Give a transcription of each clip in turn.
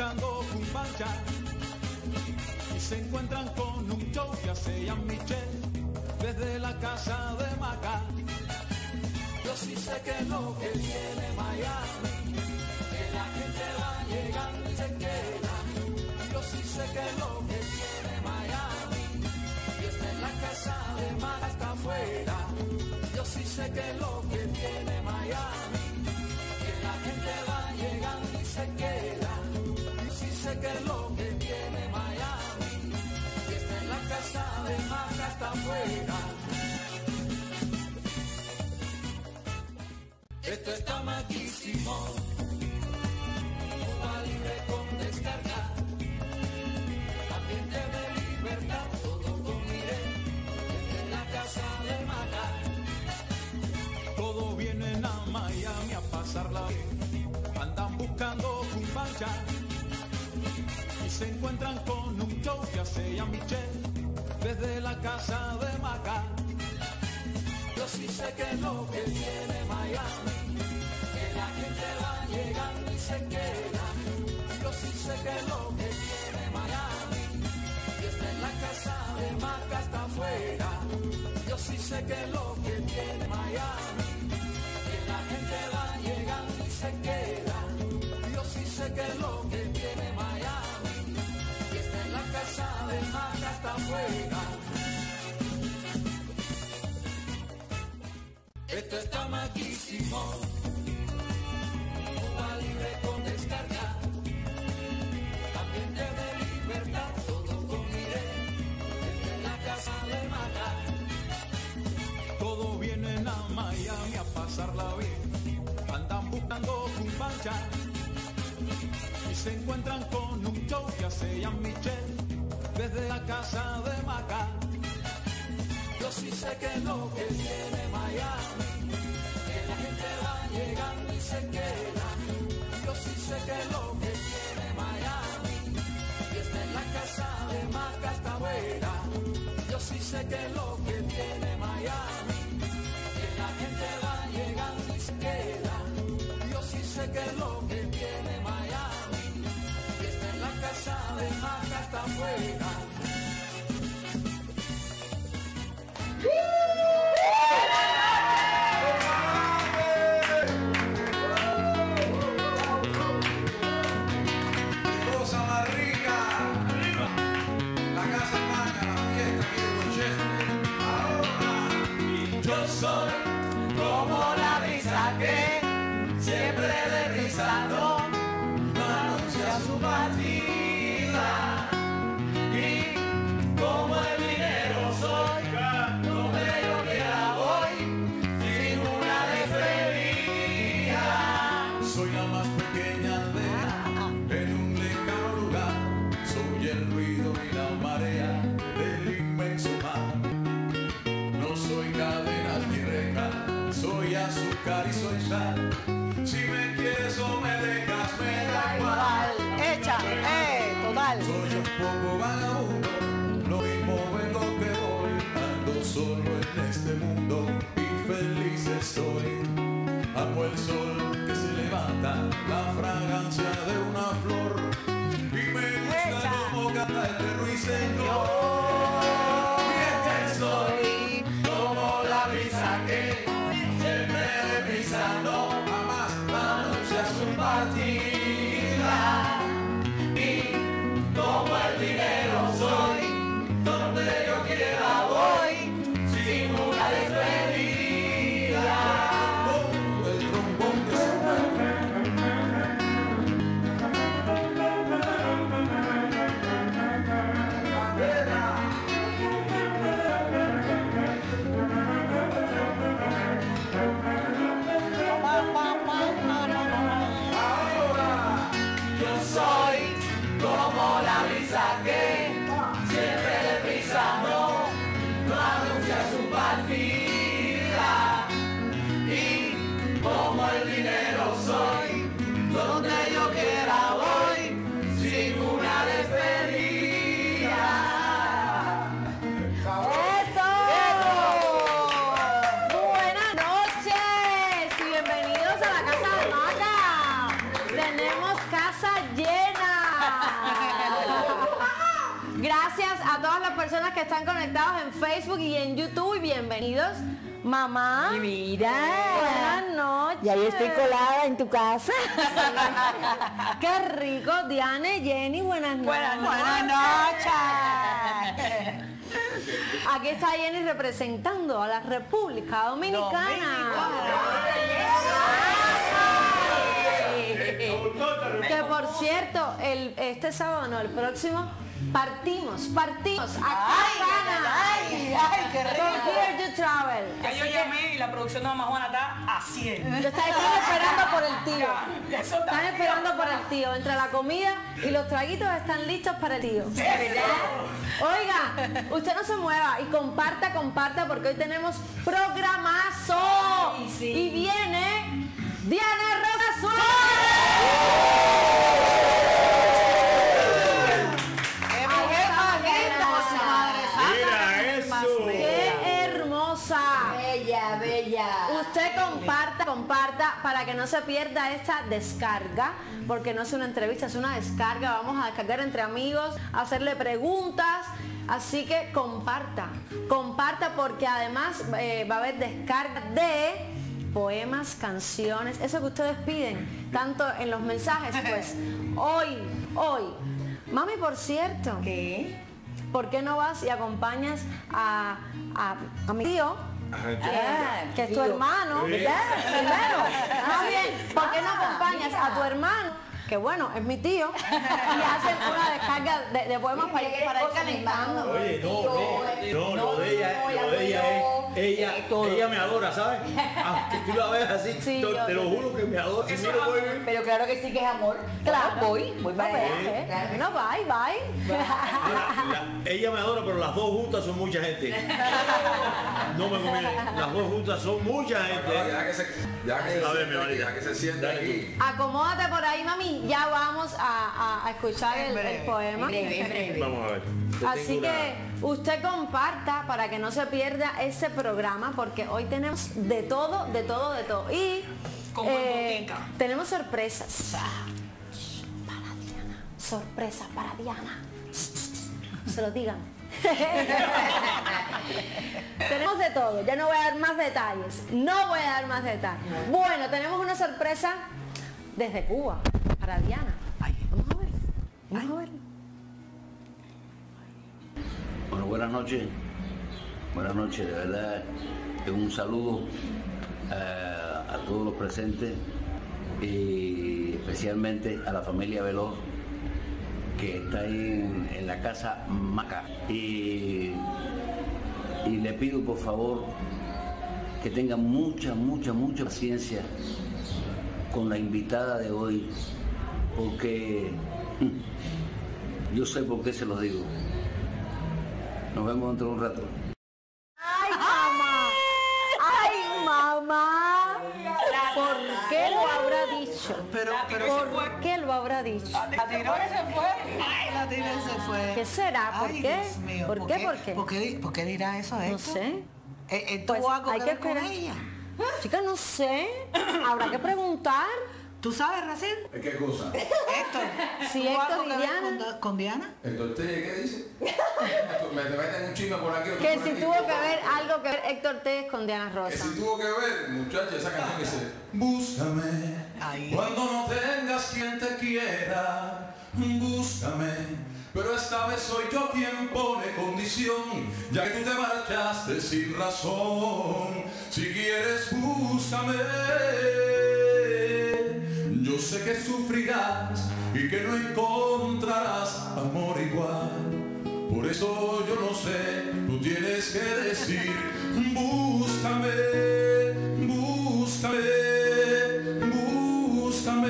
buscando cumbancha y se encuentran con un show que hace Jean-Michel desde la casa de Maca. Yo sí sé que es lo que tiene Miami, que la gente va llegando y se queda. Yo sí sé que es lo que tiene Miami, y está en la casa de Maca hasta afuera. Yo sí sé que es lo que tiene Miami, que la gente va llegando y se queda. Yo sí sé que es lo que tiene Miami, y está en la casa de Maca hasta afuera. Esto está maquísimo, Cuba libre con descarga, ambiente de libertad, todo con Irene, en la casa de Maca. Todos vienen a Miami a pasarla bien, andan buscando cumbancha y se encuentran con un show que hace Jean-Michel desde la casa de Maca. Yo sí sé que es lo que tiene Miami, que la gente va llegando y se queda. Yo sí sé que es lo que tiene Miami, y está en la casa de Maca hasta afuera. Yo sí sé que es lo que tiene Miami, que la gente va llegando y se queda. Yo sí sé que es lo que tiene Miami, y está en la casa de Maca hasta afuera. Esto está maquísimo, Cuba libre con descarga, ambiente de libertad, todo con Irene, en la casa de Maca. Todos vienen a Miami a pasarla bien, andan buscando cumbancha y se encuentran con un show que hace Jean-Michel desde la casa de Maca. Yo sí sé que es lo que tiene Miami, que la gente va llegando y se queda. Yo sí sé que es lo que tiene Miami, y está en la casa de Maca hasta afuera. Yo sí sé que es lo que tiene Miami, que la gente va llegando y se queda. Yo sí sé que es lo que tiene Miami, y está en la casa de Maca hasta afuera. Cosa más rica, la casa Maca, la fiesta aquí de Rochester. Ahora yo soy como la brisa que siempre de risa no anuncia su partida, y como el dinero soy donde yo quiera voy sin una despedida. soy la más pequeña de en un lejano lugar. Soy el ruido y la marea del inmenso mar. No soy cadenas ni rejas, soy azúcar y soy sal. Si me quieres o me dejas, me da igual. Echa, total. Soy un poco vagabundo, lo mismo vengo que voy. Ando solo en este mundo y feliz estoy. Amo el sol que se levanta, la fragancia de una flor, y me gusta como canta este ruiseñor. Yo soy como la brisa que siempre de prisa no Jamás anuncia su partida, y como el dinero soy donde yo quiera voy sin una despedida. el trombón que suena. Gracias a todas las personas que están conectados en Facebook y en YouTube y bienvenidos. Mamá. Y mira. Buenas noches. Y ahí estoy colada en tu casa. Qué rico. Diane, Jenny, buenas noches. Buenas noches. Aquí está Jenny representando a la República Dominicana. Que por cierto, este sábado, no, el próximo, partimos a Cartagena. Ay, qué rico. Con Here to Travel. Ya yo llamé y la producción de Mamá Juana está a 100. Están esperando por el tío. Ya, eso está. Están esperando por el tío. Entre la comida y los traguitos están listos para el tío. Oiga, usted no se mueva y comparta porque hoy tenemos programazo. Sí. Y viene Diana Rosa Suárez. ¡Qué hermosa! Bella, bella. Usted comparta para que no se pierda esta descarga, porque no es una entrevista, es una descarga. Vamos a descargar entre amigos, a hacerle preguntas. Así que comparta porque además va a haber descarga de poemas, canciones, eso que ustedes piden, tanto en los mensajes, pues hoy. Mami, por cierto, ¿Qué? ¿por qué no vas y acompañas a mi tío? Que es tu hermano. Primero. Más bien, ¿por qué no acompañas a tu hermano? Que bueno, es mi tío. Y hacen una descarga de poemas para ir conectando. Oye, no, lo de ella es, ella me adora, ¿sabes? Aunque tú la veas así, Sí, te lo juro que me adora. Eso Mira, es amor. voy- Pero claro que sí que es amor. Claro. Voy para ver. No, bye. ella me adora, pero las dos juntas son mucha gente. No me conviene. Las dos juntas son mucha gente. Ya que se sienta Dale aquí. Acomódate por ahí, mami. Ya vamos a escuchar el poema. En breve. Vamos a ver. Te Así tengo que usted comparta para que no se pierda ese programa, porque hoy tenemos de todo. Y Como en botica. tenemos sorpresas. Para Diana. Sorpresas para Diana. Se lo digan. Tenemos de todo. Ya no voy a dar más detalles. Bueno, tenemos una sorpresa desde Cuba para Diana. Vamos a ver. Bueno, buenas noches, de verdad, un saludo a todos los presentes y especialmente a la familia Veloz que está ahí en la casa Maca y le pido por favor que tengan mucha paciencia con la invitada de hoy porque yo sé por qué se los digo. Nos vemos dentro de un rato. ¡Ay, mamá! ¿Por qué lo habrá dicho? ¿Por qué lo habrá dicho? La tiró y se fue. La tira se fue. ¿Qué será? ¿Por Ay, qué? Dios mío, ¿Por qué? ¿Por qué dirá eso, No Héctor? sé. ¿Tuvo Pues algo hay que que ver con esperar. ella? Chica, no sé. Habrá que preguntar. ¿Tú sabes, Racel? ¿Qué cosa? Héctor. Sí, ¿Tuvo Héctor algo y que ver Diana. con Diana? ¿Héctor Telle qué dice? Me te meten un chisme por aquí. otro Que por si aquí. tuvo que ver algo que ver Héctor Telles con Diana Que Rosa. si tuvo que ver, muchacha, esa canción que dice búscame Ay. cuando no tengas quien te quiera, búscame, pero esta vez soy yo quien pone condición, ya que tú te marchaste sin razón. Si quieres, búscame. Yo sé que sufrirás y que no encontrarás amor igual. Por eso yo no sé, tú tienes que decir, búscame, búscame, búscame.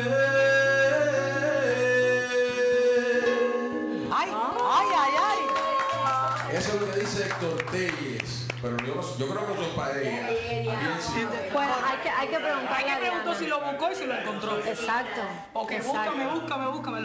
¡Ay! Eso es lo que dice Héctor Telles. Pero yo creo que eso es para ella. Bien, sí. Bueno, hay que preguntarle Hay que a preguntar Diana. si lo buscó y si lo encontró. Exacto. O que exacto. búscame, lo habré encontrado.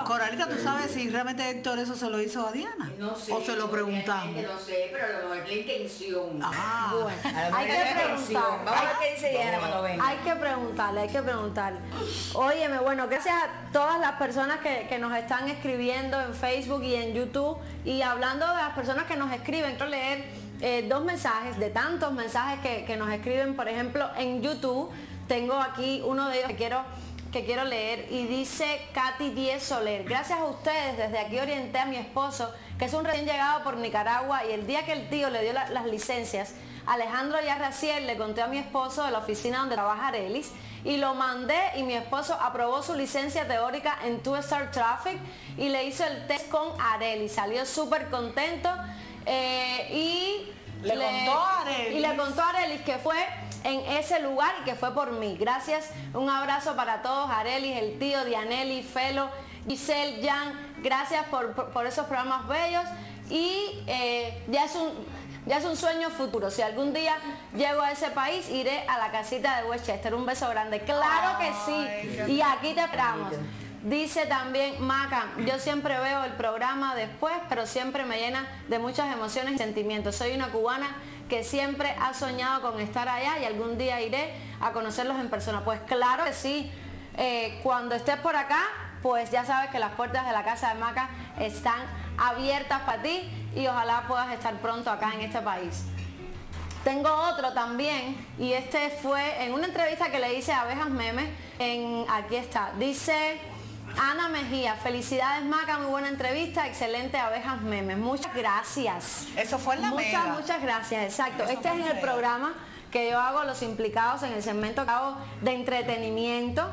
Coralita, ¿tú sabes si realmente Héctor eso se lo hizo a Diana? No sé. ¿O se lo preguntamos? No sé, pero a lo mejor es la intención. Ah, Bueno, hay que preguntar. Vamos a ver qué dice Diana cuando venga. Hay que preguntarle. Óyeme, bueno, gracias a todas las personas que nos están escribiendo en Facebook y en YouTube. Y hablando de las personas que nos escriben, quiero leer dos mensajes, de tantos mensajes que nos escriben, por ejemplo, en YouTube. Tengo aquí uno de ellos que quiero leer y dice Katy Díez Soler: gracias a ustedes, desde aquí orienté a mi esposo, que es un recién llegado por Nicaragua, y el día que el tío le dio las licencias, Alejandro Yarraciel, le conté a mi esposo de la oficina donde trabaja Arelis y lo mandé, y mi esposo aprobó su licencia teórica en Two Star Traffic y le hizo el test con Arelis, salió súper contento y le contó a Arelis que fue en ese lugar y que fue por mí. Gracias, un abrazo para todos, Arelis, el tío, Dianelli, Felo, Giselle, Jan, gracias por esos programas bellos, y ya es un sueño futuro. Si algún día llego a ese país, iré a la casita de Westchester. Un beso grande. Claro que sí. Y aquí te esperamos. Dice también Maca: yo siempre veo el programa después, pero siempre me llena de muchas emociones y sentimientos. Soy una cubana que siempre ha soñado con estar allá y algún día iré a conocerlos en persona. Pues claro que sí. Cuando estés por acá, pues ya sabes que las puertas de la casa de Maca están abiertas para ti y ojalá puedas estar pronto acá en este país. Tengo otro también, y este fue en una entrevista que le hice a Abejas Memes. Aquí está. Dice Ana Mejía: felicidades Maca, muy buena entrevista, excelente Abejas Memes. Muchas gracias. Eso fue en la Mega. Muchas gracias, exacto. Eso Este es fue en en el la programa que yo hago los implicados, en el segmento que hago de entretenimiento.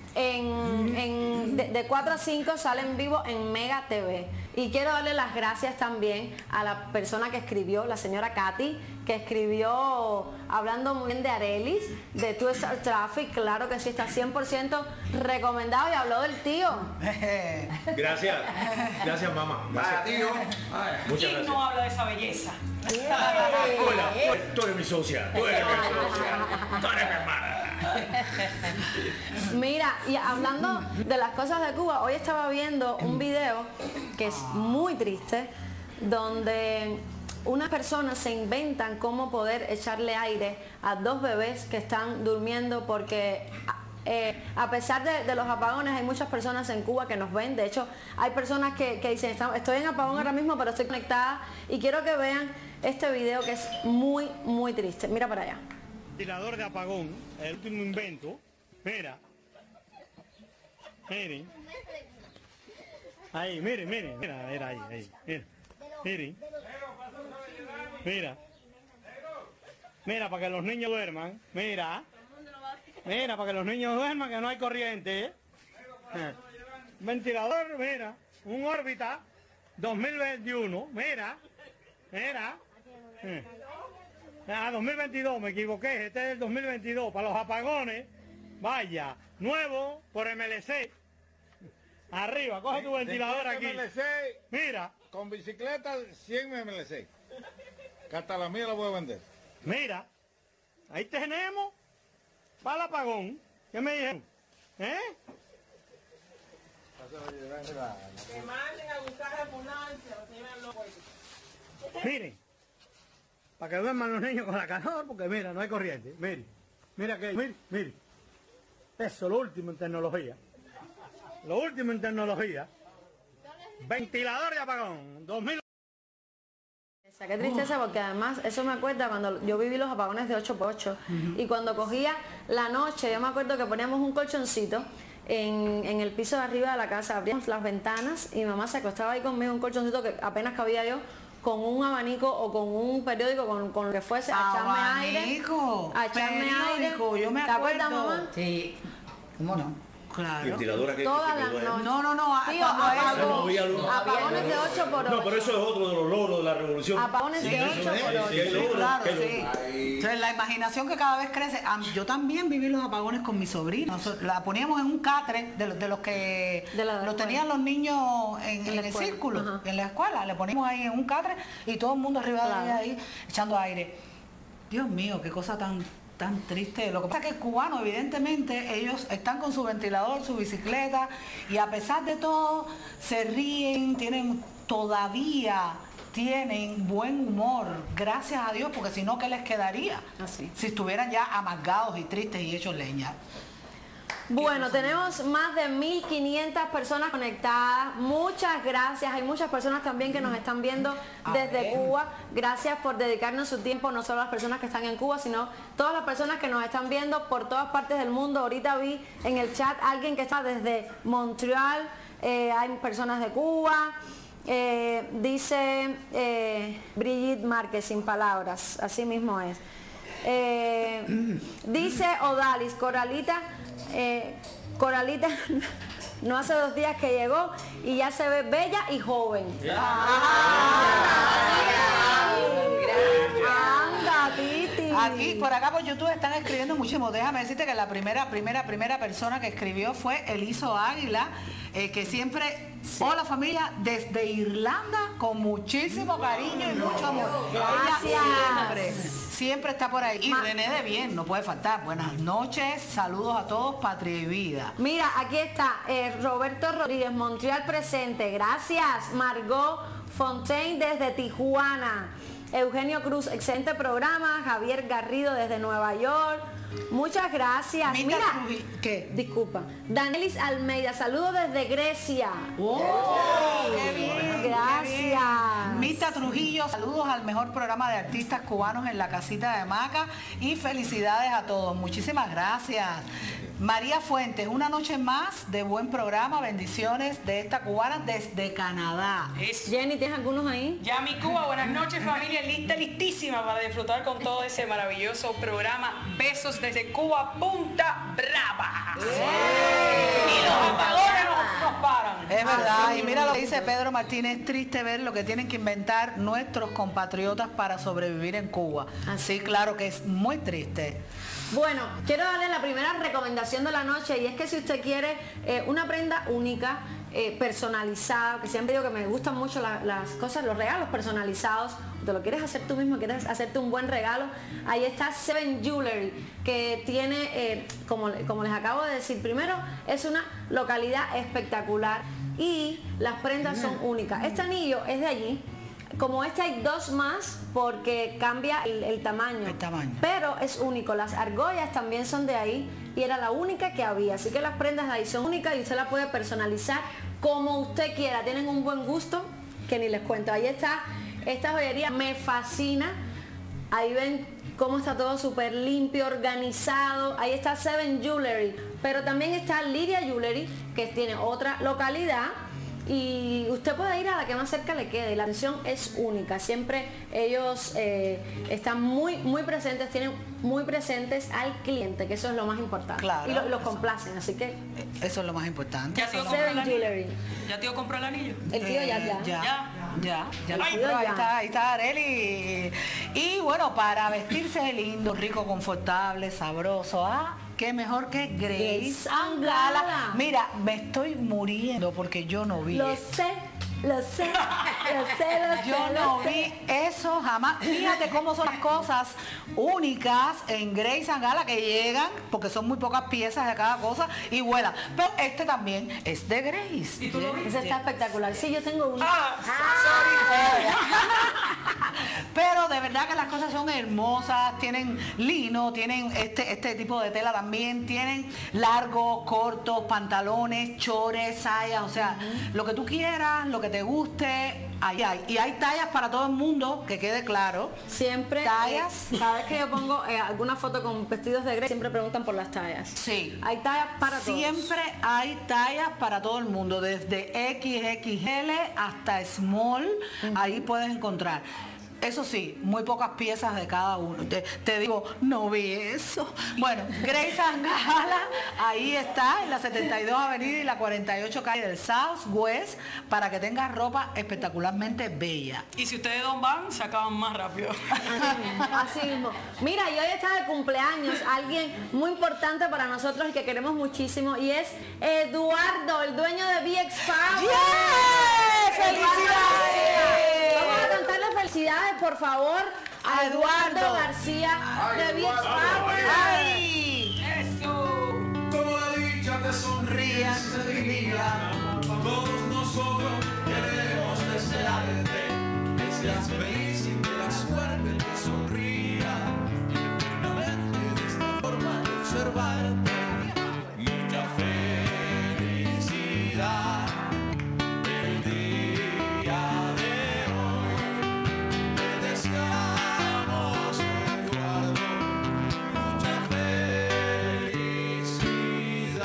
De 4 a 5 sale en vivo en Mega TV. Y quiero darle las gracias también a la persona que escribió, la señora Katy, que escribió hablando muy bien de Arelis, de Two Star Traffic. Claro que sí, está 100% recomendado, y habló del tío. Gracias mamá. Vaya, tío. Muchas ¿Quién gracias. no habla de esa belleza? Tú eres mi socia. Tú eres mi hermana. Mira, y hablando de las cosas de Cuba, hoy estaba viendo un video que es muy triste, donde unas personas se inventan cómo poder echarle aire a 2 bebés que están durmiendo, porque a pesar de los apagones hay muchas personas en Cuba que nos ven. De hecho, hay personas que dicen: estoy en apagón ahora mismo, pero estoy conectada. Y quiero que vean este video, que es muy, muy triste. Mira para allá. Ventilador de apagón, el último invento. Mira. Miren. Ahí, miren. Mira, ahí. Miren. Mira, para que los niños duerman. Mira, para que los niños duerman, que no hay corriente. Ventilador, mira. Un órbita 2021. Mira. 2022, me equivoqué, este es el 2022, para los apagones. Vaya, nuevo por MLC. Arriba, coge tu ventilador aquí. MLC, mira. Con bicicleta 100 MLC. Que hasta la mía la voy a vender. Mira, ahí tenemos para el apagón. ¿Qué me dijeron? Que manden a buscar ambulancia, lo tienen loco. Miren, para que duerman los niños con la calor, porque mira, no hay corriente. Mira que, mire. Eso, lo último en tecnología. Ventilador de apagón, 2000. Qué tristeza, porque además eso me acuerda cuando yo viví los apagones de 8x8 y cuando cogía la noche, yo me acuerdo que poníamos un colchoncito en el piso de arriba de la casa, abríamos las ventanas y mi mamá se acostaba ahí conmigo, un colchoncito que apenas cabía yo, con un abanico o con un periódico, con lo que fuese, a echarme aire. Yo me acuerdo. ¿Te acuerdas, mamá? Sí. ¿Cómo no? Claro. Ventiladora que Todas las quedó ahí. noches. No. Tío, no había luz. apagones de 8x8. No, pero eso es otro de los logros de la revolución. Apagones de 8x8. Sí, Claro, qué sí. logro. Entonces la imaginación que cada vez crece. Yo también viví los apagones con mi sobrina. La poníamos en un catre de los que los tenían los niños en el círculo, en la escuela. Le poníamos ahí en un catre y todo el mundo arriba de ella ahí echando aire. Dios mío, qué cosa tan tan triste. Lo que pasa es que el cubano, evidentemente, ellos están con su ventilador, su bicicleta, y a pesar de todo, se ríen, todavía tienen buen humor, gracias a Dios, porque si no, ¿qué les quedaría? Así. Si estuvieran ya amargados y tristes y hechos leña. Bueno, tenemos más de 1.500 personas conectadas. Muchas gracias. Hay muchas personas también que nos están viendo desde Cuba. Gracias por dedicarnos su tiempo, no solo a las personas que están en Cuba, sino todas las personas que nos están viendo por todas partes del mundo. Ahorita vi en el chat a alguien que está desde Montreal. Hay personas de Cuba. Dice Brigitte Márquez, sin palabras. Así mismo es. Dice Odalis, Coralita no hace 2 días que llegó y ya se ve bella y joven. Anda, Titi. Aquí, por acá por YouTube están escribiendo muchísimo. Déjame decirte que la primera persona que escribió fue Eliso Águila, que siempre, hola familia, desde Irlanda, con muchísimo cariño y mucho amor. Gracias. Siempre está por ahí. Y René de Bien, no puede faltar. Buenas noches, saludos a todos, patria y vida. Mira, aquí está Roberto Rodríguez, Montreal presente. Gracias. Margot Fontaine desde Tijuana. Eugenio Cruz, excelente programa. Javier Garrido desde Nueva York. Muchas gracias. Mira, ¿qué? Disculpa. Danelis Almeida, saludos desde Grecia. ¡Qué bien! Gracias. Qué bien. Mita Trujillo, saludos al mejor programa de artistas cubanos en la casita de Maca y felicidades a todos. Muchísimas gracias. María Fuentes, una noche más de buen programa, bendiciones de esta cubana desde Canadá. Jenny, ¿tienes algunos ahí? Ya mi Cuba, buenas noches familia, listísima para disfrutar con todo ese maravilloso programa. Besos desde Cuba, Punta Brava. Y los apagones nos paran. Es verdad, y mira lo que dice Pedro Martínez, triste ver lo que tienen que inventar nuestros compatriotas para sobrevivir en Cuba. Sí, claro que es muy triste. Bueno, quiero darle la primera recomendación de la noche y es que si usted quiere una prenda única, personalizada, que siempre digo que me gustan mucho las cosas, los regalos personalizados, te lo quieres hacer tú mismo, quieres hacerte un buen regalo, ahí está Seven Jewelry, que tiene, como les acabo de decir, primero es una localidad espectacular y las prendas son únicas. Este anillo es de allí. Como este hay 2 más porque cambia el tamaño. Pero es único. Las argollas también son de ahí y era la única que había. Así que las prendas de ahí son únicas y usted las puede personalizar como usted quiera. Tienen un buen gusto que ni les cuento. Ahí está esta joyería. Me fascina. Ahí ven cómo está todo súper limpio, organizado. Ahí está Seven Jewelry. Pero también está Lidia Jewelry, que tiene otra localidad. Y usted puede ir a la que más cerca le quede. La atención es única. Siempre ellos están muy presentes, tienen muy presentes al cliente, que eso es lo más importante. Claro, y los complacen, así que eso es lo más importante. ¿Ya tío compró el anillo? El tío ya. Ahí está Areli. Y bueno, para vestirse lindo, rico, confortable, sabroso, qué mejor que Grace Angala. Mira, me estoy muriendo porque yo no vi. Lo sé. Yo no vi eso jamás. Fíjate cómo son las cosas únicas en Grace Angala que llegan, porque son muy pocas piezas de cada cosa y vuelan. Pero este también es de Grace. ¿Y tú lo viste? Ese está espectacular. Sí, yo tengo uno. Pero de verdad que las cosas son hermosas, tienen lino, tienen este tipo de tela también, tienen largos, cortos, pantalones, chores, sayas, o sea, lo que tú quieras, lo que te guste, ahí hay. Y hay tallas para todo el mundo, que quede claro. Siempre, tallas. Cada vez que yo pongo alguna foto con vestidos de Grace, siempre preguntan por las tallas. Sí. Hay tallas para todos. Siempre hay tallas para todo el mundo, desde XXL hasta Small, ahí puedes encontrar. Eso sí, muy pocas piezas de cada uno. Te digo, no vi eso. Bueno, Grace Angala, ahí está, en la 72 Avenida y la 48 calle del Southwest, para que tengas ropa espectacularmente bella. Y si ustedes dos van, se acaban más rápido. Así mismo. Mira, y hoy está de cumpleaños alguien muy importante para nosotros y que queremos muchísimo, y es Eduardo, el dueño de BX Power. ¡Yeah! ¡Felicidades! Vamos a cantarle felicidades, por favor, a a Eduardo García de Big Power. ¡Ay! Eso. Como la dicha te sonríe, se diría. Todos nosotros queremos desearte que seas feliz y que la suerte te sonría. Eternamente de esta forma de observarte. Mucha felicidad. El día de hoy te deseamos, Eduardo, mucha felicidad.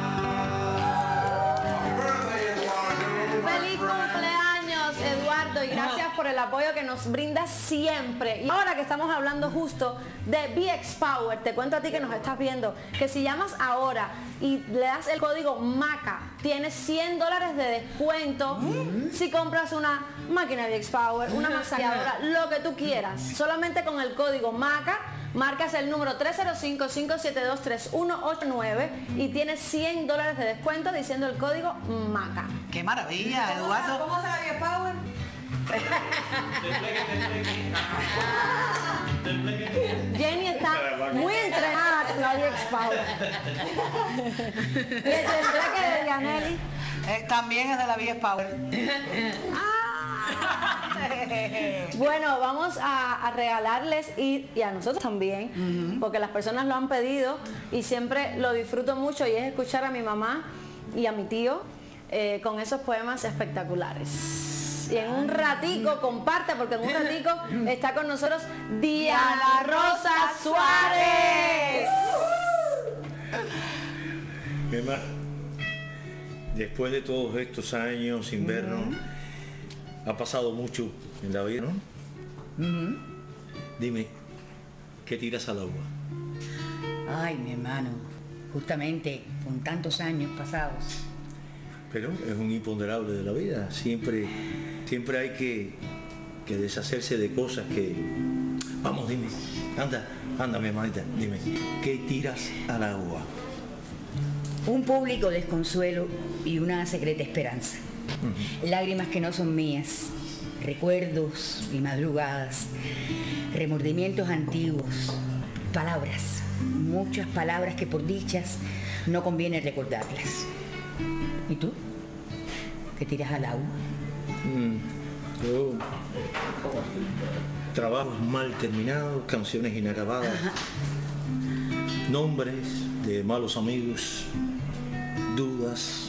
Feliz cumpleaños, Eduardo, y gracias por el apoyo que nos brindas siempre. Y ahora que estamos hablando justo de BX Power, te cuento a ti que nos estás viendo, que si llamas ahora y le das el código MACA, tienes $100 de descuento si compras una máquina BX Power, una masajeadora, lo que tú quieras. Solamente con el código MACA marcas el número 305-572-3189 y tienes $100 de descuento diciendo el código MACA. ¡Qué maravilla, Eduardo! ¿Cómo se la BX Power? Jenny está muy entrenada con la BX Power. Y el tembleque de Dianelli. También es de la BX Power. Bueno, vamos a regalarles y a nosotros también, porque las personas lo han pedido y siempre lo disfruto mucho, y es escuchar a mi mamá y a mi tío con esos poemas espectaculares. Y en un ratico, comparte, porque en un ratico está con nosotros Diana Rosa Suárez. Emma, después de todos estos años sin vernos, ha pasado mucho en la vida, ¿no? Dime, ¿qué tiras al agua? Ay, mi hermano, justamente con tantos años pasados. Pero es un imponderable de la vida. Siempre hay que deshacerse de cosas que... Vamos, dime, anda mi hermanita, dime, ¿qué tiras al agua? Un público desconsuelo y una secreta esperanza. Lágrimas que no son mías, recuerdos y madrugadas, remordimientos antiguos, palabras, muchas palabras que por dichas no conviene recordarlas. ¿Y tú? ¿Qué tiras al agua? Yo... Trabajos mal terminados, canciones inacabadas, nombres de malos amigos, dudas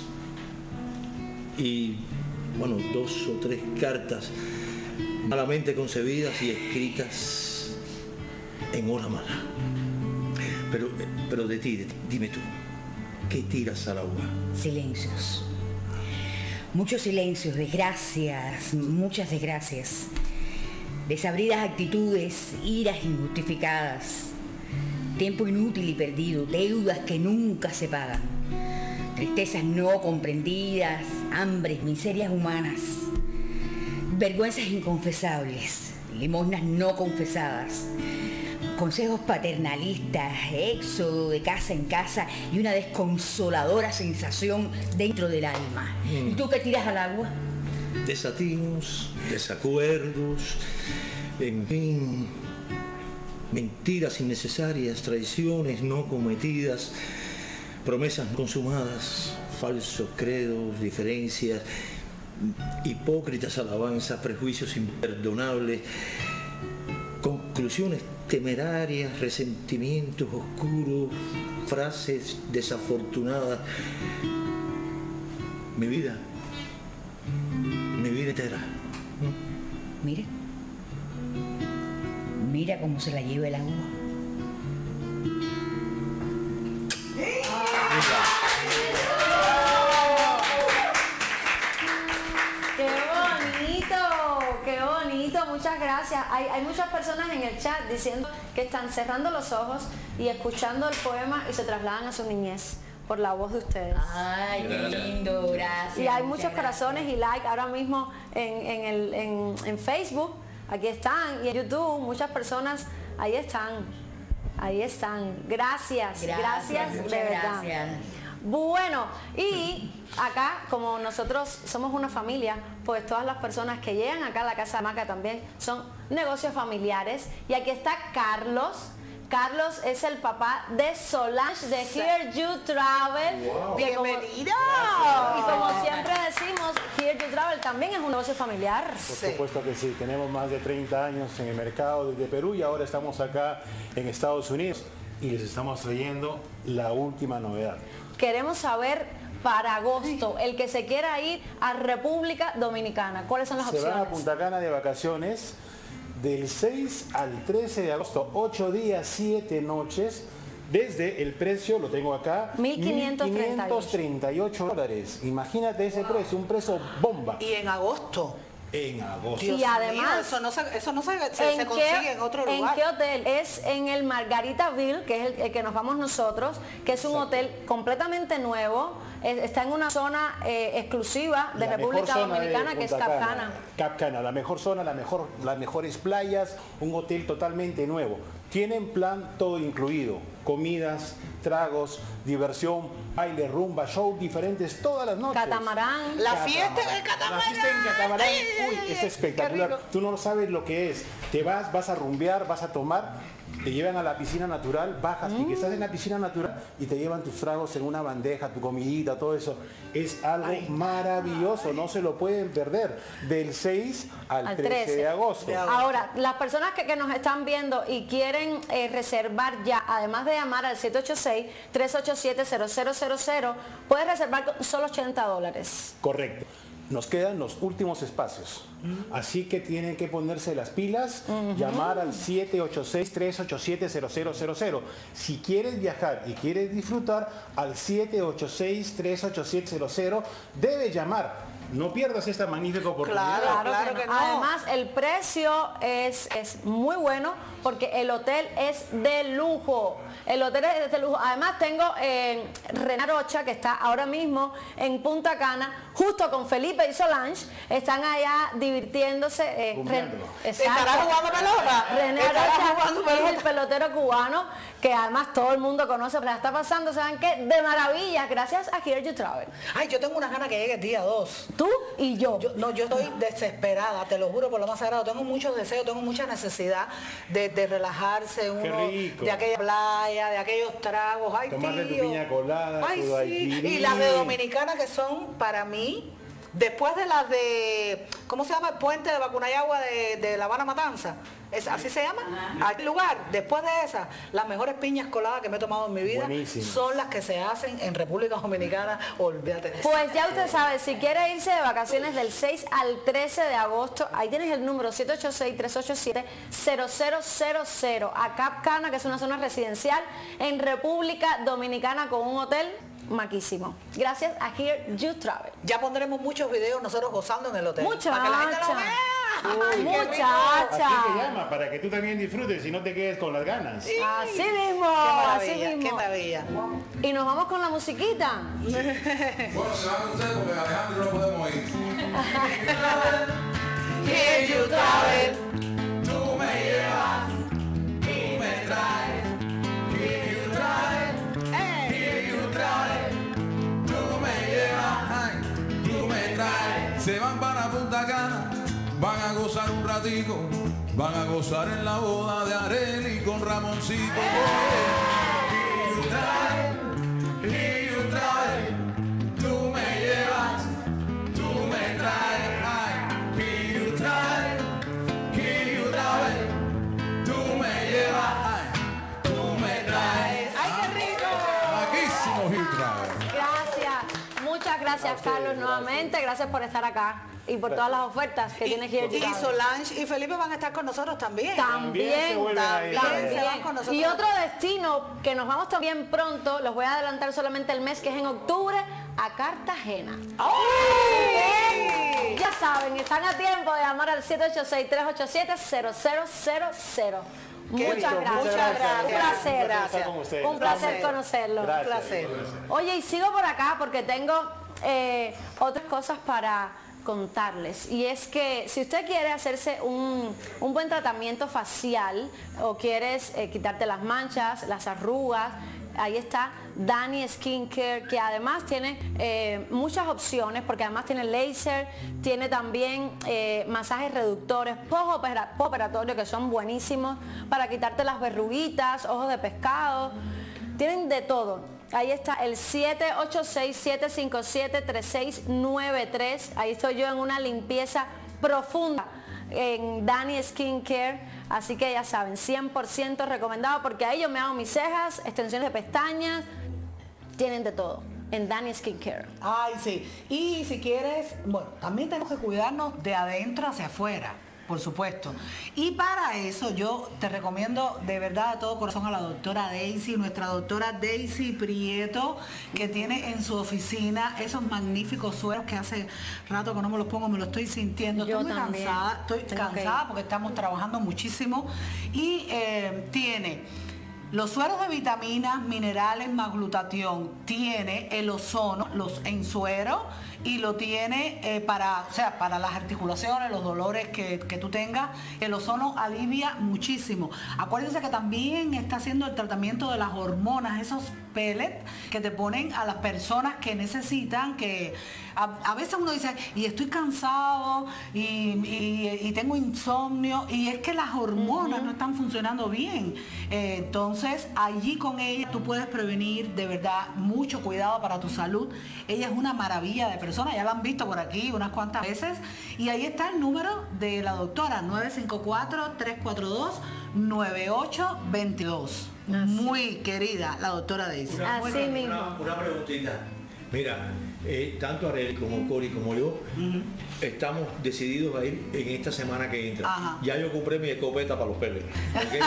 y, bueno, 2 o 3 cartas malamente concebidas y escritas en hora mala. Pero de ti, dime tú, ¿qué tiras al agua? Silencios. Muchos silencios, desgracias, muchas desgracias. Desabridas actitudes, iras injustificadas. Tiempo inútil y perdido, deudas que nunca se pagan. Tristezas no comprendidas, hambres, miserias humanas. Vergüenzas inconfesables, limosnas no confesadas. Consejos paternalistas, éxodo de casa en casa y una desconsoladora sensación dentro del alma. ¿Y tú qué tiras al agua? Desatinos, desacuerdos, en fin, mentiras innecesarias, traiciones no cometidas, promesas consumadas, falsos credos, diferencias, hipócritas alabanzas, prejuicios imperdonables, conclusiones temerarias, resentimientos oscuros, frases desafortunadas. Mi vida entera. Mira cómo se la lleva el agua. ¡Qué bonito! Muchas gracias. Hay muchas personas en el chat diciendo que están cerrando los ojos y escuchando el poema y se trasladan a su niñez por la voz de ustedes. Ay, qué lindo, gracias. Y hay muchos corazones y like ahora mismo en Facebook. Aquí están. Y en YouTube muchas personas ahí están. Gracias de verdad. Gracias. Bueno, y acá, como nosotros somos una familia, pues todas las personas que llegan acá a la Casa Hamaca también son negocios familiares. Y aquí está Carlos. Carlos es el papá de Solange de Here You Travel. Wow. ¡Bienvenido! Y como siempre decimos, Here You Travel también es un negocio familiar. Por supuesto que sí, tenemos más de 30 años en el mercado desde Perú y ahora estamos acá en Estados Unidos y les estamos trayendo la última novedad. Queremos saber para agosto, el que se quiera ir a República Dominicana, ¿cuáles son las opciones? Se van a Punta Cana de vacaciones del 6 al 13 de agosto, 8 días, 7 noches, desde el precio, lo tengo acá, $1,538. Imagínate ese precio, un precio bomba. Y en agosto. En agosto. Y además, eso no se consigue en otro lugar. ¿En qué hotel? Es en el Margaritaville, que es el que nos vamos nosotros, que es un hotel completamente nuevo. Está en una zona exclusiva de República Dominicana, que es Cap Cana. Cap Cana, la mejor zona, las mejores playas, un hotel totalmente nuevo. Tienen plan todo incluido, comidas, tragos, diversión, baile, rumba, show diferentes todas las noches. Catamarán. La fiesta en el catamarán. La fiesta en catamarán, uy, es espectacular. Tú no sabes lo que es. Te vas a rumbear, vas a tomar, te llevan a la piscina natural, bajas y que estás en la piscina natural y te llevan tus tragos en una bandeja, tu comidita, todo eso. Es algo maravilloso, no se lo pueden perder. Del 6 al 13 de agosto. Ahora, las personas que nos están viendo y quieren reservar ya, además de llamar al 786-387-0000, puedes reservar con solo $80. Correcto. Nos quedan los últimos espacios. Así que tienen que ponerse las pilas, llamar al 786-387-0000. Si quieres viajar y quieres disfrutar, al 786-387-0000, debes llamar. No pierdas esta magnífica oportunidad. Claro que no. Además, el precio es muy bueno porque el hotel es de lujo. El hotel es de lujo. Además, tengo René Rocha, que está ahora mismo en Punta Cana, justo con Felipe y Solange. Están allá divirtiéndose. ¿Estará jugando pelota? René Rocha es el pelotero cubano que además todo el mundo conoce. La está pasando, ¿saben qué? De maravilla, gracias a Here You Travel. Ay, yo tengo unas ganas que llegue el día 2. Tú y yo. Yo estoy desesperada, te lo juro por lo más sagrado. Tengo muchos deseos, tengo mucha necesidad de relajarse uno, de aquella playa, de aquellos tragos. Ay, tomarle tu piña colada, ay, tu daiquiri. Y las de Dominicana que son para mí, después de las de, ¿cómo se llama? El puente de Vacunayagua de La Habana Matanza. ¿Así se llama? Al lugar, después de esas, las mejores piñas coladas que me he tomado en mi vida son las que se hacen en República Dominicana. Olvídate de eso. Pues ya usted sabe, si quiere irse de vacaciones del 6 al 13 de agosto, ahí tienes el número 786-387-0000 a Cap Cana, que es una zona residencial en República Dominicana con un hotel maquísimo. Gracias a Here You Travel. Ya pondremos muchos videos nosotros gozando en el hotel. Muchacha. Para que la gente lo vea. Uy, muchacha. Así que llama para que tú también disfrutes y no te quedes con las ganas. Sí. Así mismo. Qué maravilla, así mismo. qué maravilla. Y nos vamos con la musiquita. Bueno, se van ustedes porque Alejandro no podemos ir. Here You Travel. Tú me llevas, tú me traes. Here You Travel. Here You Travel. Tú me llevas, tú me traes. Se van para Punta Cana, van a gozar un ratico, van a gozar en la boda de Arely con Ramoncito. Here You Travel. Here You Travel. Tú me llevas, tú me traes. Here You Travel. Here You Travel. Tú me llevas, tú me traes. ¡Ay, qué rico! Maquísimo Here You Travel. Gracias. Muchas gracias, Carlos, nuevamente. Gracias por estar acá y por todas las ofertas que tiene Here You Y Travel. Solange y Felipe van a estar con nosotros también. También. Se van con nosotros. Y otro destino que nos vamos también pronto, los voy a adelantar solamente el mes, que es en octubre, a Cartagena. ¡Ay! Ya saben, están a tiempo de llamar al 786-387-0000. Muchas gracias. Un placer. Un placer conocerlo. Un placer. Oye, y sigo por acá porque tengo otras cosas para contarles, y es que si usted quiere hacerse un buen tratamiento facial o quieres quitarte las manchas, las arrugas, ahí está Dani Skincare, que además tiene muchas opciones, porque además tiene laser, tiene también masajes reductores, postoperatorios, que son buenísimos para quitarte las verruguitas, ojos de pescado, tienen de todo. Ahí está el 786-757-3693. Ahí estoy yo en una limpieza profunda en Dani Skincare. Así que ya saben, 100% recomendado, porque ahí yo me hago mis cejas, extensiones de pestañas, tienen de todo en Dani Skincare. Ay, sí. Y si quieres, bueno, también tenemos que cuidarnos de adentro hacia afuera, por supuesto. Y para eso yo te recomiendo de verdad de todo corazón a la doctora Daisy, nuestra doctora Daisy Prieto, que tiene en su oficina esos magníficos sueros que hace rato que no me los pongo, me los estoy sintiendo. Yo estoy muy también. cansada, estoy cansada porque estamos trabajando muchísimo. Y tiene los sueros de vitaminas, minerales, más glutatión, tiene el ozono, los en suero, y lo tiene para las articulaciones, los dolores que tú tengas. El ozono alivia muchísimo. Acuérdense que también está haciendo el tratamiento de las hormonas, esos pellets que te ponen a las personas que necesitan, que a veces uno dice, y estoy cansado, y tengo insomnio, y es que las hormonas no están funcionando bien. Entonces, allí con ella tú puedes prevenir de verdad mucho cuidado para tu salud. Ella es una maravilla de persona, ya la han visto por aquí unas cuantas veces. Y ahí está el número de la doctora, 954-342-9822. Muy querida la doctora Daisy. Así mismo. Una preguntita. Mira, tanto Arely como Cori como yo estamos decididos a ir en esta semana que entra. Ajá. Ya yo compré mi escopeta para los peles. ¿Okay?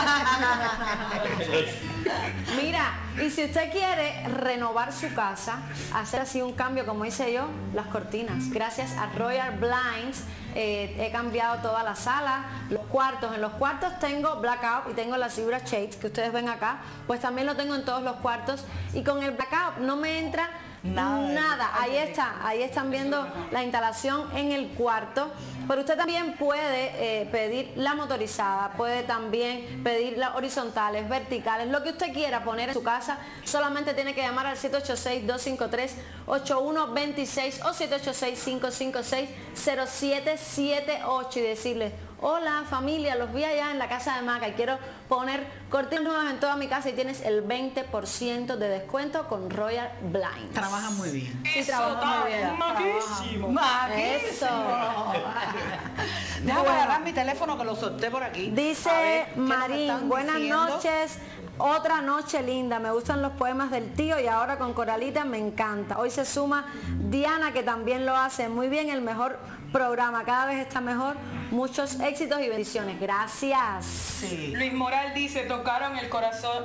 Mira, y si usted quiere renovar su casa, hacer así un cambio como hice yo, las cortinas. Gracias a Royal Blinds he cambiado toda la sala, los cuartos. En los cuartos tengo blackout y tengo las Zebra Shades que ustedes ven acá, pues también lo tengo en todos los cuartos, y con el blackout no me entra nada. Ahí está, ahí están viendo la instalación en el cuarto. Pero usted también puede pedir la motorizada, puede también pedir las horizontales, verticales, lo que usted quiera poner en su casa. Solamente tiene que llamar al 786-253-8126 o 786-556-0778 y decirle: hola familia, los vi allá en la casa de Maca y quiero poner cortinas nuevas en toda mi casa, y tienes el 20% de descuento con Royal Blinds. Trabaja muy bien. Sí, trabaja muy bien. Maquísimo. Eso. Déjame agarrar mi teléfono que lo solté por aquí. Dice Marín, buenas noches. Otra noche linda, me gustan los poemas del tío y ahora con Coralita me encanta. Hoy se suma Diana, que también lo hace muy bien, el mejor programa, cada vez está mejor. Muchos éxitos y bendiciones. Gracias. Sí. Luis Moral dice, tocaron el corazón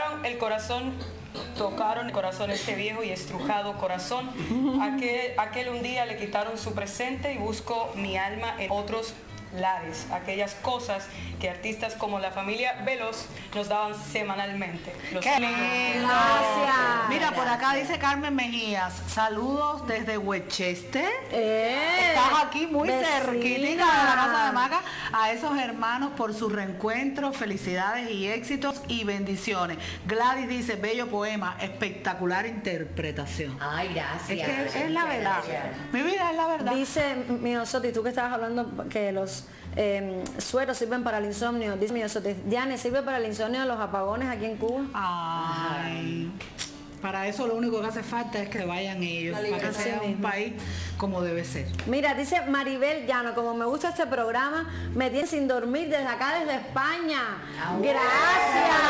este viejo y estrujado corazón. Aquel un día le quitaron su presente y busco mi alma en otros lares, aquellas cosas que artistas como la familia Veloz nos daban semanalmente. ¡Qué lindo! Gracias. Mira, por acá dice Carmen Mejías, saludos desde Westchester. Estás aquí muy cerquita de la casa de Maca. A esos hermanos por su reencuentro, felicidades y éxitos y bendiciones. Gladys dice, bello poema, espectacular interpretación. Ay, gracias. Es que es la verdad. Mi vida es la verdad. Dice Miosotti, tú que estabas hablando que los sueros sirven para el insomnio. Dice Miosotti, Diane, ¿sirve para el insomnio de los apagones aquí en Cuba? Ay, para eso lo único que hace falta es que vayan ellos, para que sea un país como debe ser. Mira, dice Maribel Llano, como me gusta este programa, me tiene sin dormir desde acá, desde España. Gracias.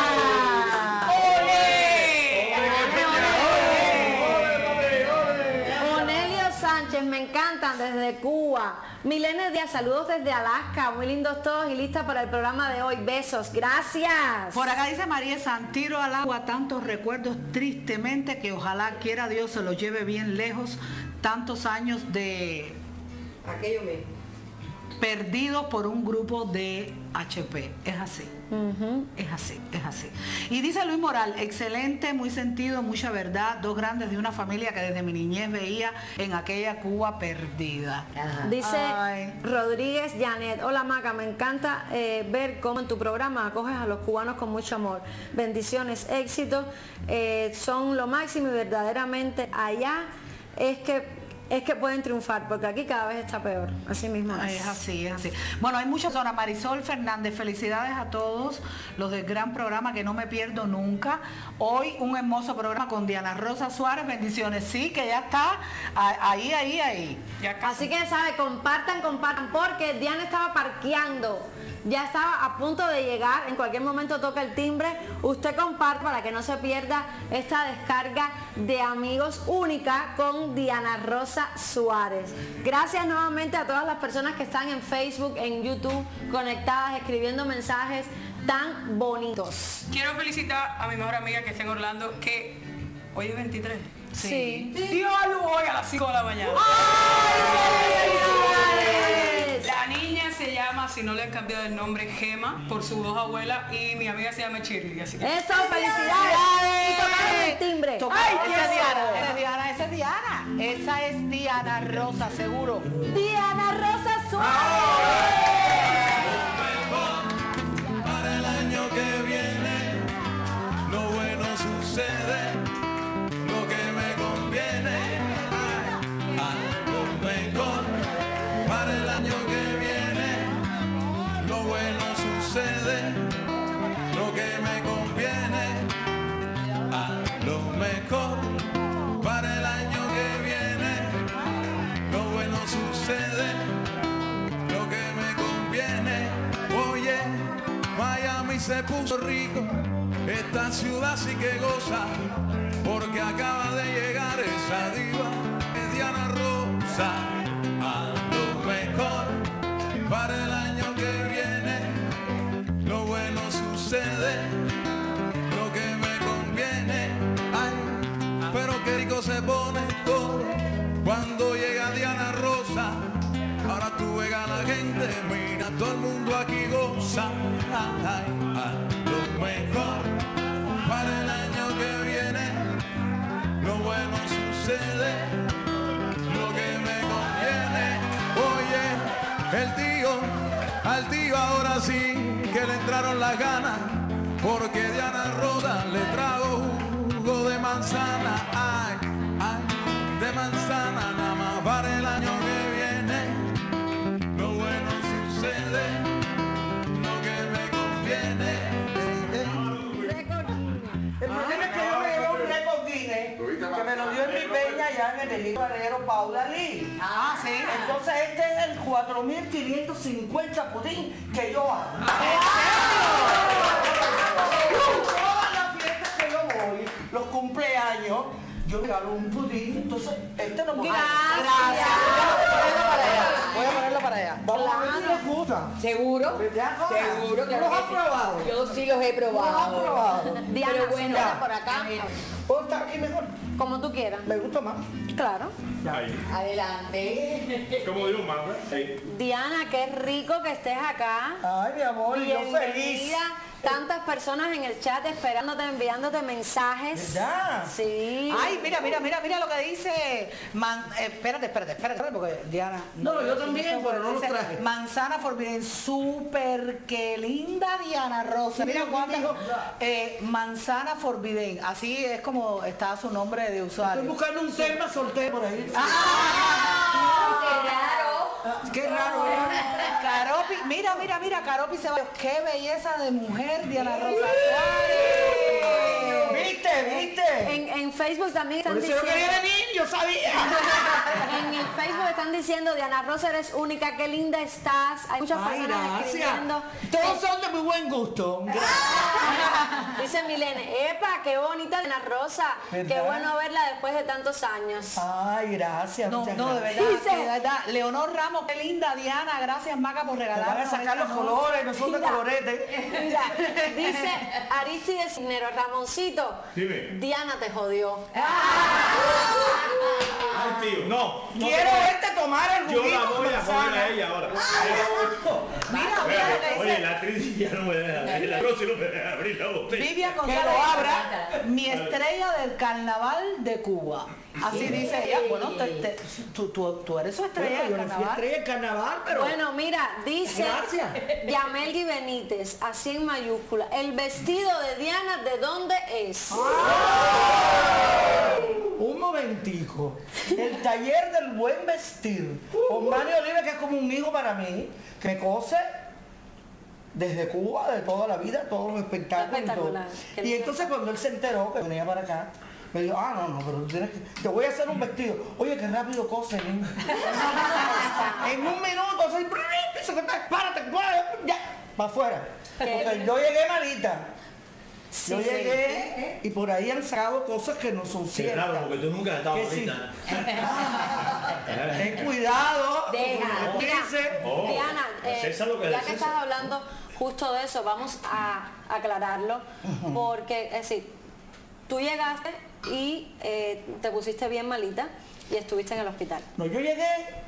Onelio Sánchez, me encantan desde Cuba. Milene Díaz, saludos desde Alaska, muy lindos todos y listas para el programa de hoy. Besos, gracias. Por acá dice María San, tiro al agua tantos recuerdos tristemente que ojalá quiera Dios se los lleve bien lejos, tantos años de aquello mismo. perdidos por un grupo de HP. Es así. Es así, es así. Y dice Luis Moral, excelente, muy sentido, mucha verdad, dos grandes de una familia que desde mi niñez veía en aquella Cuba perdida. Dice Rodríguez Janet, hola Maca, me encanta ver cómo en tu programa acoges a los cubanos con mucho amor. Bendiciones, éxito, son lo máximo y verdaderamente allá es que pueden triunfar, porque aquí cada vez está peor. Así mismo es. Es así, es así. Bueno, hay muchas zonas. Marisol Fernández, felicidades a todos los del gran programa que no me pierdo nunca. Hoy un hermoso programa con Diana Rosa Suárez. Bendiciones. Sí, que ya está ahí. Ya así que, ¿sabe? Compartan, porque Diana estaba parqueando. Ya estaba a punto de llegar, en cualquier momento toca el timbre. Usted comparte para que no se pierda esta descarga de Amigos única con Diana Rosa Suárez. Gracias nuevamente a todas las personas que están en Facebook, en YouTube, conectadas, escribiendo mensajes tan bonitos. Quiero felicitar a mi mejor amiga que está en Orlando, que hoy es 23. Sí. Dio a luz hoy a las 5 de la mañana. ¡Ay, la niña se llama, si no le han cambiado el nombre, Gema, por sus dos abuelas, y mi amiga se llama Chirri. Así que... ¡Eso, felicidades! Y tocaron el timbre. ¡Ay, esa es Diana! Esa es Diana. Esa es Diana Rosa, seguro. Diana Rosa Suárez. Para el año que viene, lo bueno sucede. Para el año que viene, lo bueno sucede, lo que me conviene, a lo mejor. Para el año que viene, lo bueno sucede, lo que me conviene. Oye, Miami se puso rico, esta ciudad sí que goza, porque acaba de llegar esa diva, es Diana Rosa. A lo mejor para el año que viene, lo bueno sucede, lo que me conviene. Ay, pero qué rico se pone todo cuando llega Diana Rosa. Ahora tú ves a la gente, mira, todo el mundo aquí goza. Ay, a lo mejor para el año que viene, lo bueno sucede. Al tío ahora sí que le entraron las ganas, porque Diana Rosa le trago jugo de manzana, ay, de manzana nada más. Para el año que viene, lo bueno sucede, lo que me conviene. El problema es que yo me llevé un récord Guinness que me lo dio en mi peña allá en el delito barrero Paula Lee. Ah, sí. Entonces este es el 4.550 pudín que yo hago. Todas las fiestas que yo voy, los cumpleaños, yo regalo un pudín, entonces este no puede. Gracias. Voy a ponerlo para allá. Vamos a ver si les gusta. ¿Seguro? Seguro que los has probado. Yo sí los he probado. Diana, pero bueno, por acá. ¿Puedo estar aquí mejor? Como tú quieras. Me gusta más. Claro. Adelante. Como de un manga. Diana, qué rico que estés acá. Ay, mi amor, yo feliz. Tantas personas en el chat esperándote, enviándote mensajes. ¿Verdad? Sí. Ay, mira lo que dice. Espérate, porque Diana. No, yo también, pero no lo traje. Manzana Forbidden, súper que linda Diana Rosa. Mira cuántas. Manzana Forbidden, así es como está su nombre de usuario. Estoy buscando un tema soltero por ahí. Qué raro. Caropi, mira, Caropi se va. Qué belleza de mujer, Diana Rosa Suárez. ¿Viste? En Facebook también están por eso diciendo. Yo quería venir, yo sabía. En el Facebook están diciendo, Diana Rosa, eres única, qué linda estás. Hay muchas personas escribiendo. Todos son de muy buen gusto. Dice Milene, epa, qué bonita Diana Rosa. ¿Verdad? Qué bueno verla después de tantos años. Ay, gracias. No, de verdad, Leonor Ramos, qué linda Diana, gracias Maca por regalarnos. Van a sacar los colores, no son de colorete. Mira, dice Aristides Cisneros, Ramoncito, Diana te jodió. Ay, tío, no. Quiero verte tomar el juguito. Yo la voy a joder a ella ahora. Mira, Oye, la actriz ya no me deja. La próxima no me deja abrir la botella. Vivian González, que lo abra, mi estrella del carnaval de Cuba. Así dice ella. Bueno, tú eres su estrella del carnaval. Estrella del carnaval, pero... Bueno, mira, dice Yamelgui Benítez, así en mayúscula, el vestido de Diana, ¿de dónde es? Un momentico. El taller del buen vestir. Con Manny Olive, que es como un hijo para mí, que me cose desde Cuba, de toda la vida, todos los espectáculos. Espectacular. Y entonces cuando él se enteró que venía para acá, me dijo, no, pero tú tienes que... Te voy a hacer un vestido. Oye, qué rápido cose, niño. En un minuto, párate, ya, para afuera. Porque yo llegué malita. Yo llegué y por ahí han sacado cosas que no son ciertas. Claro, porque tú nunca has estado malita. Ten cuidado. Diana, ya que estás hablando justo de eso, vamos a aclararlo, porque es decir, tú llegaste y te pusiste bien malita y estuviste en el hospital. No, yo llegué,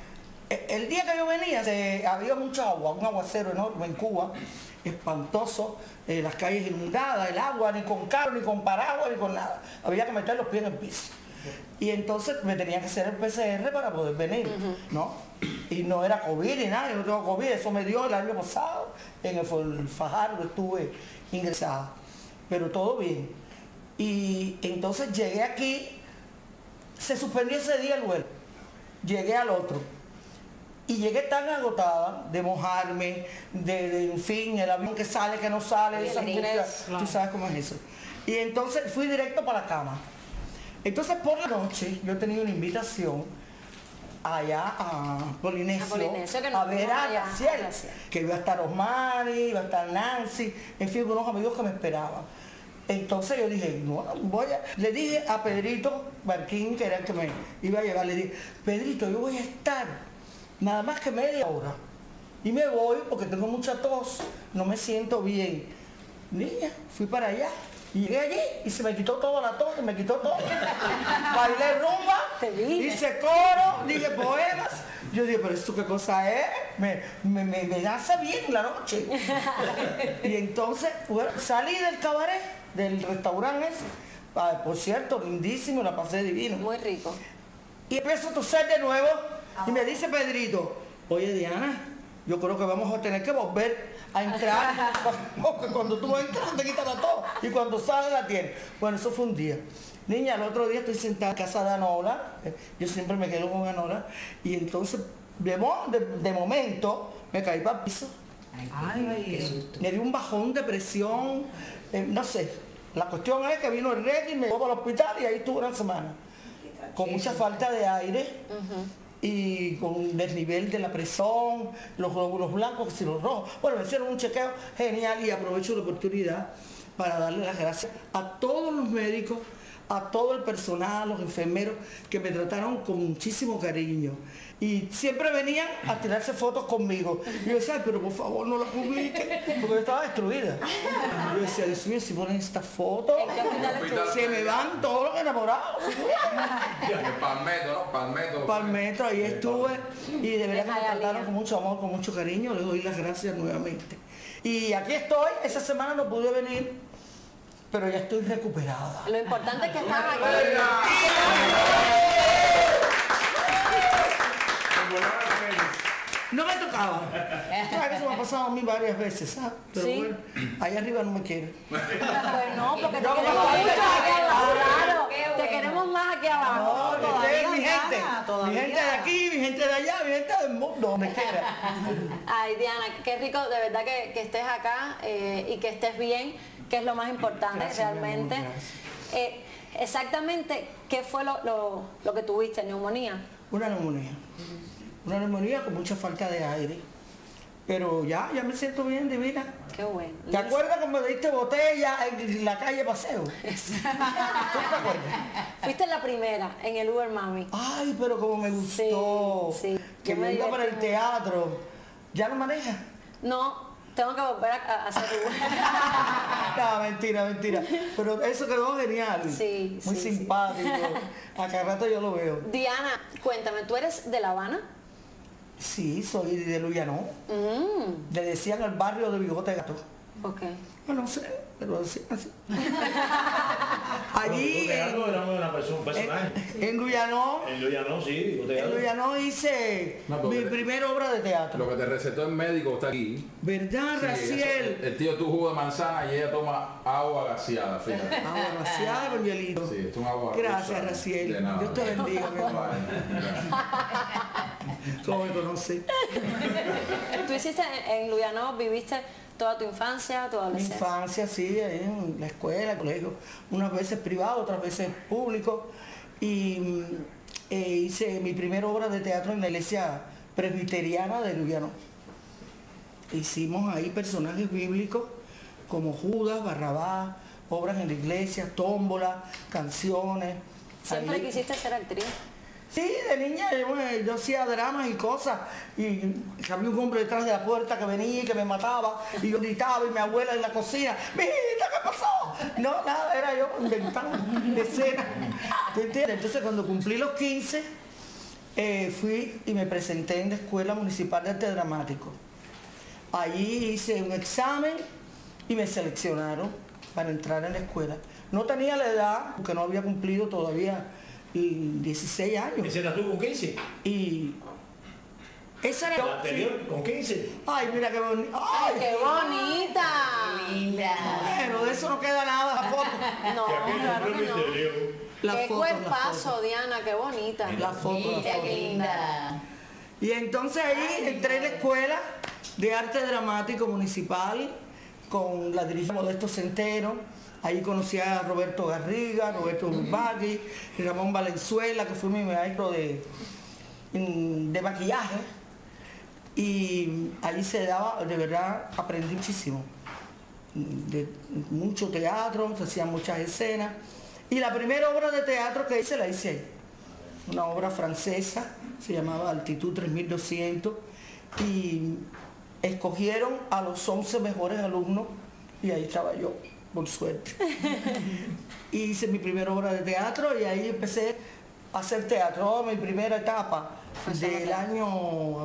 el día que yo venía había mucha agua, un aguacero enorme en Cuba, espantoso, las calles inundadas, el agua, ni con carro, ni con paraguas, ni con nada. Había que meter los pies en el piso. Y entonces me tenía que hacer el PCR para poder venir, ¿no? Y no era COVID ni nada, yo no tengo COVID, eso me dio el año pasado, en el Fajardo estuve ingresada, pero todo bien. Y entonces llegué aquí, se suspendió ese día el vuelo, llegué al otro. Y llegué tan agotada de mojarme, en fin, el avión que sale, que no sale, tú sabes cómo es eso. Y entonces fui directo para la cama. Entonces por la noche yo tenía una invitación allá a Polinesio, a ver a Graciela, que iba a estar Osmani, iba a estar Nancy, en fin, unos amigos que me esperaban. Entonces yo dije, no, le dije a Pedrito Barquín, que era el que me iba a llevar, le dije, Pedrito, yo voy a estar nada más que media hora y me voy porque tengo mucha tos, no me siento bien. Niña, fui para allá y llegué allí y se me quitó toda la tos, se me quitó todo. Bailé rumba, hice coro, dije poemas. Yo dije, pero esto qué cosa es, me hace bien la noche. Y entonces, bueno, salí del cabaret, del restaurante ese, por cierto, lindísimo, la pasé divino. Muy rico. Y empiezo a toser de nuevo. Y me dice Pedrito, oye Diana, yo creo que vamos a tener que volver a entrar, porque cuando tú entras te quitas la tos y cuando sales la tienes. Bueno, eso fue un día. Niña, el otro día estoy sentada en casa de Anola, yo siempre me quedo con Anola, y entonces de momento me caí para el piso. Me dio un bajón de presión, no sé. La cuestión es que vino el Reggae y me llevó para el hospital y ahí estuve una semana. Con mucha falta de aire. Y con desnivel de la presión, los glóbulos blancos y los rojos. Bueno, me hicieron un chequeo genial y aprovecho la oportunidad para darle las gracias a todos los médicos, a todo el personal, los enfermeros que me trataron con muchísimo cariño. Y siempre venían a tirarse fotos conmigo. Y yo decía, pero por favor no la publiquen, porque yo estaba destruida. Y yo decía, Dios mío, si ponen esta foto, se me van todos los enamorados. Palmetto, ahí estuve. Y de verdad que me trataron con mucho amor, con mucho cariño. Les doy las gracias nuevamente. Y aquí estoy, esa semana no pude venir, pero ya estoy recuperada. Lo importante es que estás aquí. No me tocaba. Eso me ha pasado a mí varias veces, ¿sabes? Pero bueno, allá arriba no me quieren. Pues no, porque te queremos mucho aquí abajo. Claro, te queremos más aquí abajo. No, mi gente de aquí, mi gente de allá, mi gente del mundo, donde quiera. Ay, Diana, qué rico de verdad que estés acá y que estés bien, que es lo más importante realmente. Exactamente, ¿qué fue lo que tuviste? ¿Neumonía? Una neumonía. Una neumonía con mucha falta de aire. Pero ya me siento bien, divina. Qué bueno. ¿Te acuerdas cuando me diste botella en la calle Paseo? ¿Tú te acuerdas? Fuiste la primera en el Uber Mami. Ay, pero como me gustó. Sí. Que me iba para el teatro. ¿Ya no manejas? No. Tengo que volver a hacer No, mentira. Pero eso quedó genial. Sí, muy simpático. A cada rato yo lo veo. Diana, cuéntame, ¿tú eres de La Habana? Sí, soy de Luyanó. Le decían el barrio de Bigote Gato. Ok. No sé, pero decían así. Allí en Luyanó. En Luyanó, sí. En Luyanó hice mi primera obra de teatro. Lo que te recetó el médico está aquí. ¿Verdad, Sí, Raciel? el tío tu jugo de manzana y ella toma agua gaseada, fíjate. Agua gaseada con hielito. Sí, es un agua. Gracias, Raciel. De nada. Dios te bendiga, mi amor. ¿Cómo me conoces? ¿Tú hiciste en Luyanó, viviste toda tu infancia, tu Mi adolescencia? infancia, sí, ahí en la escuela, el colegio, unas veces privado, otras veces público. Y hice mi primera obra de teatro en la iglesia presbiteriana de Luyanó. Hicimos ahí personajes bíblicos como Judas, Barrabás, obras en la iglesia, tómbola, canciones. ¿Siempre Ahí. quisiste ser actriz? Sí, de niña yo hacía dramas y cosas y había un hombre detrás de la puerta que venía y que me mataba y yo gritaba y mi abuela en la cocina, ¡mijita, qué pasó! No, nada, era yo inventando escenas. ¿Te entiendes? Entonces cuando cumplí los 15 fui y me presenté en la Escuela Municipal de Arte Dramático. Allí hice un examen y me seleccionaron para entrar en la escuela. No tenía la edad porque no había cumplido todavía 16 años. ¿Ese eras tú con 15? Y esa era ¿La anterior con 15? Ay, mira qué bonita. ¡Ay, qué bonita! Linda. Bueno, de eso no queda nada, la foto. No, claro que no. La Qué foto, la cuerpazo, foto. Diana, qué bonita. La foto, la Mira foto. qué linda. Y entonces ahí entré en la Escuela de Arte Dramático Municipal con la dirigida Modesto Centeno. Ahí conocí a Roberto Garriga, Roberto Urbagui, Ramón Valenzuela, que fue mi maestro de maquillaje. Y ahí se daba, de verdad, aprendí muchísimo. De mucho teatro, se hacían muchas escenas. Y la primera obra de teatro que hice, la hice ahí. Una obra francesa, se llamaba Altitud 3200. Y escogieron a los 11 mejores alumnos y ahí estaba yo, por suerte. Hice mi primera obra de teatro y ahí empecé a hacer teatro, mi primera etapa, del año,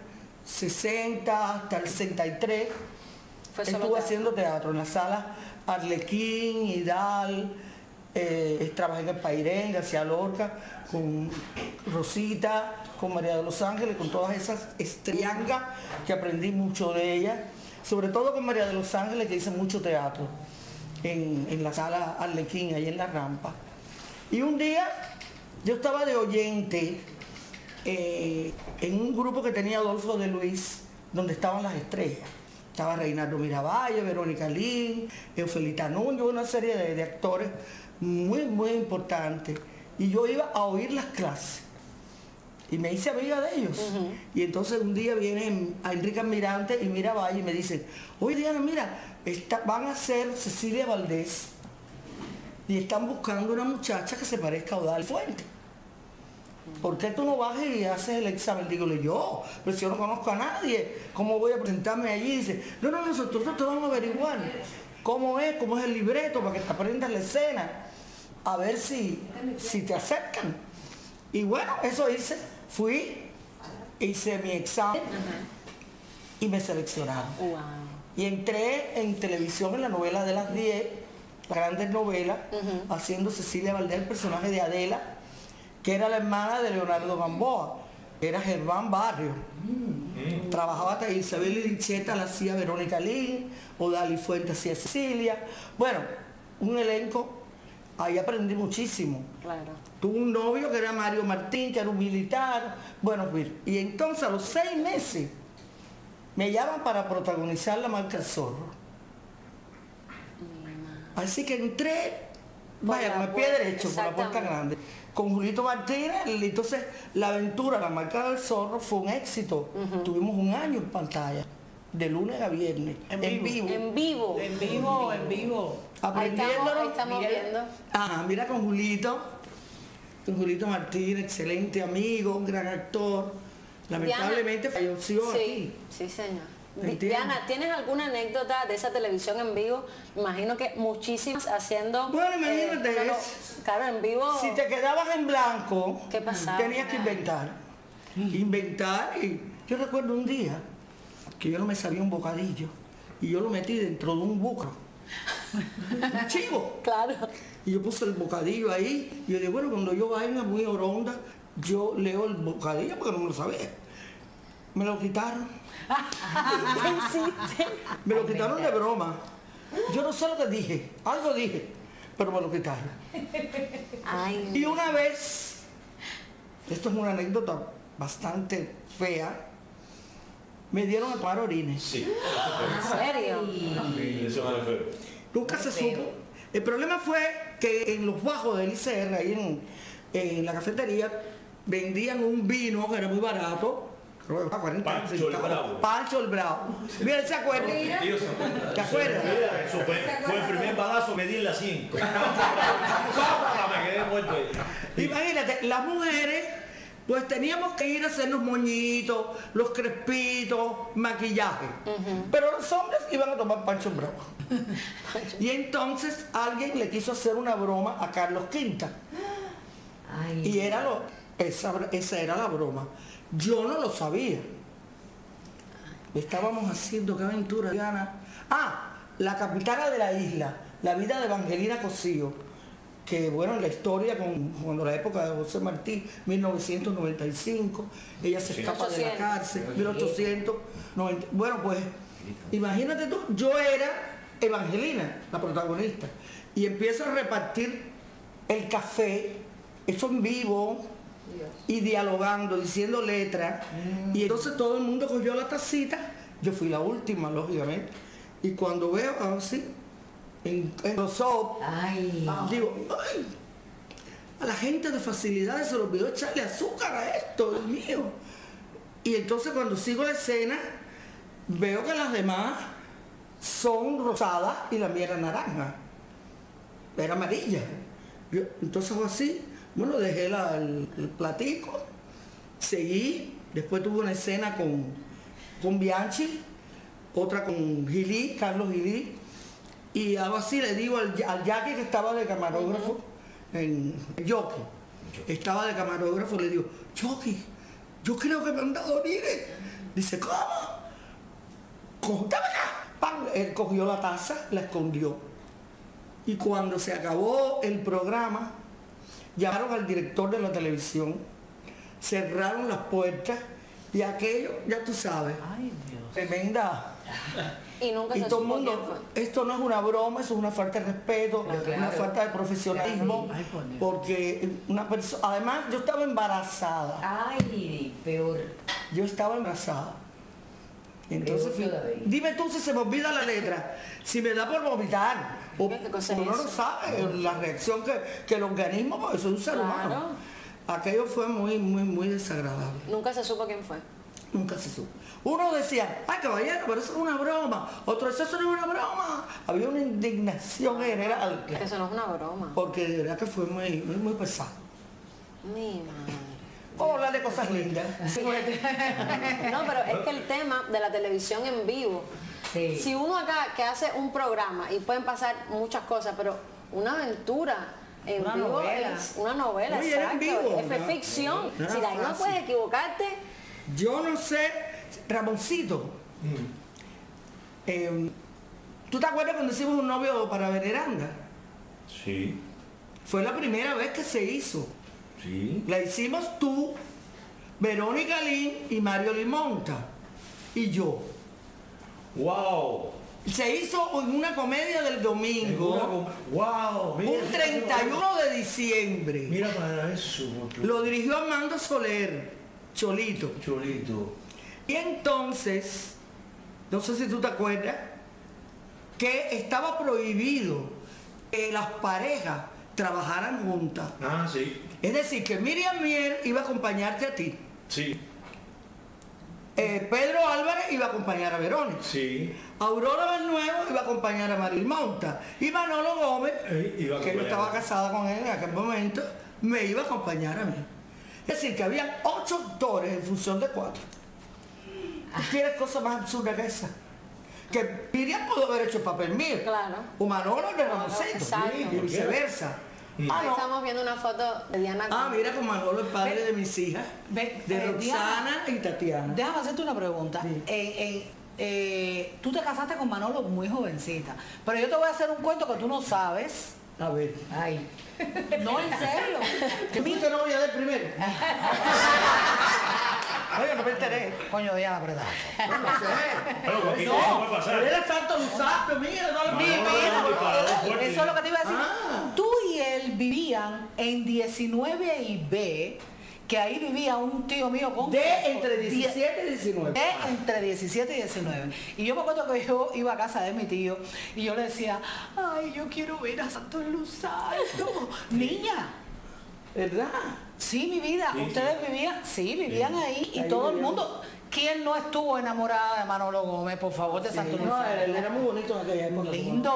60 hasta el 63. Estuve haciendo teatro en la sala Arlequín, Hidal, trabajé en el Pairén, García Lorca, con Rosita, con María de los Ángeles, con todas esas estriangas que aprendí mucho de ellas, sobre todo con María de los Ángeles, que hice mucho teatro en la sala Arlequín, ahí en la Rampa. Y un día yo estaba de oyente en un grupo que tenía Adolfo de Luis, donde estaban las estrellas. Estaba Reinaldo Miravalle, Verónica Lin, Eufelita Núñez, una serie de actores muy, muy importantes. Y yo iba a oír las clases. Y me hice amiga de ellos. Y entonces un día viene a Enrique Almirante y Miravalle y me dicen, oye Diana, mira, van a ser Cecilia Valdés y están buscando una muchacha que se parezca a Odalis Fuente. ¿Por qué tú no vas y haces el examen? Dígole yo, pero si yo no conozco a nadie, ¿cómo voy a presentarme allí? Y dice, no, nosotros te vamos a averiguar cómo es el libreto para que te aprendas la escena, a ver si te aceptan. Y bueno, eso hice, hice mi examen y me seleccionaron. Wow. Y entré en televisión en la novela de las 10, las grandes novelas, haciendo Cecilia Valdés, el personaje de Adela, que era la hermana de Leonardo Gamboa, que era Germán Barrio. Trabajaba hasta Isabel Irincheta, la hacía Verónica Lin, Odalis Fuente hacía Cecilia. Bueno, un elenco, ahí aprendí muchísimo. Claro. Tuve un novio que era Mario Martín, que era un militar. Bueno, y entonces a los 6 meses me llaman para protagonizar La Marca del Zorro. Así que entré, vaya, con el pie derecho, por la puerta grande, con Julito Martínez. Entonces la aventura La Marca del Zorro fue un éxito. Tuvimos un año en pantalla, de lunes a viernes, en vivo. Aprendiéndolo. Ahí estamos viendo. Mira con Julito Martínez, excelente amigo, un gran actor. Lamentablemente falleció aquí. Sí, señor. ¿Entiendes? Diana, ¿tienes alguna anécdota de esa televisión en vivo? Imagino que muchísimas haciendo... Bueno, imagínate eso. Claro, en vivo... Si te quedabas en blanco, ¿qué pasaba? tenías que inventar. Inventar Yo recuerdo un día que yo no me sabía un bocadillo y yo lo metí dentro de un buco. Un chivo. Claro. Y yo puse el bocadillo ahí y yo dije, bueno, cuando yo vaya muy oronda, yo leo el bocadillo porque no me lo sabía. Me lo quitaron. ¿Qué hiciste? Me lo quitaron de broma. Yo no sé lo que dije, algo dije, pero me lo quitaron. Ay, y una vez, esto es una anécdota bastante fea, me dieron a tomar orines. Sí. ¿en serio? Eso fue feo. Nunca se supo. El problema fue que en los bajos del ICR, ahí en la cafetería, vendían un vino que era muy barato. Pancho el Bravo. Pancho el Bravo. Mira, ¿se acuerda? ¿Te acuerdas? Eso fue el primer balazo, me di en la 5. Me quedé muerto ahí. Imagínate, las mujeres, pues teníamos que ir a hacernos moñitos, los crespitos, maquillaje. Pero los hombres iban a tomar Pancho el Bravo. Y entonces alguien le quiso hacer una broma a Carlos Quinta. Y era esa era la broma. Yo no lo sabía. Estábamos haciendo, qué aventura, Diana. La capitana de la isla, la vida de Evangelina Cosío, que bueno, en la historia, cuando la época de José Martí, 1995, ella se escapa de la cárcel, 1890. Bueno, pues, imagínate tú, yo era Evangelina, la protagonista, y empiezo a repartir el café, eso en vivo, y dialogando, diciendo letras, y entonces todo el mundo cogió la tacita, yo fui la última, lógicamente, y cuando veo así, en los ojos, digo, ay, a la gente de facilidades se le olvidó echarle azúcar a esto, Dios mío. Y entonces cuando sigo la escena, veo que las demás son rosadas y la mía era naranja, era amarilla. Entonces fue así. Bueno, dejé el platico, seguí, después tuve una escena con Bianchi, otra con Gilí, Carlos Gilí, y algo así le digo al Jackie que estaba de camarógrafo, en Jockey, estaba de camarógrafo, le digo, Jockey, yo creo que me han dado orines. Dice, ¿cómo? ¡Dame acá! ¡Pam! Él cogió la taza, la escondió. Y cuando se acabó el programa, llamaron al director de la televisión, cerraron las puertas y aquello, ya tú sabes, tremenda. Y nunca se todo el supo mundo, quién fue. esto no es una broma, eso es una falta de respeto, una falta de profesionalismo, porque una persona, además yo estaba embarazada. Ay, peor. Yo estaba embarazada. Entonces, dime tú si se me olvida la letra, si me da por vomitar, o uno no sabe la reacción que el organismo, porque soy un ser humano. Aquello fue muy desagradable. Nunca se supo quién fue. Nunca se supo. Uno decía, ay caballero, pero eso es una broma. Otro decía, eso no es una broma. Había una indignación general. Eso no es una broma. Porque de verdad que fue muy pesado. Mi madre. Vamos a hablar de cosas lindas. No, pero es que el tema de la televisión en vivo, si uno acá que hace un programa y pueden pasar muchas cosas, pero una aventura en Una vivo novela. es una novela, Oye, era exacto. en vivo. Es ficción. No era Si de ahí no fácil. puedes equivocarte. Yo no sé, Ramoncito. ¿Tú te acuerdas cuando hicimos un novio para Veneranda? Sí. Fue la primera vez que se hizo. Sí. La hicimos tú, Verónica Lin y Mario Limonta. Y yo. ¡Wow! Se hizo en una comedia del domingo. ¡Wow! Mira, Un 31 de diciembre. Mira para eso. Lo dirigió Armando Soler, Cholito. Cholito. Y entonces, no sé si tú te acuerdas, que estaba prohibido que las parejas trabajaran juntas. Ah, sí. Es decir, que Miriam Mier iba a acompañarte a ti. Sí. Pedro Álvarez iba a acompañar a Verónica. Sí. Aurora Bernuevo iba a acompañar a Maril Monta. Y Manolo Gómez, Iba a que yo acompañar. estaba casada con él en aquel momento, me iba a acompañar a mí. Es decir, que había 8 actores en función de 4. ¿Tú quieres cosa más absurda que esa? Que Miriam pudo haber hecho el papel mío. Claro. O Manolo de Ramoncito. Exacto. Y viceversa. Ahí estamos viendo una foto de Diana. Mira con Manolo, el padre de mis hijas, de Roxana y Tatiana. Déjame hacerte una pregunta. Tú te casaste con Manolo muy jovencita, pero yo te voy a hacer un cuento que tú no sabes. A ver. Ay. No, en serio. ¿Que fuiste novia del primero? Oye, no me enteré. Coño, Diana, ¿verdad? No sé. No, pero era santo Eusapio, mira, no. Eso es lo que te iba a decir. Tú y él vivían en 19 y B, que ahí vivía un tío mío con... entre 17 y 19. Entre 17 y 19. Y yo me acuerdo que yo iba a casa de mi tío y yo le decía, ay, yo quiero ver a Santo Luzario. Niña. ¿Verdad? Sí, mi vida. Ustedes vivían ahí y ahí todo el mundo... ¿Quién no estuvo enamorada de Manolo Gómez, por favor, de Santo Luzario? No, él era muy bonito en aquella época.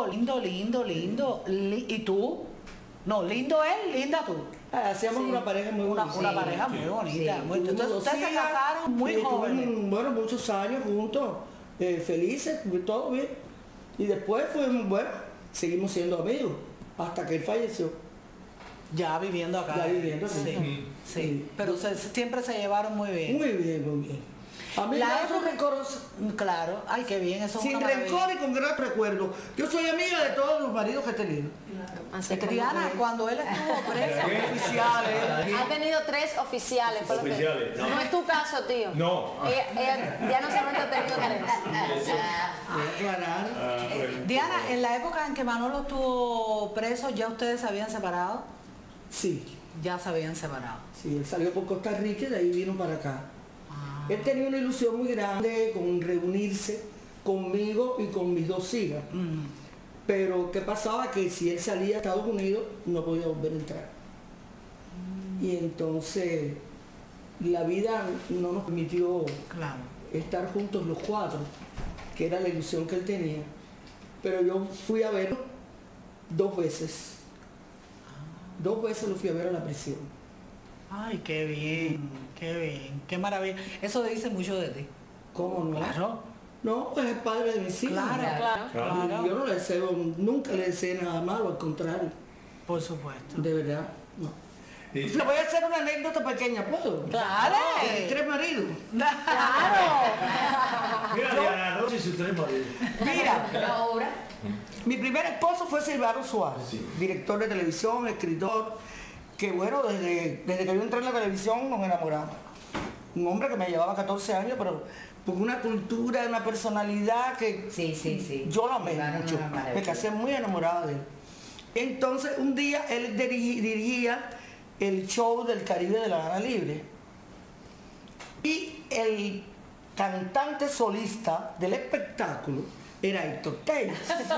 Lindo. ¿Y tú? No, lindo él, linda tú. Hacíamos una pareja muy bonita. Una pareja muy bonita. Entonces ustedes se casaron muy jóvenes. Bueno, muchos años juntos, felices, todo bien. Y después seguimos siendo amigos, hasta que él falleció. Ya viviendo acá. Ya viviendo acá. Sí. Pero siempre se llevaron muy bien. Muy bien. A mí esos recuerdos, claro, ay, qué bien, eso. Sin rencor y con gran recuerdo. Yo soy amiga de todos los maridos que he tenido. Diana, cuando él estuvo preso, oficiales. Ha tenido 3 oficiales. Oficiales. No es tu caso, tío. No. Diana solamente ha tenido 3. Voy a aclarar. Diana, en la época en que Manolo estuvo preso, ¿ya ustedes se habían separado? Sí. Ya se habían separado. Sí, él salió por Costa Rica y de ahí vino para acá. Él tenía una ilusión muy grande con reunirse conmigo y con mis 2 hijas. Pero ¿qué pasaba? Que si él salía a Estados Unidos no podía volver a entrar. Y entonces la vida no nos permitió estar juntos los 4, que era la ilusión que él tenía. Pero yo fui a verlo 2 veces. 2 veces lo fui a ver a la prisión. Ay, qué bien, qué maravilla. Eso dice mucho de ti. ¿Cómo no? Claro. No, pues es el padre de mis hijos. Claro. Yo no le deseo, nunca le deseé nada malo, al contrario. Por supuesto. De verdad, no. Le voy a hacer una anécdota pequeña, ¿puedo? Claro. 3 maridos. Claro. Mira, Diana, no sé si 3 maridos. Mira, mi primer esposo fue Silvano Suárez, director de televisión, escritor, que bueno, desde que yo entré en la televisión nos enamoramos. Un hombre que me llevaba 14 años, pero con una cultura, una personalidad que yo lo amé mucho. Me casé muy enamorada de él. Entonces, un día él dirigía el show del Caribe de La Habana Libre. Y el cantante solista del espectáculo era Héctor Telles.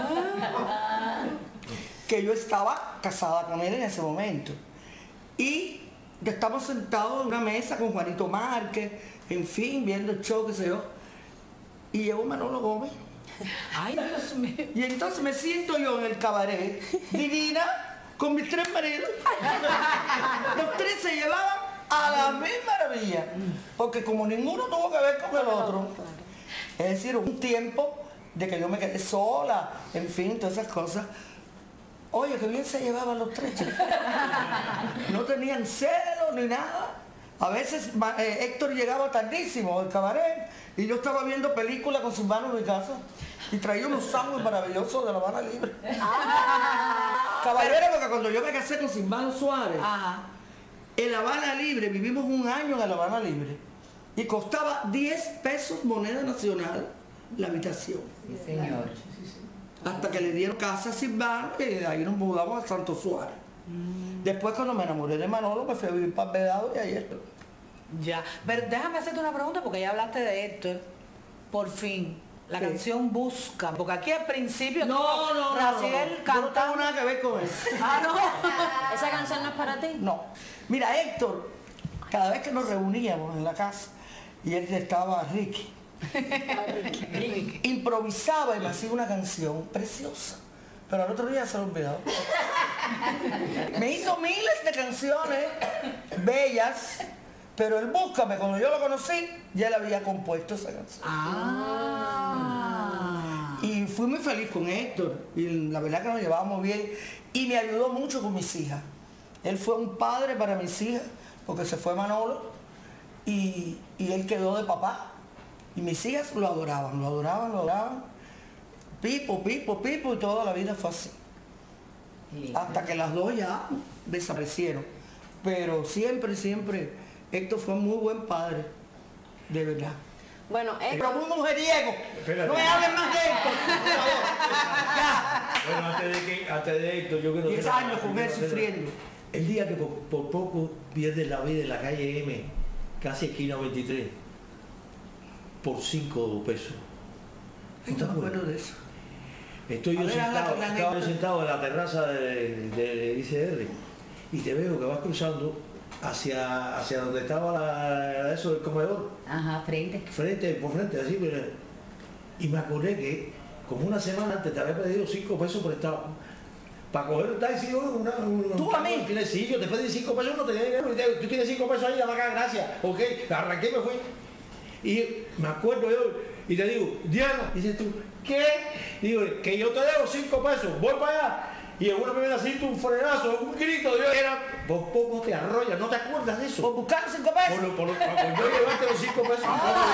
Que yo estaba casada con él en ese momento. Y estamos sentados en una mesa con Juanito Márquez, en fin, viendo el show, qué sé yo. Y llegó Manolo Gómez. Ay, Dios mío. Y entonces me siento yo en el cabaret, divina, con mis 3 maridos. Los 3 se llevaban a la misma maravilla. Porque como ninguno tuvo que ver con el otro. Es decir, un tiempo de que yo me quedé sola, en fin, todas esas cosas. Oye, que bien se llevaban los 3. No tenían celos ni nada. A veces Héctor llegaba tardísimo al cabaret y yo estaba viendo películas con Silvano en mi casa y traía unos sándwiches maravillosos de La Habana Libre. Caballero, porque cuando yo me casé con Silvano Suárez, en La Habana Libre, vivimos un año en La Habana Libre y costaba 10 pesos moneda nacional la habitación. Sí, señor. Hasta que le dieron casa a Silvano y de ahí nos mudamos a Santo Suárez. Después cuando me enamoré de Manolo me fui a vivir para Vedado y ahí estoy. Ya, pero déjame hacerte una pregunta porque ya hablaste de Héctor. Por fin, la canción Busca, porque aquí al principio Raciel cantando. No tengo nada que ver con eso. No. ¿Esa canción no es para ti? No. Mira, Héctor, cada vez que nos reuníamos en la casa y él estaba Ricky, improvisaba y me hacía una canción preciosa, pero al otro día se lo olvidaba. Me hizo miles de canciones bellas, pero el Búscame, cuando yo lo conocí, ya le había compuesto esa canción. Y fui muy feliz con Héctor y la verdad que nos llevábamos bien y me ayudó mucho con mis hijas. Él fue un padre para mis hijas, porque se fue Manolo y él quedó de papá. Y mis hijas lo adoraban, lo adoraban, lo adoraban. Pipo, Pipo, Pipo, y toda la vida fue así. Hasta que las dos ya desaparecieron. Pero siempre, siempre, Héctor fue un muy buen padre, de verdad. Bueno, pero un mujeriego. No me hablen más de Héctor, por favor. Ya. Bueno, antes de Héctor, yo quiero 10 años con él sufriendo. El día que por poco pierdes la vida en la calle M, casi esquina 23, por 5 pesos. ¿No te acuerdas de eso? Estoy yo sentado en la terraza de ICR y te veo que vas cruzando hacia donde estaba eso del comedor. Ajá, por frente, así. Y me acordé que como una semana antes te había pedido 5 pesos prestado para coger un taxi. ¿Tú a mí? Sí, yo te pedí 5 pesos, no tenía dinero. Tú tienes 5 pesos ahí, dame acá, gracias. Ok, arranqué y me fui. Y me acuerdo yo, y te digo, Diana, dices tú, ¿qué? Digo, que yo te debo 5 pesos, voy para allá. Y en una primera siento un frenazo, un grito, Dios, era, por poco te arrollas, ¿no te acuerdas de eso? ¿Por buscar 5 pesos? Por yo llevarte los 5 pesos.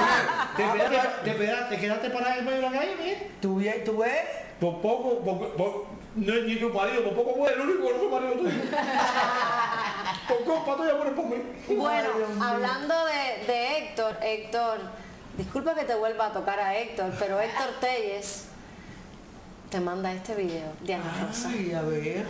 ¿Te quedaste parada en medio de la calle, bien? ¿Tú ves? Por poco, no es ni tu marido, por poco fue el único que no fue marido tuyo. Por culpa tuya, por mí. Bueno, hablando de Héctor, disculpa que te vuelva a tocar a Héctor, pero Héctor Telles te manda este video, Diana Rosa. Ay, a ver.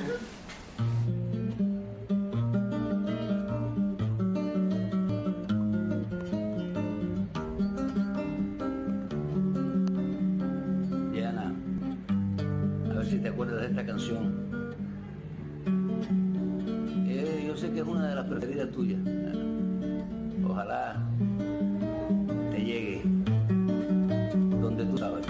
Diana, a ver si te acuerdas de esta canción. Yo sé que es una de las preferidas tuyas. Ojalá te llegue donde tú sabes.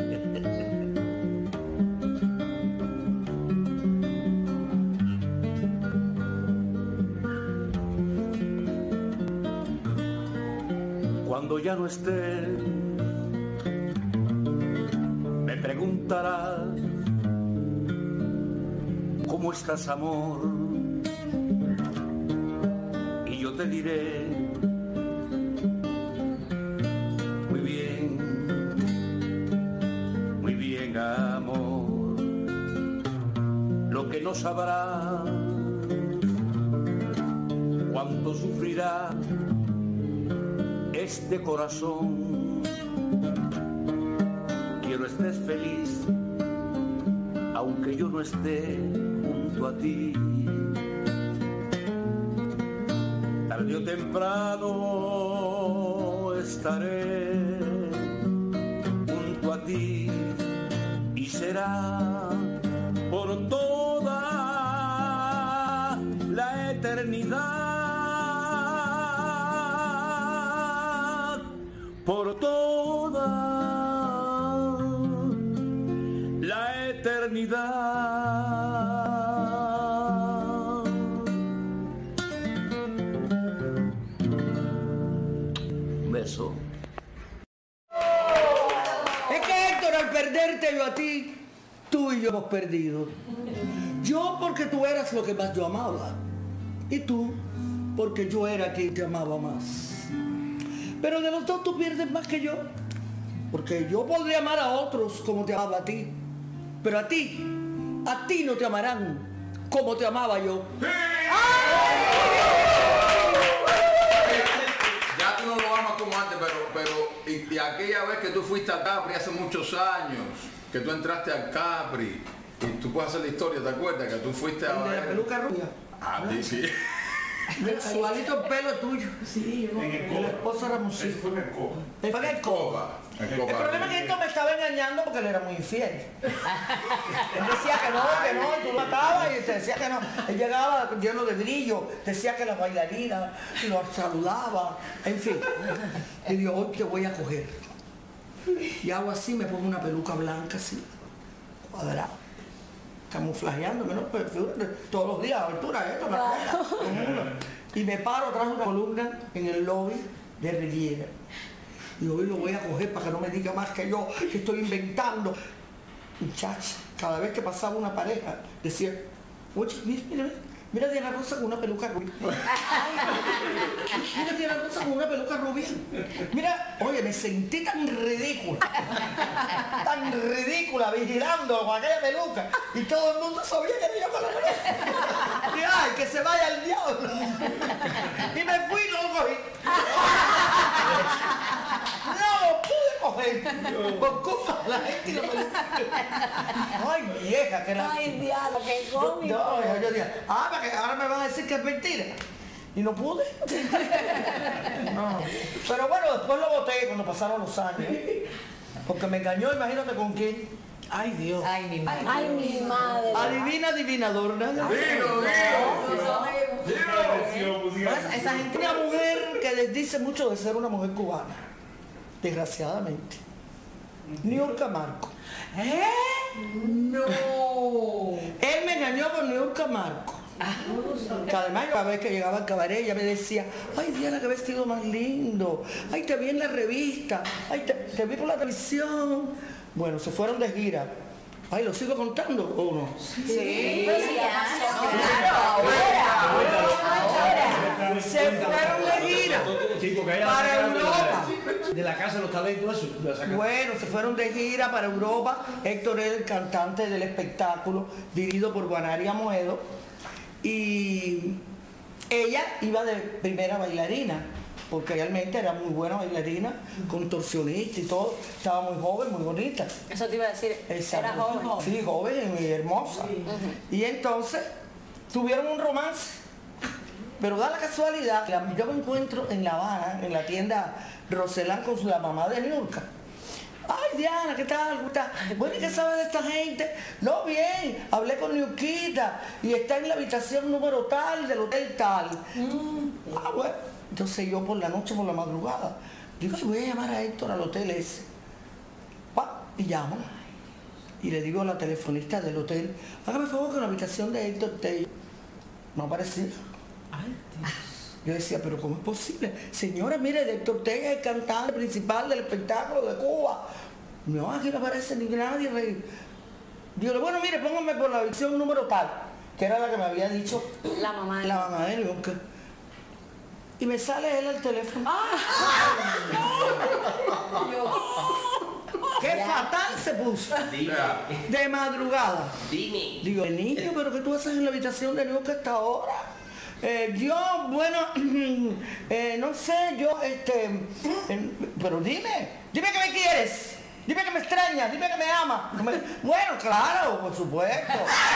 Cuando ya no esté, me preguntarás, ¿cómo estás, amor? Y yo te diré, muy bien, amor. Lo que no sabrá, cuánto sufrirá este corazón. Quiero estés feliz, aunque yo no esté junto a ti. Tarde o temprano estaré junto a ti y será por toda la eternidad, por toda la eternidad. Un beso. Es que Héctor, al perderte yo a ti, tú y yo hemos perdido. Yo porque tú eras lo que más yo amaba. Y tú porque yo era quien te amaba más. Pero de los dos tú pierdes más que yo. Porque yo podría amar a otros como te amaba a ti. Pero a ti no te amarán como te amaba yo. Ya tú no lo amas como antes, pero y aquella vez que tú fuiste a Capri hace muchos años, que tú entraste al Capri, y tú puedes hacer la historia, ¿te acuerdas? Que tú fuiste a De la ver. peluca rubia. Ah, sí, sí. Igualito el pelo tuyo. Sí, yo En el la esposa era música. Fue en el Copa. Fue en el Copa. El problema es que esto me estaba engañando porque él era muy infiel. Él decía que no, tú matabas y te decía que no. Él llegaba lleno de brillo, decía que la bailarina lo saludaba, en fin. Y digo, hoy te voy a coger. Y hago así, me pongo una peluca blanca así, cuadrada, camuflajeándome, ¿no? Pues, todos los días, a altura, esto, y me paro atrás de una columna en el lobby de Riviera. Y hoy lo voy a coger para que no me diga más que yo, que estoy inventando. Muchacha, cada vez que pasaba una pareja, decía, oye, mira, Mira Diana Rosa con una peluca rubia. Mira Diana Rosa con una peluca rubia. Mira, oye, me sentí tan ridícula vigilando con aquella peluca y todo el mundo sabía que era yo con la peluca. Y ay, que se vaya el diablo. Y me fui y no lo cogí. No lo pude coger por culpa de la gente y la peluca. Ay, vieja, que era. Ay, diablo, qué cómico. Yo dije, para que ahora me van a decir que es mentira. Y no pude. No. Pero bueno, después lo boté cuando pasaron los años. Porque me engañó, imagínate con quién. Ay, Dios. Ay, mi madre. Ay, mi madre. Adivina, adivinador. Esa gente, una mujer que les dice mucho de ser una mujer cubana. Desgraciadamente. Niurka Marco. No. Él me engañó con Niurka Marco. Que además cada vez que llegaba al cabaret ella me decía, ay Diana, qué vestido más lindo, ay te vi en la revista, ay te vi por la televisión. Bueno, se fueron de gira. Ay, ¿lo sigo contando o no? Sí. Se fueron de gira para Europa. De la Casa de los Talentos, eso. Bueno, se fueron de gira para Europa. Héctor era el cantante del espectáculo, dirigido por Guanari Amoedo. Y ella iba de primera bailarina, porque realmente era muy buena bailarina, contorsionista y todo. Estaba muy joven, muy bonita. Eso te iba a decir. Exacto. Era joven. Sí, joven y hermosa. Y entonces tuvieron un romance. Pero da la casualidad que yo me encuentro en La Habana, en la tienda Roselán con la mamá de Niurka. Ay, Diana, ¿qué tal? ¿Cómo está? Bueno, ¿y qué sabe de esta gente? No, bien, hablé con Niurquita y está en la habitación número tal del hotel tal. Ah, bueno. Entonces yo por la noche, por la madrugada, digo, ay, voy a llamar a Héctor al hotel ese. Y llamo. Y le digo a la telefonista del hotel, hágame favor que la habitación de Héctor esté. No aparecía. Ay, Dios. Yo decía, pero ¿cómo es posible? Señora, mire, Héctor Ortega es el cantante principal del espectáculo de Cuba. No, aquí no aparece ni nadie, rey. Digo, bueno, mire, póngame por la habitación número tal, que era la que me había dicho la mamá de Niurka. Y me sale él al teléfono. ¡Qué fatal se puso! De madrugada. Dime. Digo, niño, ¿pero qué tú haces en la habitación de Niurka a esta hora? Yo, bueno, no sé, yo, pero dime que me quieres, dime que me extrañas, dime que me amas. Bueno, claro, por supuesto.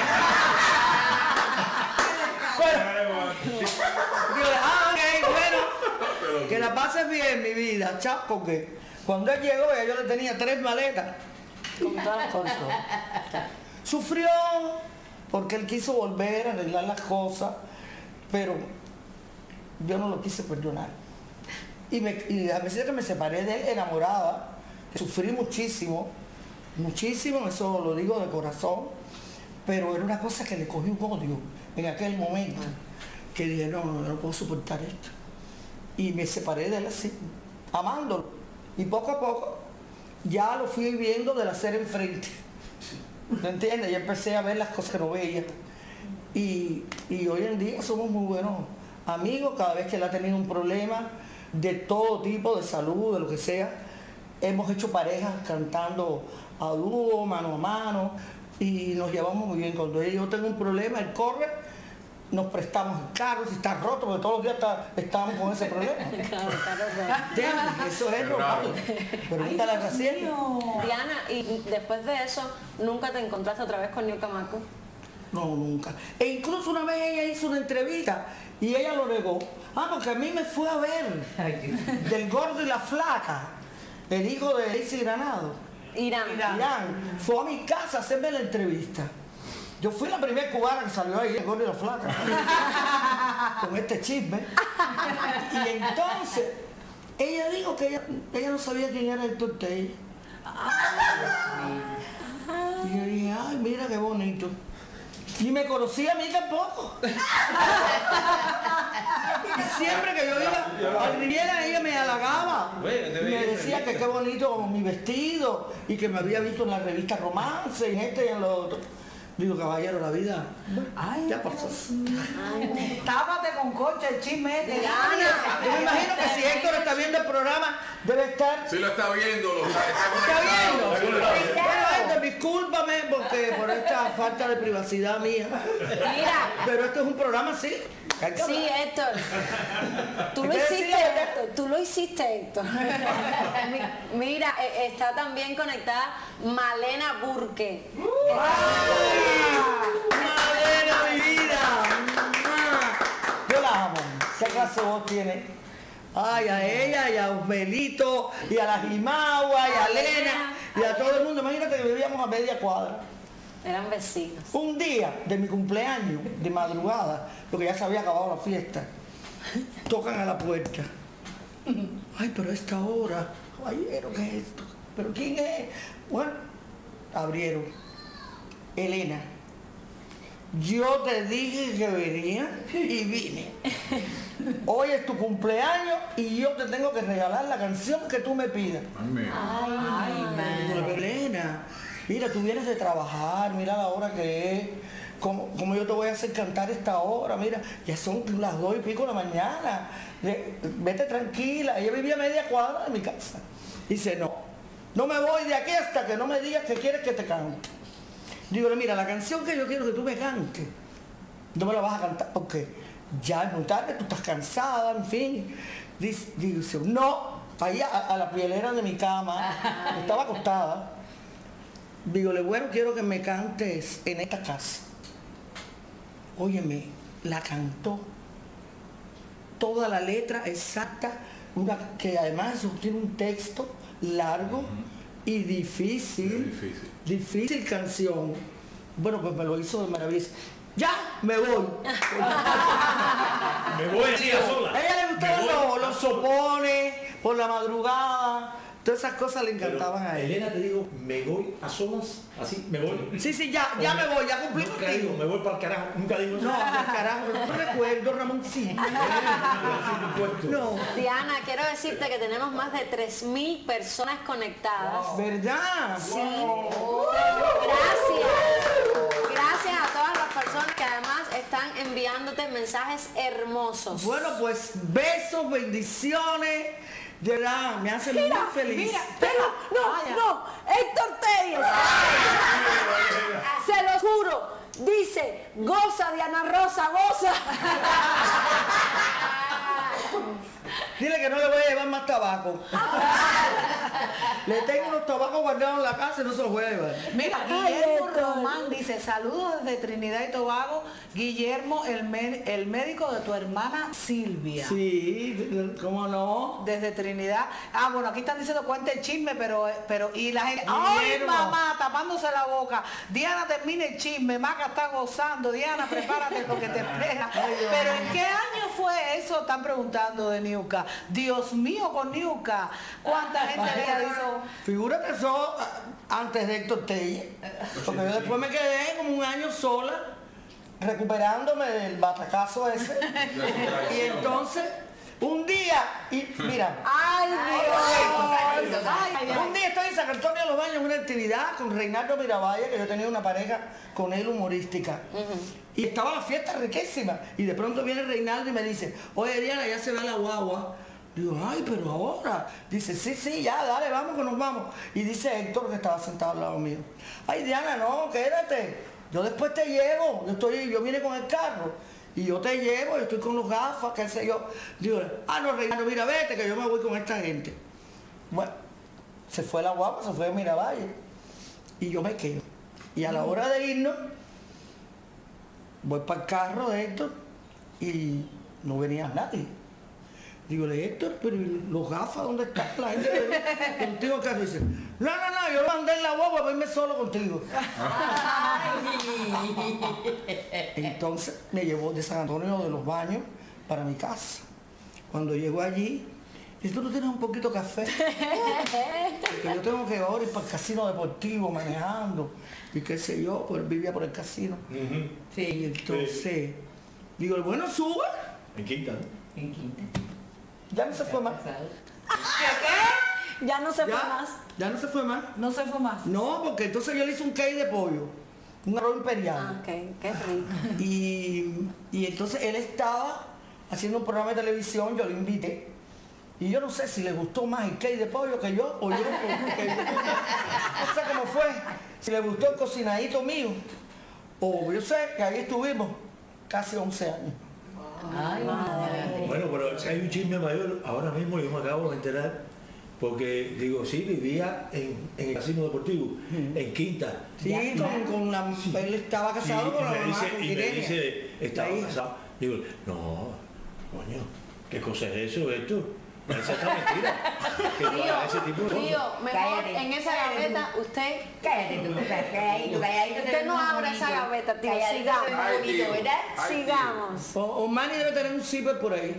Bueno, que la pases bien, mi vida, chao, porque cuando él llegó yo le tenía 3 maletas. Con todas las cosas. Sufrió porque él quiso volver a arreglar las cosas, pero yo no lo quise perdonar. Y a veces que me separé de él enamorada, sufrí muchísimo, eso lo digo de corazón, pero era una cosa que le cogí un odio en aquel momento, que dije, no puedo soportar esto. Y me separé de él así, amándolo. Y poco a poco ya lo fui viendo del hacer enfrente. ¿Me entiendes? Y empecé a ver las cosas que no veía. Y hoy en día somos muy buenos amigos. Cada vez que él ha tenido un problema de todo tipo, de salud, de lo que sea, hemos hecho parejas cantando a dúo, mano a mano, y nos llevamos muy bien. Cuando yo tengo un problema, él corre, nos prestamos el carro, si está roto, porque todos los días estamos con ese problema. Eso es normal. Pregúntale a Graciela. Diana, y después de eso, ¿nunca te encontraste otra vez con Niurka Marco? No, nunca. E incluso una vez ella hizo una entrevista y ella lo negó. Porque a mí me fue a ver del gordo y la flaca, el hijo de Daisy Granado. Irán. Fue a mi casa a hacerme la entrevista. Yo fui la primera cubana que salió ahí, el gordo y la flaca, con este chisme. Y entonces, ella dijo que ella no sabía quién era Héctor Ortega. Y yo dije, ay, mira qué bonito. Ni me conocía a mí tampoco. Y siempre que yo iba al Riviera, ella me halagaba. Me decía que qué bonito mi vestido y que me había visto en la revista Romance, en y en lo otro. Digo, caballero, la vida, ay, ya pasó. Tápate con coche el chisme. Yo me imagino que si Héctor está viendo el programa, debe estar... Sí, lo está viendo, lo está viendo. conectado. Bueno, Héctor, discúlpame porque por esta falta de privacidad mía. Mira. Pero esto es un programa así. Sí, Héctor. Tú lo hiciste, Héctor. Tú lo hiciste, Héctor. Mira, está también conectada Malena Burke. Malena, mi vida. Yo la amo. ¿Qué clase vos tienes? Ay, a ella, y a Osmelito, y a la Jimagua, y a Elena, y a todo el mundo. Imagínate que vivíamos a media cuadra. Eran vecinos. Un día de mi cumpleaños, de madrugada, porque ya se había acabado la fiesta, tocan a la puerta. Ay, pero a esta hora, caballero, ¿qué es esto? ¿Pero quién es? Bueno, abrieron. Elena, yo te dije que venía y vine. Hoy es tu cumpleaños y yo te tengo que regalar la canción que tú me pidas. Ay, Elena, mira, tú vienes de trabajar, mira la hora que es, como yo te voy a hacer cantar esta hora, mira, ya son las 2:00 de la mañana, vete tranquila. Ella vivía a media cuadra de mi casa. Dice, no me voy de aquí hasta que no me digas que quieres que te cante. Digo, mira, la canción que yo quiero que tú me cantes, no me la vas a cantar porque ya es muy tarde, tú estás cansada, en fin. Dice, no, ahí a la pielera de mi cama, estaba acostada. Dígole, bueno, quiero que me cantes en esta casa. Óyeme, la cantó. Toda la letra exacta, que además tiene un texto largo y difícil. Difícil canción. Bueno, pues me lo hizo de maravilla. ¡Ya! ¡Me voy! Me voy así a sola. A ella le gustaban los sopones por la madrugada. Todas esas cosas le encantaban a ella. Elena, te digo, me voy a solas, así, me voy. Sí, ya me voy, ya cumplí Nunca contigo. digo, me voy para el carajo, nunca digo eso. No, para el carajo, no recuerdo, Ramón, sí. No. Diana, quiero decirte que tenemos más de 3.000 personas conectadas. ¿Verdad? Sí. Wow. Gracias a todas las personas que además están enviándote mensajes hermosos. Bueno, pues besos, bendiciones. De verdad, me hace muy feliz. Mira, no, Héctor Telles. Se lo juro. Dice, goza, Diana Rosa, goza. Dile que no le voy a llevar más tabaco. Le tengo unos tabacos guardados en la casa y no se los voy a llevar. Mira, Guillermo Román dice, saludos desde Trinidad y Tobago, Guillermo, el médico de tu hermana Silvia. Sí, ¿cómo no? Desde Trinidad. Ah, bueno, aquí están diciendo cuenta el chisme, pero y la gente, ¡ay, Guillermo! mamá! Tapándose la boca. Diana, termina el chisme, Maca está gozando. Diana, prepárate porque te espera. Pero ¿en qué año fue eso? Están preguntando de Niuca. Dios mío, con Niuca. ¿Cuánta gente había dicho? Figúrate eso antes de Héctor Telles. Porque yo después me quedé como un año sola, recuperándome del batacazo ese. Y entonces, un día, y mira. ¡Ay, Dios! Un día estoy en San Antonio de los Baños en una actividad con Reinaldo Miravalle, que yo tenía una pareja con él humorística. Y estaba la fiesta riquísima. Y de pronto viene Reinaldo y me dice, oye Diana, ya se va la guagua. Digo, ay, pero ahora. Dice, sí, ya, dale, vamos que nos vamos. Y dice Héctor, que estaba sentado al lado mío, ay Diana, no, quédate. Yo después te llevo. Yo vine con el carro. Y yo te llevo, yo estoy con los gafas, qué sé yo. Digo, no, Reinaldo, mira, vete, que yo me voy con esta gente. Bueno, se fue la guapa, se fue de Miravalle. Y yo me quedo. Y a la hora de irnos, voy para el carro de Héctor y no venía nadie. Digo, Héctor, pero los gafas, ¿dónde están? La gente contigo acá dice, no, yo lo mandé en la guagua para irme solo contigo. Entonces me llevó de San Antonio de los Baños para mi casa. Cuando llego allí, dice, ¿tú no tienes un poquito de café? Porque yo tengo que ahora ir para el casino deportivo manejando y qué sé yo, pues vivía por el casino. Sí, y entonces, digo, bueno, sube. En Quinta, ¿no? En Quinta. Ya no se fue más. ¿Qué? Ya no se fue más. Ya no se fue más. No se fue más. No, porque entonces yo le hice un cake de pollo. un arroz imperial. Ah, ok, qué rico. Y entonces él estaba haciendo un programa de televisión, yo lo invité. Y yo no sé si le gustó más el cake de pollo que yo o yo. No sé cómo fue. Si le gustó el cocinadito mío. O yo sé que ahí estuvimos casi 11 años. Ay, madre. Bueno, pero si hay un chisme mayor, ahora mismo yo me acabo de enterar, porque digo, sí, vivía en el casino deportivo, en Quinta. Sí, él estaba casado con la mamá, con y me Irene. dice, estaba casado. Digo, no, coño, ¿qué cosa es eso, Héctor? Esa es mentira. Ese tipo de Río, cosas. mejor en esa gaveta usted... Cállate tú, calladito. Usted no abra esa gaveta, tío. Sigamos. Ay, tío. ¿Verdad? Ay, Sigamos. O Manny debe tener un zipper por ahí.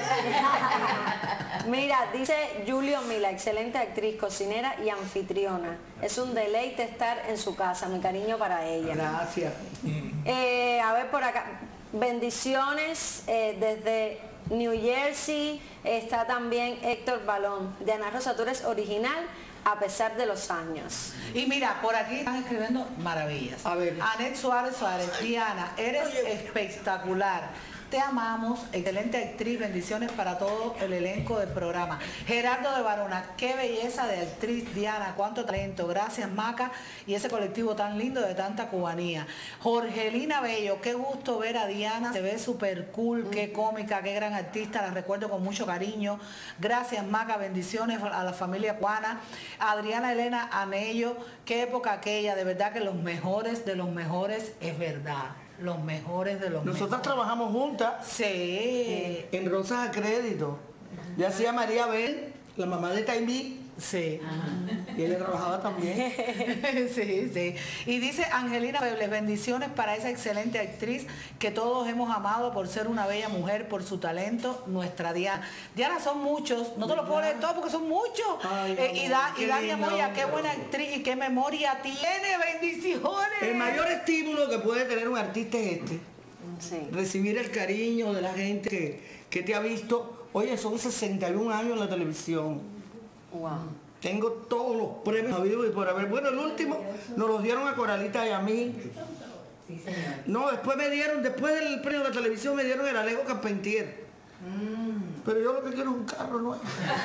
Mira, dice Julio Mila, excelente actriz, cocinera y anfitriona. Es un deleite estar en su casa. Mi cariño para ella. Gracias. A ver por acá. Bendiciones desde New Jersey. Está también Héctor Balón. Diana Rosa, tú eres original a pesar de los años. Y mira, por aquí están escribiendo maravillas. A ver. Anet Suárez, Diana, eres espectacular. Te amamos, excelente actriz, bendiciones para todo el elenco del programa. Gerardo de Barona, qué belleza de actriz, Diana, cuánto talento, gracias Maca y ese colectivo tan lindo de tanta cubanía. Jorgelina Bello, qué gusto ver a Diana, se ve súper cool, qué cómica, qué gran artista, la recuerdo con mucho cariño. Gracias Maca, bendiciones a la familia cubana. Adriana Elena Anello, qué época aquella, de verdad que los mejores de los mejores, es verdad. Los mejores de los mejores. Nosotras trabajamos juntas. Sí. En Rosas a Crédito. Yo hacía María Bel, la mamá de Taimí. Sí. Y ella trabajaba también. Sí, sí. Y dice Angelina Febles, bendiciones para esa excelente actriz que todos hemos amado por ser una bella mujer, por su talento, nuestra Diana. Diana, son muchos, no te lo puedo leer todo porque son muchos. Ay, y Dania Moya, qué buena actriz y qué memoria tiene, bendiciones. El mayor estímulo que puede tener un artista es este. Sí. Recibir el cariño de la gente que te ha visto. Oye, son 61 años en la televisión. Wow. Tengo todos los premios habidos y por haber. Bueno, el último nos los dieron a Coralita y a mí. Sí, señor. No, después del premio de la televisión me dieron el Alejo Carpentier. Pero yo lo que quiero es un carro nuevo.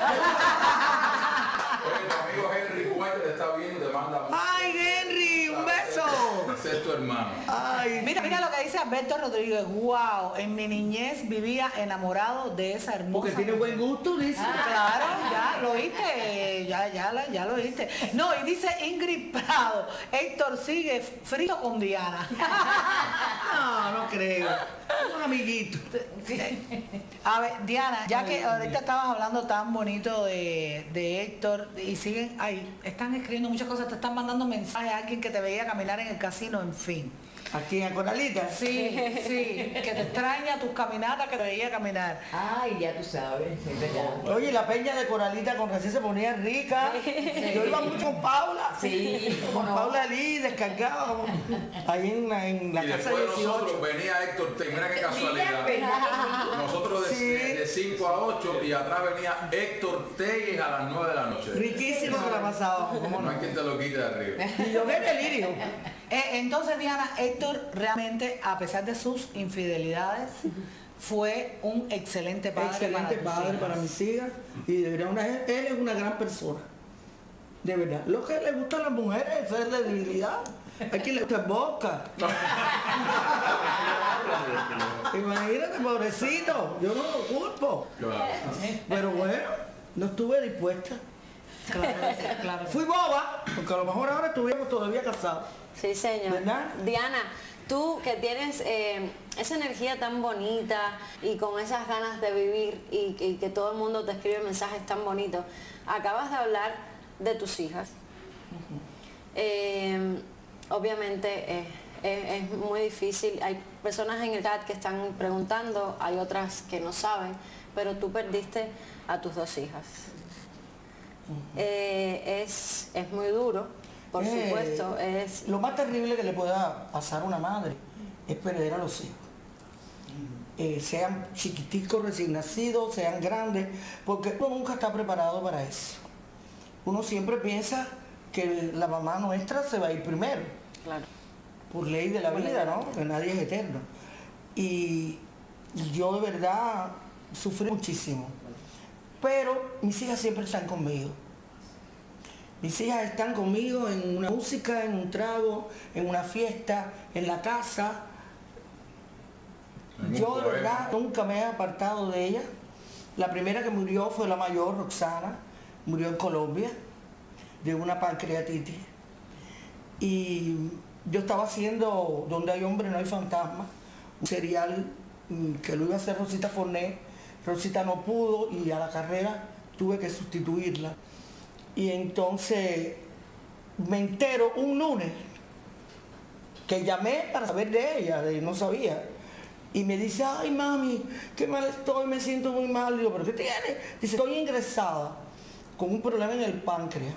Oye, tu amigo Henry Cuente te está viendo, te manda. ¡Ay, Henry! ¡Un beso! Ese es tu hermano. Ay, Mira lo que dice Alberto Rodríguez. Wow, en mi niñez vivía enamorado de esa hermosa. porque tiene buen gusto, dice. Claro, ya lo oíste, ya lo oíste. No, y dice Ingrid Prado, Héctor sigue frito con Diana. No creo. Un amiguito. A ver, Diana, ya que ahorita estabas hablando tan bonito de Héctor y siguen, están escribiendo muchas cosas, te están mandando mensajes a alguien que te veía caminar en el casino, en fin. Aquí en Coralita. Sí, que te extraña tus caminatas, que te veía caminar. Ay, ya tú sabes, es verdad. Oye, la peña de Coralita con Recién se ponía rica. Yo iba mucho con Paula. Sí, con Paula Lee, descargábamos ahí en la Y casa después de 18. nosotros venía Héctor T. Mira qué casualidad. Nosotros de 5 a 8 y atrás venía Héctor Telles a las 9 de la noche. Riquísimo que la pasábamos. No hay quien te lo quite de arriba. Y yo qué delirio. Entonces, Diana, Héctor realmente, a pesar de sus infidelidades, fue un excelente padre. Excelente padre para mis hijas. Y de verdad, él es una gran persona. De verdad. Lo que le gusta a las mujeres es la debilidad. A quien le gusta el vodka. Imagínate, pobrecito. Yo no lo culpo. Claro. Pero bueno, no estuve dispuesta. Claro. Fui boba, porque a lo mejor ahora estuviéramos todavía casados. Sí, señor. ¿Verdad? Diana, tú que tienes esa energía tan bonita y con esas ganas de vivir y que todo el mundo te escribe mensajes tan bonitos, acabas de hablar de tus hijas. Obviamente es muy difícil, hay personas en el chat que están preguntando, hay otras que no saben, pero tú perdiste a tus 2 hijas. Es muy duro. Por supuesto, es... Lo más terrible que le pueda pasar a una madre es perder a los hijos. Sean chiquiticos, recién nacidos, sean grandes, porque uno nunca está preparado para eso. Uno siempre piensa que la mamá nuestra se va a ir primero. Claro. por ley de la vida, ¿no? Que nadie es eterno. Y yo de verdad sufrí muchísimo. Pero mis hijas siempre están conmigo. Mis hijas están conmigo en una música, en un trago, en una fiesta, en la casa. Yo de verdad nunca me he apartado de ella. La primera que murió fue la mayor, Roxana. Murió en Colombia de una pancreatitis. Y yo estaba haciendo Donde hay hombre no hay fantasma, un serial que lo iba a hacer Rosita Forné. Rosita no pudo y a la carrera tuve que sustituirla. Y entonces me entero un lunes que llamé para saber de ella, no sabía. Y me dice, ay mami, qué mal estoy, me siento muy mal. Digo, ¿pero qué tiene? Dice, estoy ingresada con un problema en el páncreas.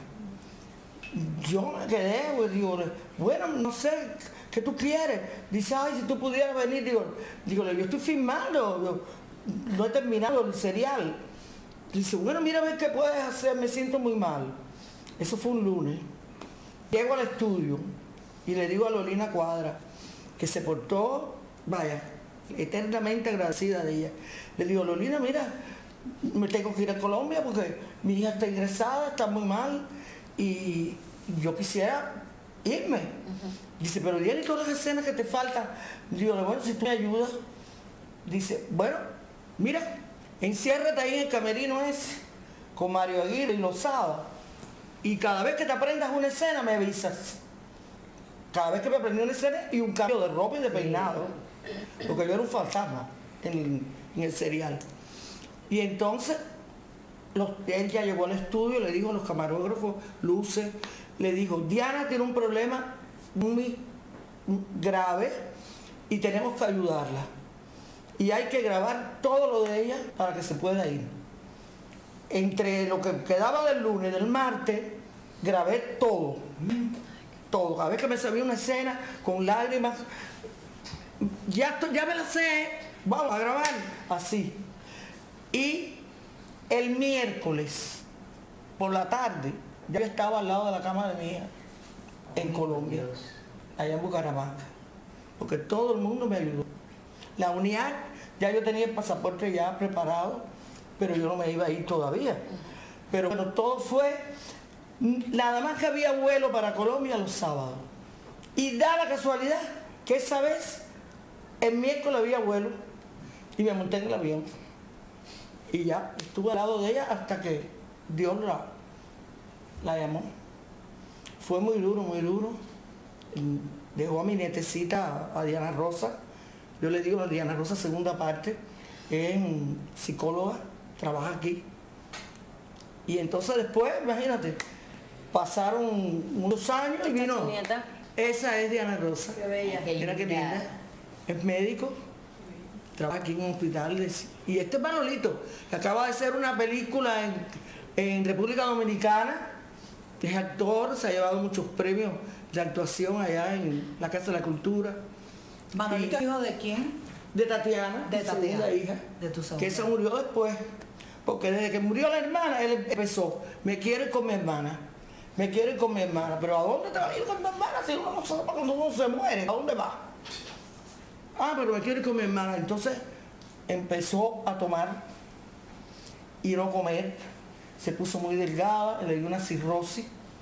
Yo me quedé, pues, digo, bueno, no sé, ¿qué tú quieres? Dice, ay, si tú pudieras venir, digo, yo estoy filmando, no he terminado el serial. Dice, bueno, mira a ver qué puedes hacer, me siento muy mal. Eso fue un lunes. Llego al estudio y le digo a Lolina Cuadra, que se portó, vaya, eternamente agradecida de ella. Le digo, Lolina, mira, me tengo que ir a Colombia porque mi hija está ingresada, está muy mal y yo quisiera irme. Dice, pero Diana, ¿y todas las escenas que te faltan? Digo, bueno, si tú me ayudas. Dice, bueno, mira, enciérrate ahí en el camerino ese con Mario Aguirre y Lozada y cada vez que te aprendas una escena me avisas. Cada vez que me aprendí una escena y un cambio de ropa y de peinado, porque yo era un fantasma en el serial. Y entonces él ya llegó al estudio, le dijo a los camarógrafos, luces, le dijo, Diana tiene un problema muy grave y tenemos que ayudarla. Y hay que grabar todo lo de ella para que se pueda ir. Entre lo que quedaba del lunes y del martes, grabé todo. Todo. Cada vez que me sabía una escena con lágrimas, ya me la sé, vamos a grabar. Así. Y el miércoles, por la tarde, ya estaba al lado de la cama de mi hija, en Colombia, allá en Bucaramanga. Porque todo el mundo me ayudó. La UNIAC, ya yo tenía el pasaporte ya preparado, pero yo no me iba a ir todavía. Pero bueno, todo fue, nada más que había vuelo para Colombia los sábados. Y da la casualidad que esa vez, el miércoles había vuelo y me monté en el avión. Y ya estuve al lado de ella hasta que Dios la llamó. Fue muy duro, muy duro. Dejó a mi nietecita, a Diana Rosa. Yo le digo a Diana Rosa, segunda parte, es psicóloga, trabaja aquí. Y entonces después, imagínate, pasaron unos años y vino. Esa es Diana Rosa. Qué bella. Mira qué linda. Es médico, trabaja aquí en un hospital. Y este es Manolito, que acaba de hacer una película en República Dominicana. Es actor, se ha llevado muchos premios de actuación allá en la Casa de la Cultura. ¿Manolito hijo de quién? De Tatiana, de Tatiana, hija, de tu segunda. que se murió después. Porque desde que murió la hermana, él empezó, me quiere con mi hermana, me quiere con mi hermana. Pero ¿a dónde te vas a ir con tu hermana si uno no sabe cuando uno se muere? ¿A dónde va? Ah, pero me quiere con mi hermana. Entonces empezó a tomar y no comer. Se puso muy delgada, le dio una cirrosis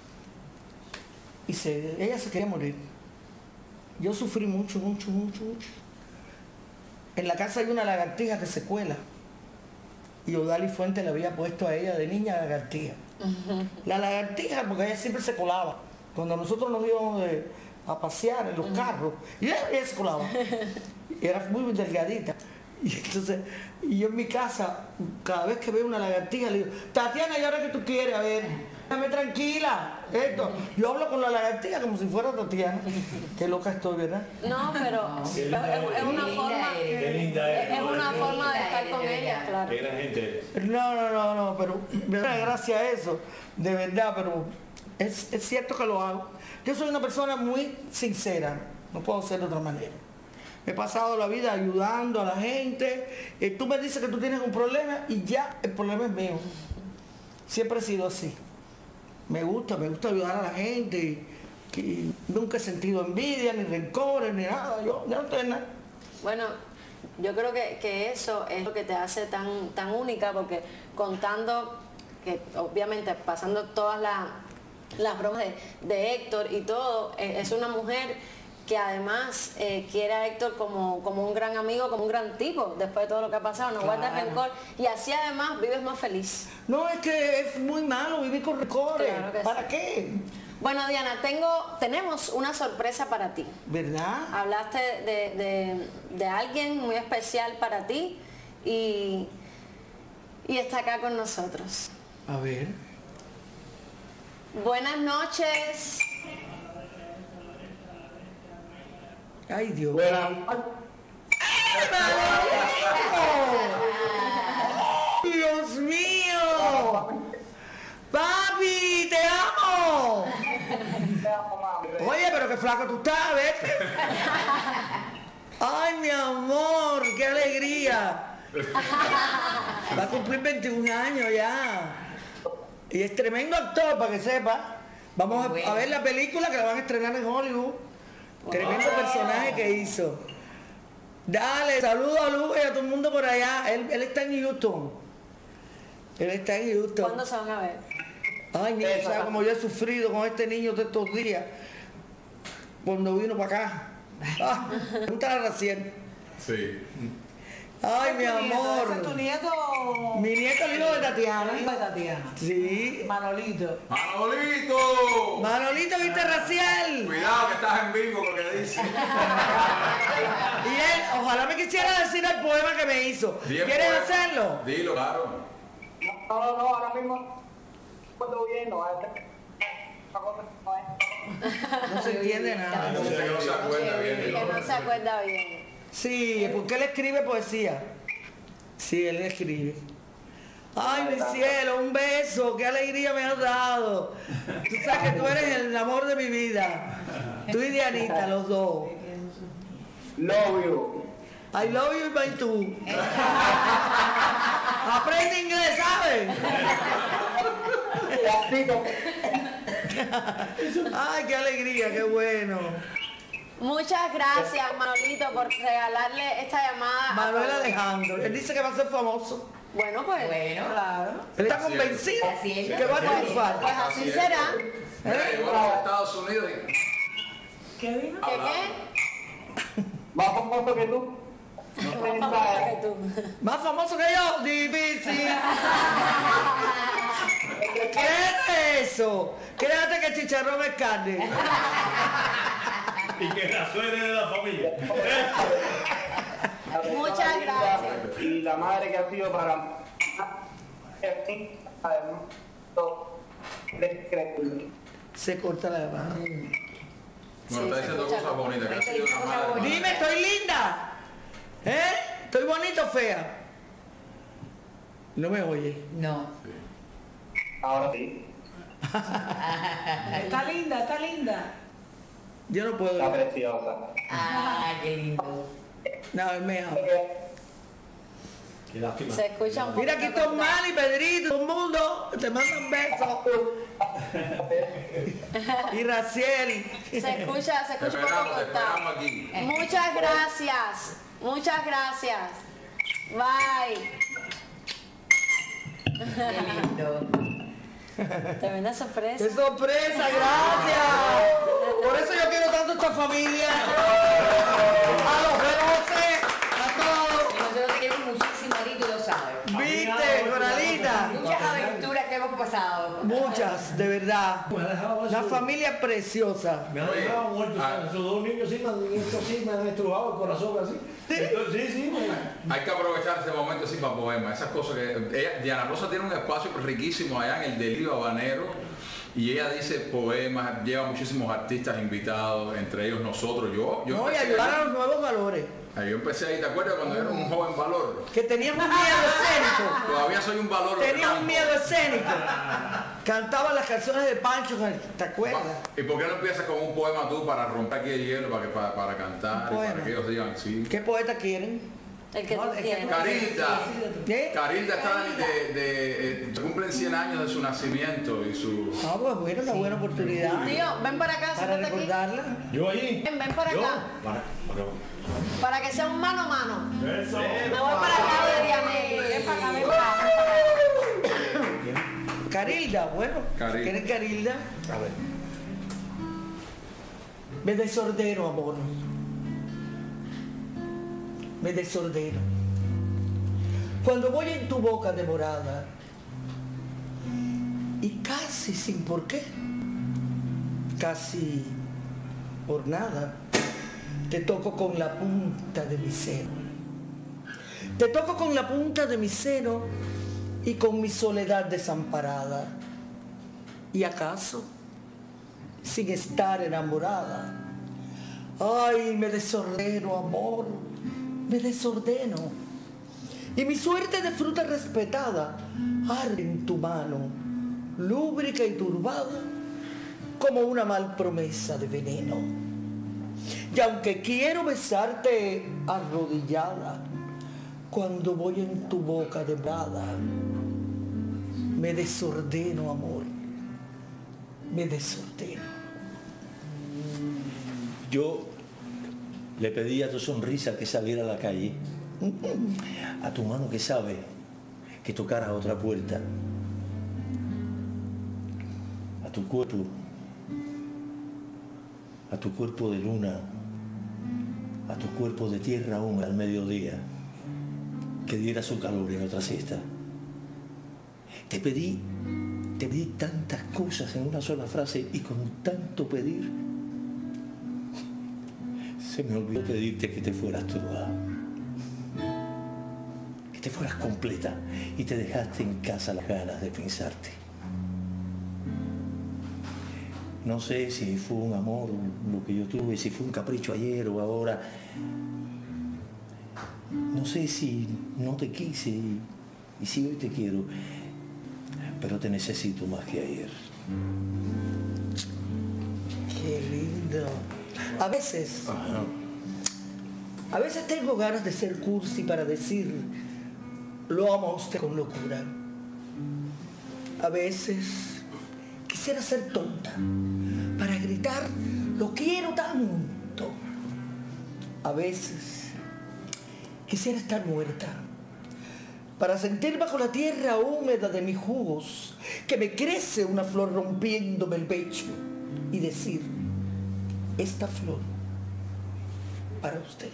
y ella se quería morir. Yo sufrí mucho, mucho, mucho, mucho. En la casa hay una lagartija que se cuela. Y Odali Fuente le había puesto a ella de niña lagartija. La lagartija, porque ella siempre se colaba. Cuando nosotros nos íbamos a pasear en los carros, y ella se colaba. Era muy delgadita. Y entonces, yo en mi casa, cada vez que veo una lagartija, le digo, Tatiana, ¿y ahora qué tú quieres? A ver, déjame tranquila. Esto. Yo hablo con la lagartija como si fuera Tatiana. Qué loca estoy, ¿verdad? No, pero es una forma, es una forma de estar con ella, claro. Qué gran gente. No, pero me da gracia a eso, de verdad, pero es cierto que lo hago. Yo soy una persona muy sincera, no puedo ser de otra manera. Me he pasado la vida ayudando a la gente. Tú me dices que tú tienes un problema y ya el problema es mío. Siempre he sido así. Me gusta ayudar a la gente. Y nunca he sentido envidia, ni rencores, ni nada. Yo no tengo nada. Bueno, yo creo que eso es lo que te hace tan única, porque contando, que obviamente pasando todas las bromas de Héctor y todo, es una mujer que además quiere a Héctor como un gran amigo, como un gran tipo, después de todo lo que ha pasado, no guarda rencor, y así además vives más feliz. No, es que es muy malo vivir con rencores. Claro ¿Para sí. qué? Bueno, Diana, tenemos una sorpresa para ti. ¿Verdad? Hablaste de alguien muy especial para ti y está acá con nosotros. A ver. Buenas noches. Ay, Dios. ¡Dios mío! ¡Papi, te amo! Oye, pero qué flaco tú estás, ¿ves? ¡Ay, mi amor! ¡Qué alegría! Va a cumplir 21 años ya. Y es tremendo actor, para que sepa. Vamos a ver la película que la van a estrenar en Hollywood. Tremendo personaje que hizo. Dale, saludo a Luz y a todo el mundo por allá. Él está en Houston. Él está en Houston. ¿Cuándo se van a ver? Ay, mira, ¿sabes cómo yo he sufrido con este niño de estos días? Cuando vino para acá. Ah, pregúntale a Raciel. Sí. Ay, mi amor. ¿Ese es tu nieto? Mi nieto, el hijo de Tatiana. El hijo de Tatiana. Sí. Manolito. ¡Manolito! Manolito, ¿viste, Raciel? Cuidado que estás en vivo con lo que dice. Y él, ojalá me quisiera decir el poema que me hizo. ¿Quieres hacerlo? Dilo, claro. No, ahora mismo cuando viendo, No se entiende nada. No se acuerda bien. Que no se acuerda bien. Sí, porque él escribe poesía. Sí, él escribe. Ay, mi cielo, un beso, qué alegría me has dado. Tú sabes que tú eres el amor de mi vida. Tú y Dianita, los dos. Love you. I love you, my too. Aprende inglés, ¿sabes? Ay, qué alegría, qué bueno. Muchas gracias, Manolito, por regalarle esta llamada. Manuel Alejandro, él dice que va a ser famoso. Bueno, pues. Bueno, claro. Él está convencido que va a triunfar. Pues así será. Mira, llegó a los Estados Unidos y... ¿Qué vino? ¿Qué? Más famoso que tú. Más famoso que yo, difícil. ¿Qué es eso? Créate que el chicharrón es carne. Y que la suegra de la familia. Muchas gracias. Y la madre que ha sido para... Se corta la llamada. Bueno, está diciendo cosas bonitas. Que ha sido una madre. Dime, ¿estoy linda? ¿Eh? ¿Estoy bonita o fea? No me oye. No. Ahora sí. Está linda, está linda. Yo no puedo. Está preciosa. Ah, qué lindo. No, él me ama. Qué lástima. Se escucha un Mira, aquí poquito Tomás y Pedrito, todo el mundo te mandan besos. Y Raciel. Se escucha un poco cortado. esperamos aquí. Muchas gracias. Muchas gracias. Bye. Qué lindo. Tremenda sorpresa. ¡Qué sorpresa! ¡Gracias! Por eso yo quiero tanto esta familia. A los José, a todos. Nosotros te queremos muchísimo, Arito, y lo sabes. ¿Viste, Coralita? Muchas aventuras que hemos pasado. Muchas, de verdad. Me ha dejado Una eso. familia preciosa. Me han dejado muerto. Esos dos niños sí me han estrujado el corazón así. Entonces, sí. Hay que aprovechar ese momento así para poemas, esas cosas que... Diana Rosa tiene un espacio riquísimo allá en el Delirio Habanero y ella dice poemas, lleva muchísimos artistas invitados, entre ellos nosotros. Yo No, y empecé ayudar ahí. a los nuevos valores. Yo empecé ahí, ¿te acuerdas cuando era un joven valor? Que tenías un miedo escénico. Todavía soy un valor. Tenías un miedo escénico. Cantaba las canciones de Pancho, ¿te acuerdas? ¿Y por qué no empiezas con un poema tú para romper aquí el hielo, para cantar, y para que ellos digan sí? ¿Qué poeta quieren? El que tú quieras. Carilda está se cumplen 100 años de su nacimiento y su... Ah, pues bueno, una buena oportunidad. Tío, ven para acá, para siéntate recordarla. aquí. Yo ahí. Ven para acá. Para que sea un mano a mano. Eso. Me voy para acá de Dianelli. Ven para acá, ven para acá. Carilda, bueno. ¿Quién es Carilda? A ver. Me desordeno, amor. Me desordeno. Cuando voy en tu boca demorada y casi sin por qué, casi por nada, te toco con la punta de mi seno. Te toco con la punta de mi seno y con mi soledad desamparada. ¿Y acaso sin estar enamorada? Ay, me desordeno, amor, me desordeno. Y mi suerte de fruta respetada arde en tu mano, lúbrica y turbada, como una mal promesa de veneno. Y aunque quiero besarte arrodillada, cuando voy en tu boca demorada, me desordeno, amor, me desordeno. Yo le pedí a tu sonrisa que saliera a la calle, a tu mano que sabe que tocara otra puerta, a tu cuerpo de luna, a tu cuerpo de tierra húmeda al mediodía, que diera su calor en otra siesta. Te pedí tantas cosas en una sola frase y con tanto pedir, se me olvidó pedirte que te fueras toda, que te fueras completa y te dejaste en casa las ganas de pensarte. No sé si fue un amor lo que yo tuve, si fue un capricho ayer o ahora. No sé si no te quise y si hoy te quiero, pero te necesito más que ayer. Qué lindo. A veces tengo ganas de ser cursi para decir, lo amo a usted con locura. A veces quisiera ser tonta para gritar, lo quiero tanto. A veces quisiera estar muerta para sentir bajo la tierra húmeda de mis jugos que me crece una flor rompiéndome el pecho y decir, esta flor para usted.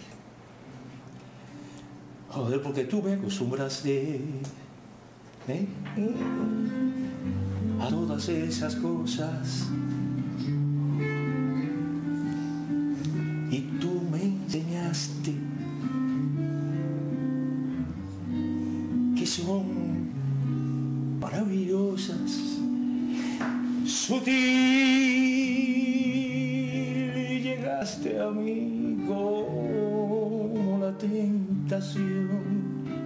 Joder, porque tú me acostumbraste a todas esas cosas y tú me enseñaste que son maravillosas, sutil, llegaste a mí como la tentación,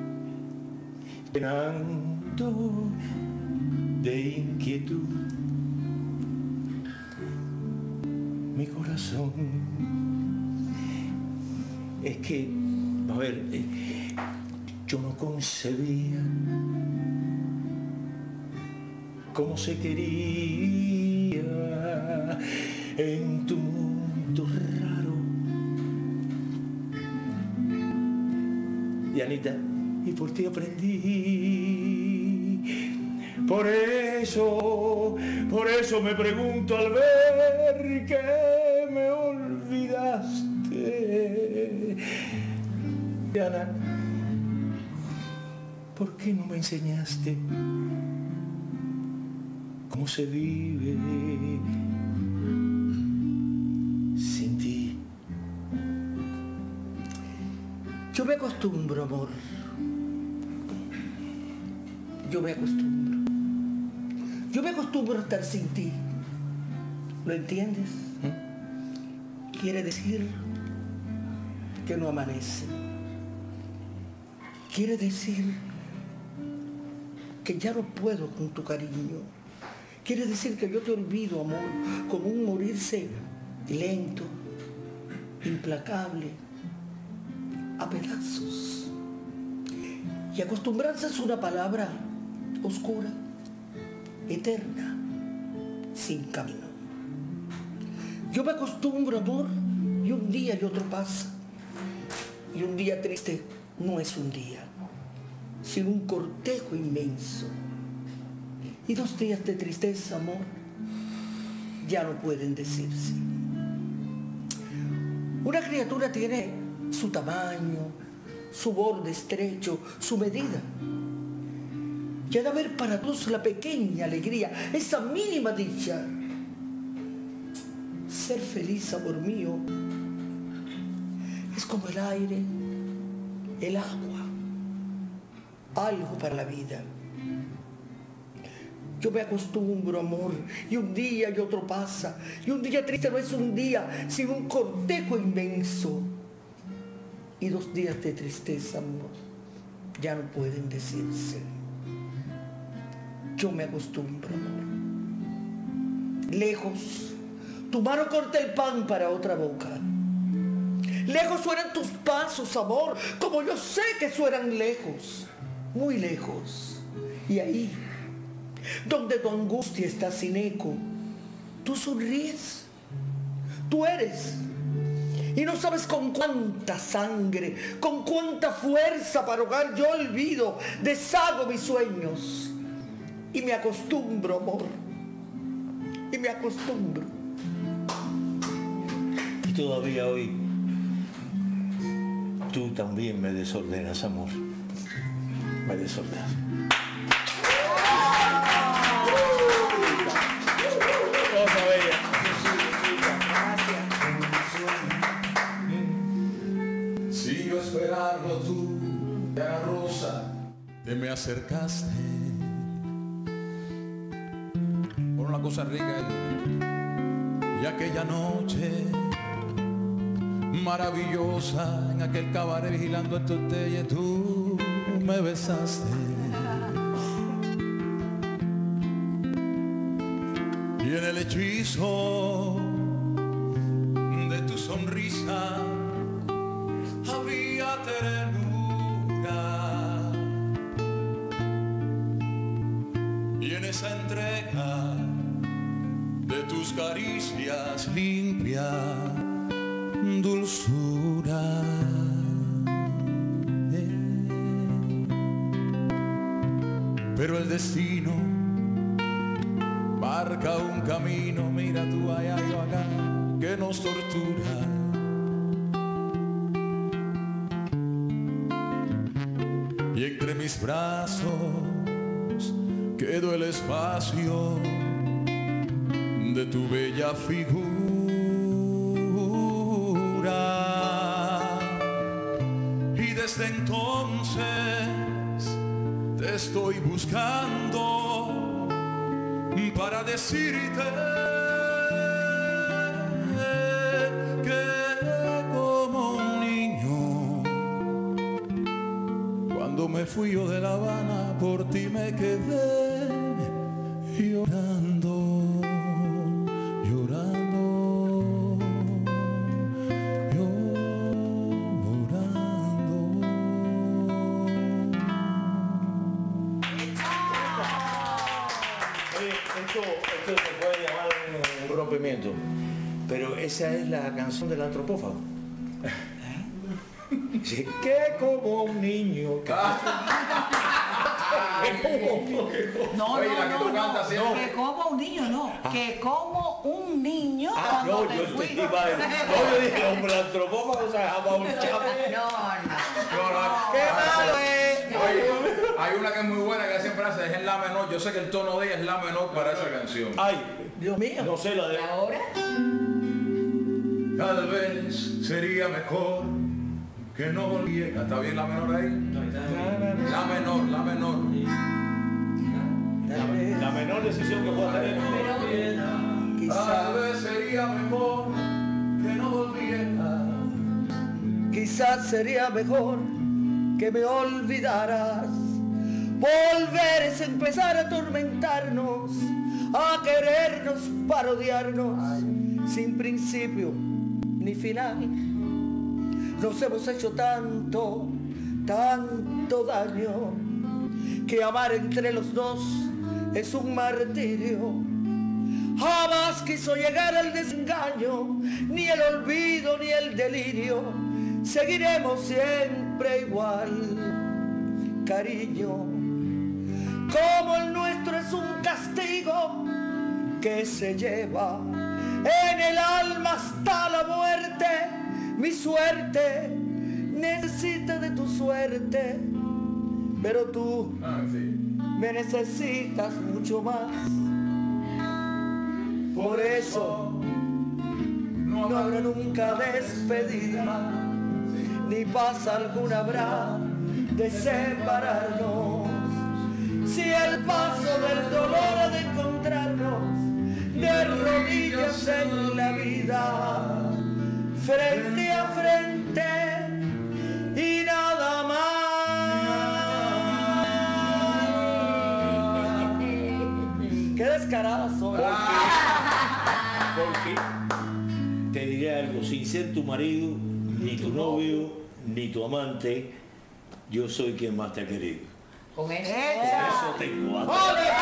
llenando de inquietud mi corazón. Es que, a ver, yo no concebía cómo se quería en tu mundo raro. Y Anita, y por ti aprendí. Por eso me pregunto al ver que me olvidaste. Diana, ¿por qué no me enseñaste cómo se vive sin ti? Yo me acostumbro, amor. Yo me acostumbro. Yo me acostumbro a estar sin ti. ¿Lo entiendes? Quiere decir que no amanece. Quiere decir que ya no puedo con tu cariño. Quiere decir que yo te olvido, amor, como un morirse lento, implacable, a pedazos. Y acostumbrarse es una palabra oscura, eterna, sin camino. Yo me acostumbro, amor, y un día y otro pasa. Y un día triste no es un día, sino un cortejo inmenso. Y 2 días de tristeza, amor, ya no pueden decirse. Una criatura tiene su tamaño, su borde estrecho, su medida. Y ha de haber para todos la pequeña alegría, esa mínima dicha. Ser feliz, amor mío, es como el aire, el agua, algo para la vida. Yo me acostumbro, amor, y un día y otro pasa, y un día triste no es un día, sino un cortejo inmenso. Y 2 días de tristeza, amor, ya no pueden decirse. Yo me acostumbro, amor. Lejos, tu mano corta el pan para otra boca. Lejos suenan tus pasos, amor, como yo sé que suenan lejos, muy lejos. Y ahí, donde tu angustia está sin eco, tú sonríes, tú eres. Y no sabes con cuánta sangre, con cuánta fuerza para ahogar yo olvido, deshago mis sueños. Y me acostumbro, amor, y me acostumbro. Y todavía hoy tú también me desordenas, amor. Me desordenas. Sigo esperando tú, Diana Rosa, te me acercaste por una cosa rica y aquella noche maravillosa en aquel cabaret vigilando el tortelle tú me besaste y en el hechizo de tu sonrisa había ternura y en esa entrega de tus caricias limpia dulzura. Pero el destino marca un camino, mira tú allá, yo acá, que nos tortura. Y entre mis brazos quedó el espacio de tu bella figura. Y desde entonces te estoy buscando para decirte que como un niño, cuando me fui yo de La Habana, por ti me quedé llorando. Esto se puede llamar un rompimiento, pero esa es la canción del antropófago. Dice, que como un niño. No, que como un niño no, que como un niño cuando no, te yo fui. No, yo dije, hombre, el antropófago se dejaba un chavo. ¡Qué malo es! Hay una que es muy buena que siempre hace, es en la menor. Yo sé que el tono de ella es la menor para esa canción. Ay, Dios mío. No sé la de ahora. Tal vez sería mejor que no volviera. ¿Está bien la menor ahí? La menor. La menor decisión que pueda tener. Tal vez sería mejor que no volviera. Quizás sería mejor que me olvidaras. Volver es empezar a atormentarnos, a querernos, parodiarnos, sin principio ni final. Nos hemos hecho tanto tanto daño, que amar entre los dos es un martirio. Jamás quiso llegar al desengaño, ni el olvido ni el delirio. Seguiremos siempre igual, cariño. Como el nuestro es un castigo que se lleva en el alma hasta la muerte. Mi suerte necesita de tu suerte, pero tú me necesitas mucho más. Por eso no habrá nunca despedida, ni paz alguna habrá de separarnos. Si el paso del dolor ha de encontrarnos de rodillas en la vida, frente a frente y nada más. Qué descarada soy. Porque te diré algo, sin ser tu marido, ni tu novio, ni tu amante, yo soy quien más te ha querido. Con eso. Por eso tengo a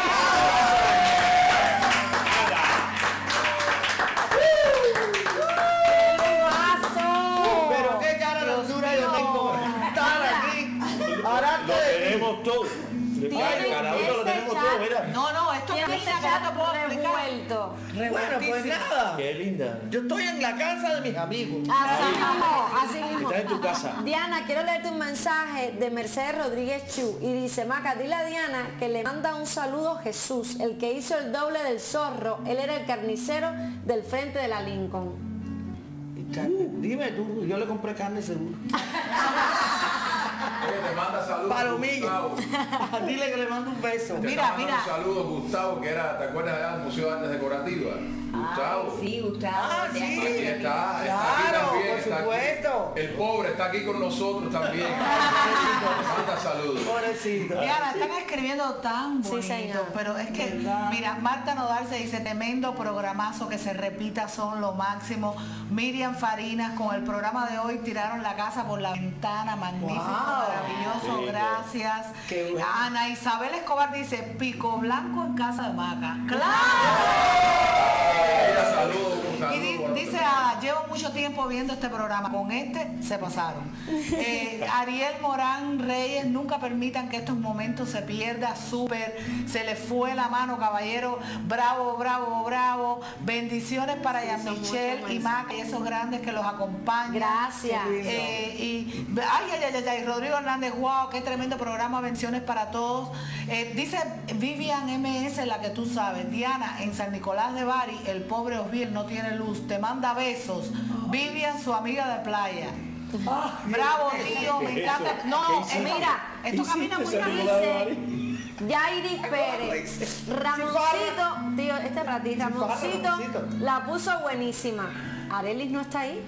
Pero qué cara de dura yo tengo. Estar aquí. Lo tenemos todo. Cada uno lo tenemos todo, mira. No, esto es pizza, ya no te puedo revuelto. Bueno, pues nada. Qué linda. Yo estoy en la casa de mis amigos. Así mismo. Estás en tu casa. Diana, quiero leerte un mensaje de Mercedes Rodríguez Chu y dice: Maca, dile a Diana que le manda un saludo Jesús, el que hizo el doble del zorro. Él era el carnicero del frente de la Lincoln. Dime tú, yo le compré carne seguro. Te manda saludos. Palomilla. Dile que le mando un beso. Mira. Un saludo Gustavo, que era, ¿te acuerdas del Museo de Artes Decorativas? Gustavo. Sí, Gustavo. Sí. Está Claro, aquí también, por está supuesto. Aquí. El pobre está aquí con nosotros también. Manda saludos. Pobrecito. Diana, están escribiendo tan bonito, Sí, señor. pero es que, mira, Marta Nodal se dice: tremendo programazo, que se repita, son lo máximo. Miriam Farinas, con el programa de hoy tiraron la casa por la ventana, magnífico, maravilloso, Qué lindo. gracias. Qué bueno. Ana Isabel Escobar dice: pico blanco en casa de Maca. Saludos. Y dice: llevo mucho tiempo viendo este programa, con este se pasaron. Ariel Morán Reyes: nunca permitan que estos momentos se pierda, súper, se le fue la mano, caballero, bravo, bravo, bravo. Bendiciones para Michelle y Maca y esos grandes que los acompañan. Gracias. Ay, Rodrigo Hernández: wow, qué tremendo programa, bendiciones para todos. Dice Vivian MS, la que tú sabes: Diana, en San Nicolás de Bari, el pobre Osbiel no tiene luz, te manda besos. Vivian, su amiga de playa. Bravo, tío, me encanta. No, mira, esto camina muy bien. Yairis Pérez. Ramoncito, tío, este es para ti. Ramoncito la puso buenísima. Arelis no está ahí.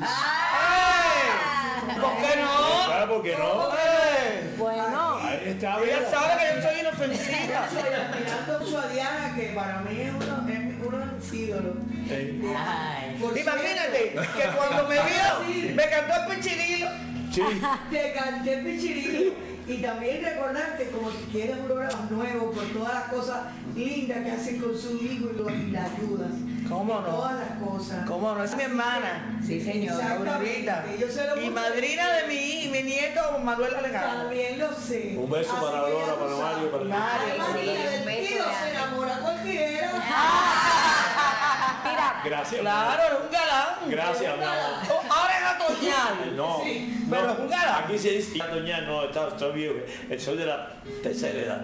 ¿Por qué no? Claro, ¿por qué no? Bueno. Ella sabe que yo soy inofensiva. Admirando mucho a Diana, que para mí es uno de mis ídolos. Imagínate que cuando me vio, me cantó el pichirilo. Te canté el pichirilo. Y también recordarte, como si quieres programas nuevos, por todas las cosas lindas que hacen con su hijo y la ayudas. ¿Cómo no? Todas las cosas. ¿Cómo no? Es mi hermana. Sí, señor. Aurorita. Y madrina de mi nieto Manuel Alejandro. También lo sé. Un beso para Aurora, para Mario, para El tío se enamora cualquiera. Mira, Gracias. Claro, es un galán. Gracias, mi amor. Ahora es atoñal. No, pero es un galán. Aquí se dice atoñal, no, estoy viejo. Soy de la tercera edad.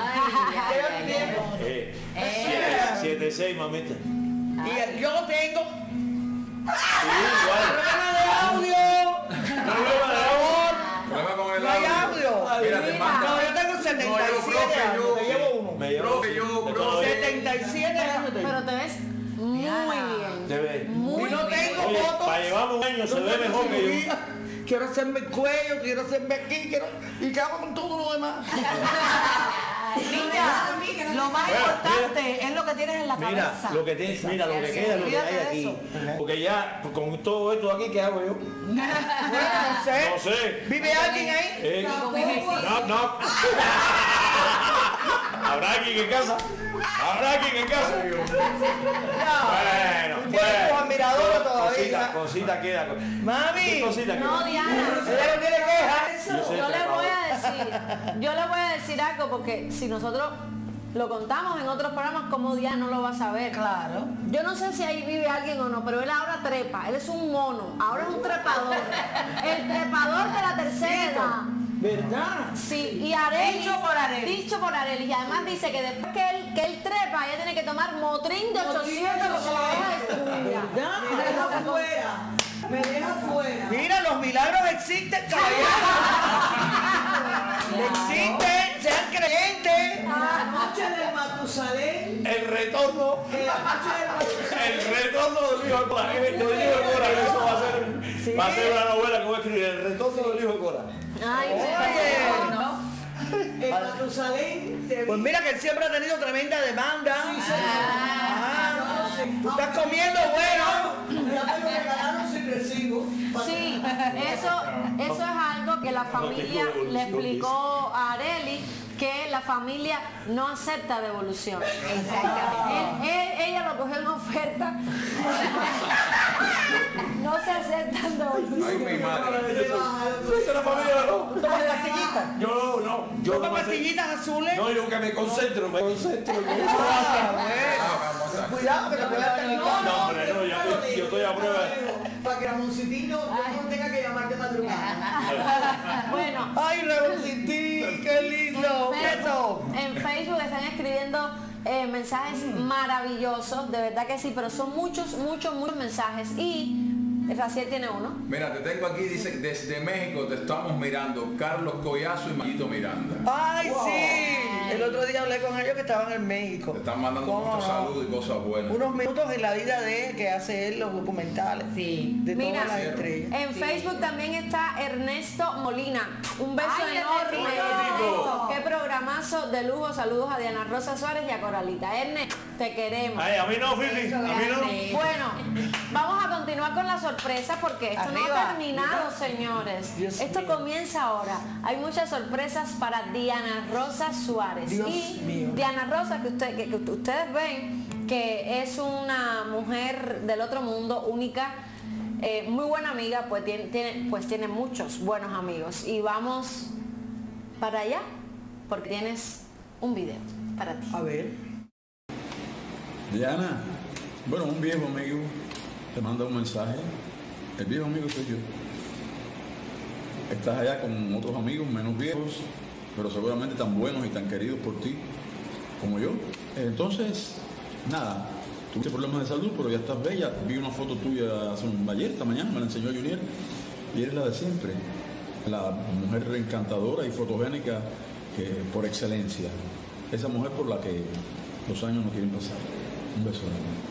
7-6, mamita. Y yo lo tengo. Igual. Problema de audio. Problema con el No hay audio. Mira, te manda. No, yo tengo 77 años. Me llevo uno. Me llevo 77 años. pero te ves muy bien. Te ves. Y no tengo Oye, fotos. para llevarme un año se ve mejor que yo. Quiero hacerme el cuello, quiero hacerme aquí, y que hago con todo lo demás. Niña, lo más importante es lo que tienes en la cabeza. Mira, lo que tienes, mira lo que queda, lo que hay aquí. Porque ya, con todo esto aquí, ¿qué hago yo? Bueno, no sé. No sé. ¿Vive alguien ahí? No. ¿Habrá alguien en casa? ¿Habrá alguien en casa? Bueno, tienes tus admiradores todavía. Cosita queda. Mami. Cosita queda. No, Diana. Ella no tiene quejas. Yo le voy a decir algo, porque si nosotros lo contamos en otros programas, como Diana no lo va a saber. Claro. Yo no sé si ahí vive alguien o no, pero él ahora trepa. Él es un mono. Ahora es un trepador. El trepador de la tercera edad. ¿Verdad? Sí, y Arely. Dicho por Arely. Dicho por Arely. Y además dice que después que él trepa, ella tiene que tomar Motrin de 800 porque la deja destruida. ¿Verdad? Me deja fuera. Me deja fuera. Mira, los milagros existen, caballero. Existen, sean creyentes. La noche del Matusalén. El retorno. La noche del Matusalén. El retorno del hijo de Cora. Eso va a ser una novela que voy a escribir. El retorno del hijo de Cora. Ay, El Matusalén. Pues mira que él siempre ha tenido tremenda demanda. Tú estás comiendo bueno. Ya me lo regalaron sin recibo. Sí, eso es algo que la familia le explicó a Arely, que la familia no acepta devolución. Exactamente. Ella lo cogió en oferta. No se aceptan devolución. Ay, mi madre. ¿Esa es la familia no? ¿Tomas pastillitas? Yo no. ¿Tomas pastillitas azules? No, yo que me concentro. Cuidado que te puedas tener. No, hombre, no, yo estoy a prueba. Para que Ramoncitín no tenga que llamarte madrugada. Bueno. Ay, Ramoncitín, qué lindo. Eso. En Facebook están escribiendo mensajes maravillosos, de verdad que sí, pero son muchos mensajes. Y Raciel tiene uno. Mira, te tengo aquí, dice, desde México te estamos mirando, Carlos Collazo y Mayito Miranda. Ay, sí. El otro día hablé con ellos que estaban en México. Te están mandando muchos saludos y cosas buenas. Unos minutos en la vida de él, que hace él los documentales. Sí. De Mira, todas las estrellas. en Facebook también está Ernesto Molina. Un beso enorme, Ernesto. Ernesto. Qué programazo de lujo. Saludos a Diana Rosa Suárez y a Coralita. Ernesto, te queremos. Ay, a mí no, Fifi. A mí no. Bueno, vamos a continuar con la sorpresa, porque esto no ha terminado, señores. Esto comienza ahora. Hay muchas sorpresas para Diana Rosa Suárez. Diana Rosa, que ustedes ven que es una mujer del otro mundo, única, muy buena amiga, pues tiene muchos buenos amigos. Y vamos para allá, porque tienes un video para ti. A ver. Diana, bueno, un viejo amigo te manda un mensaje. El viejo amigo soy yo. Estás allá con otros amigos menos viejos, pero seguramente tan buenos y tan queridos por ti como yo. Entonces, nada, tuviste problemas de salud, pero ya estás bella. Vi una foto tuya ayer, esta mañana, me la enseñó Junior, y eres la de siempre. La mujer encantadora y fotogénica por excelencia. Esa mujer por la que los años no quieren pasar. Un beso.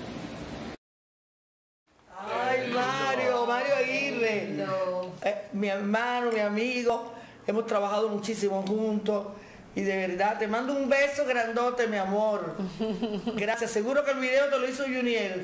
Ay, Mario Aguirre. Mi hermano, mi amigo. Hemos trabajado muchísimo juntos. Y de verdad, te mando un beso grandote, mi amor. Gracias. Seguro que el video te lo hizo Junior.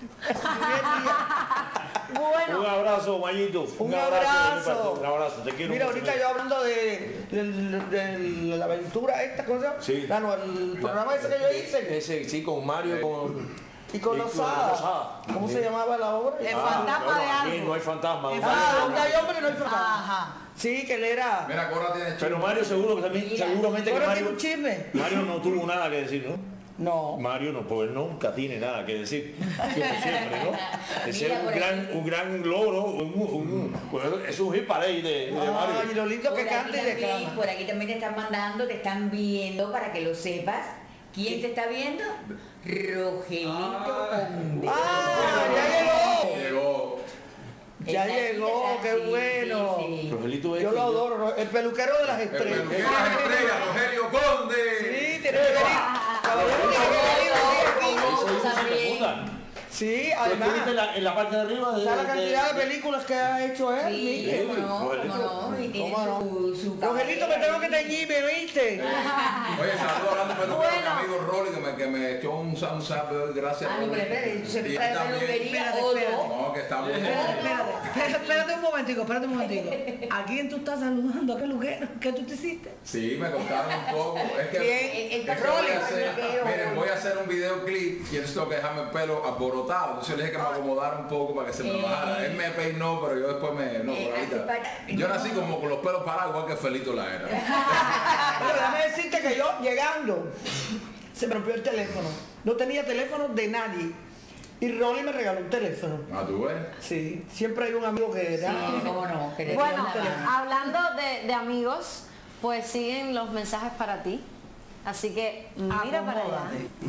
Bueno. Un abrazo, Mayito. Un abrazo. Un abrazo, te quiero Mira, mucho. ahorita yo hablando de la aventura esta, ¿cómo se llama? Sí. No, el programa ese que yo hice. Ese, sí, con Mario y con Lozada. ¿Cómo se llamaba la obra? El fantasma de aquí algo. no hay fantasma. Donde hay hombre no hay fantasma. Ajá. Sí, que él era. Mira, Cora tiene Pero Mario seguro que también, seguramente que Cora tiene Mario, un chisme. Mario no tuvo nada que decir, ¿no? No. Mario no, pues él nunca tiene nada que decir. Siempre, ¿no? Ese es un gran logro, pues es un hit parade de Mario. Ay, lo lindo que canta y de cama. Por aquí también te están mandando, te están viendo, para que lo sepas. ¿Quién te está viendo? Rogelito Conde. ¡Ah, ya llegó! Llegó. Ya llegó, qué bueno. Rogelito es Yo lo adoro, el peluquero de las El estrellas. peluquero de las estrellas, Rogelio Conde. Sí, tiene que venir. Caballero, tiene que venir aquí. Sí, además. En la parte de arriba de la cantidad de películas que ha hecho él. Sí, cómo no. Y tiene su Rogelito, me tengo que teñirme, ¿viste? Oye, saludo hablando pero con mi amigo Rolly que me echó un zap, gracias. Ah, no, pero espérate, se Y para también- peluquería o no. No, que estamos. Espérate un momentico. ¿A quién tú estás saludando? ¿A qué lugar? ¿Qué tú te hiciste? Sí, me contaron un poco. Es que, El es que voy a hacer, miren, voy a hacer un videoclip y entonces tengo que dejarme el pelo alborotado. Entonces yo le dije que me acomodara un poco para que se me bajara. Él me peinó, pero yo después me... No, por ahorita. Yo nací como con los pelos parados, igual que Felito la era. Pero déjame decirte que yo, llegando, se me rompió el teléfono. No tenía teléfono de nadie. Y Rolly me regaló un teléfono. Ah, ¿tú ves? Sí, siempre hay un amigo que da. Sí, cómo no. Que le Bueno, dio un teléfono. hablando de amigos, pues siguen los mensajes para ti. Así que mira para allá.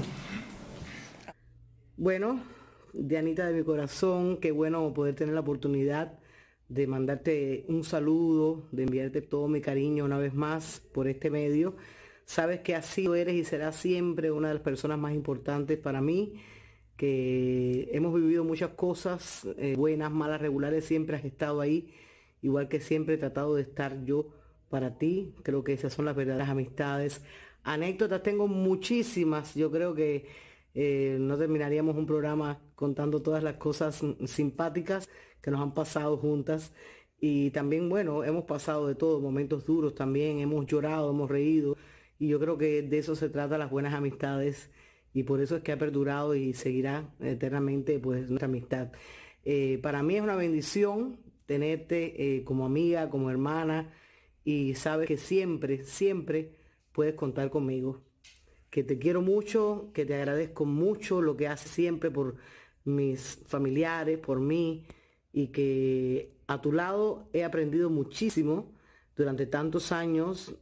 Bueno, Dianita de mi corazón, qué bueno poder tener la oportunidad de mandarte un saludo, de enviarte todo mi cariño una vez más por este medio. Sabes que has sido, eres y serás siempre una de las personas más importantes para mí, que hemos vivido muchas cosas, buenas, malas, regulares, siempre has estado ahí, igual que siempre he tratado de estar yo para ti. Creo que esas son las verdaderas amistades. Anécdotas tengo muchísimas, yo creo que no terminaríamos un programa contando todas las cosas simpáticas que nos han pasado juntas. Y también, bueno, hemos pasado de todo, momentos duros también, hemos llorado, hemos reído. Y yo creo que de eso se trata las buenas amistades. Y por eso es que ha perdurado y seguirá eternamente pues nuestra amistad. Para mí es una bendición tenerte como amiga, como hermana. Y sabes que siempre, siempre puedes contar conmigo. Que te quiero mucho, que te agradezco mucho lo que haces siempre por mis familiares, por mí, y que a tu lado he aprendido muchísimo durante tantos años,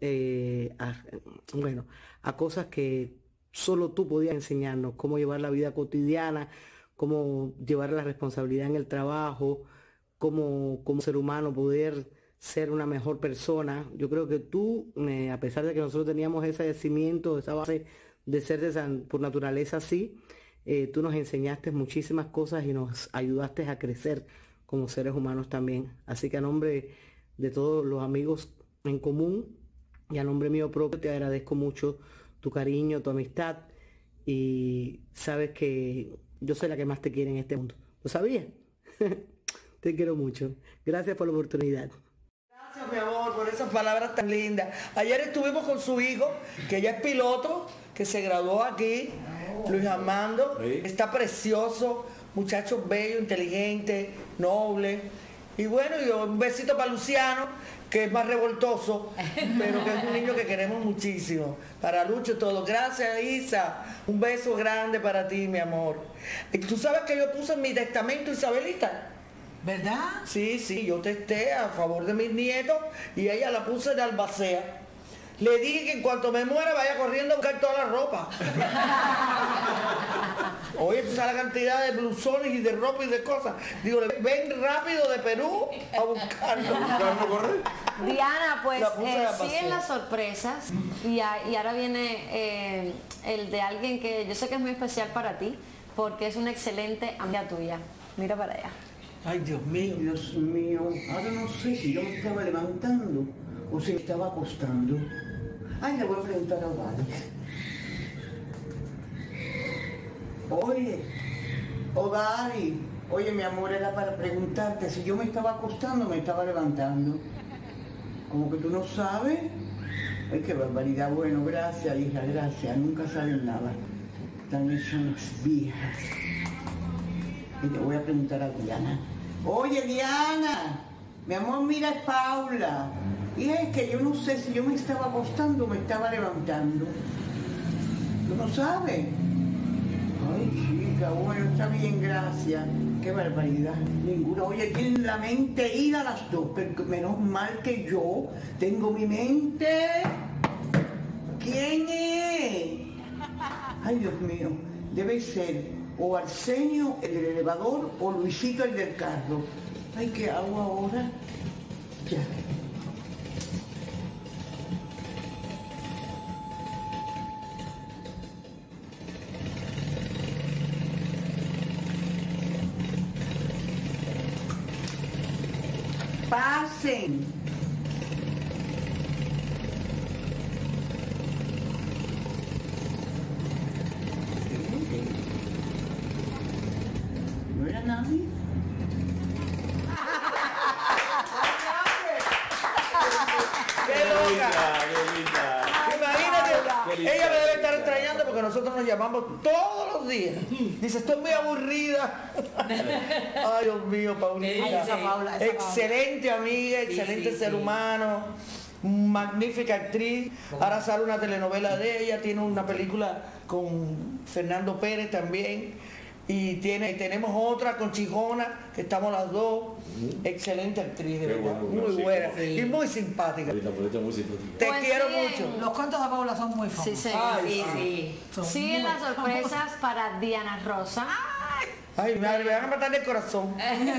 a cosas que solo tú podías enseñarnos, cómo llevar la vida cotidiana, cómo llevar la responsabilidad en el trabajo, cómo como ser humano poder ser una mejor persona. Yo creo que tú, a pesar de que nosotros teníamos ese cimiento, esa base de ser por naturaleza así, tú nos enseñaste muchísimas cosas y nos ayudaste a crecer como seres humanos también. Así que a nombre de todos los amigos en común y a nombre mío propio te agradezco mucho tu cariño, tu amistad, y sabes que yo soy la que más te quiere en este mundo. ¿Lo sabías? Te quiero mucho. Gracias por la oportunidad. Gracias, mi amor, por esas palabras tan lindas. Ayer estuvimos con su hijo, que ya es piloto, que se graduó aquí, Luis Armando. Sí. Está precioso, muchacho bello, inteligente, noble. Y bueno, y un besito para Luciano, que es más revoltoso, pero que es un niño que queremos muchísimo. Para Lucho todo. Gracias, Isa. Un beso grande para ti, mi amor. Y tú sabes que yo puse en mi testamento Isabelita. ¿Verdad? Sí, sí, yo testé a favor de mis nietos y ella la puse de albacea. Le dije que en cuanto me muera vaya corriendo a buscar toda la ropa. Oye, tú sabes la cantidad de blusones y de ropa y de cosas. Digo, ven rápido de Perú a buscarlo. Diana, pues La siguen las sorpresas y ahora viene el de alguien que yo sé que es muy especial para ti, porque es una excelente amiga tuya. Mira para allá. Ay, Dios mío. Dios mío. Ahora no sé si yo me estaba levantando o si me estaba acostando. Ay, le voy a preguntar a Vale. Oye, oye, mi amor, era para preguntarte si yo me estaba acostando o me estaba levantando. Como que tú no sabes. Ay, qué barbaridad. Bueno, gracias, hija, gracias. Nunca saben nada. Están hechas las viejas. Y le voy a preguntar a Diana. Oye, Diana, mi amor, mira, es Paula. Y es que yo no sé si yo me estaba acostando o me estaba levantando. ¿Tú no sabes? Ay, chica, bueno, está bien, gracias. Qué barbaridad. Ninguna. Oye, tienen la mente ida las dos, pero menos mal que yo tengo mi mente. ¿Quién es? Ay, Dios mío, debe ser o Arsenio, el del elevador, o Luisito, el del carro. Ay, ¿qué hago ahora? Ya. Pasen. ¿No era nadie? ¡Qué loca! Imagínate, ella me debe estar extrañando porque nosotros nos llamamos todos los días. Dice, estoy muy aburrida. Ay, Dios mío, Paulita. Excelente amiga, excelente ser humano, magnífica actriz. Ahora sale una telenovela de ella, tiene una película con Fernando Pérez también. Y tenemos otra con Chijona, que estamos las dos. Excelente actriz, de verdad. Muy buena. Y muy simpática. Te quiero mucho. Los cuentos de Paula son muy famosos. Sí, siguen las sorpresas para Diana Rosa. Ay, madre, me van a matar el corazón.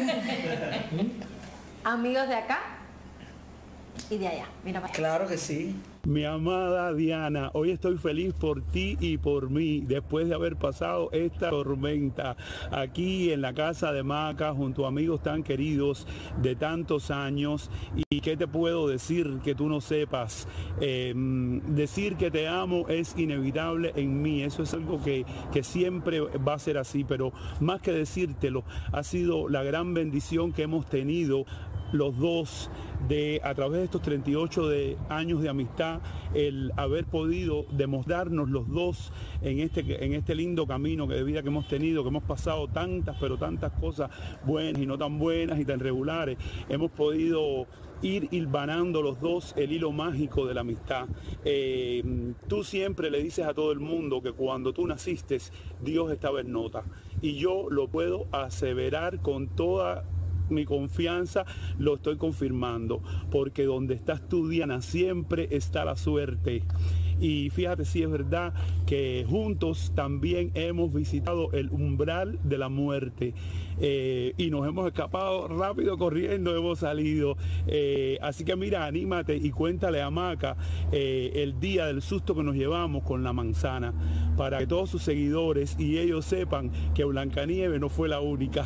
Amigos de acá y de allá. Mira para allá. Claro que sí. Mi amada Diana, hoy estoy feliz por ti y por mí, después de haber pasado esta tormenta aquí en la casa de Maca, junto a amigos tan queridos de tantos años. Y qué te puedo decir que tú no sepas, decir que te amo es inevitable en mí, eso es algo que siempre va a ser así, pero más que decírtelo, ha sido la gran bendición que hemos tenido los dos a través de estos 38 años de amistad, el haber podido demostrarnos los dos en este lindo camino de vida que hemos tenido, que hemos pasado tantas, pero tantas cosas buenas y no tan buenas y tan regulares. Hemos podido ir hilvanando los dos el hilo mágico de la amistad. Tú siempre le dices a todo el mundo que cuando tú naciste, Dios estaba en nota. Y yo lo puedo aseverar con toda mi confianza, lo estoy confirmando, porque donde estás tú, Diana, siempre está la suerte. Y fíjate, sí es verdad que juntos también hemos visitado el umbral de la muerte, y nos hemos escapado rápido corriendo, hemos salido. Así que mira, anímate y cuéntale a Maca el día del susto que nos llevamos con la manzana, para que todos sus seguidores y ellos sepan que Blancanieves no fue la única.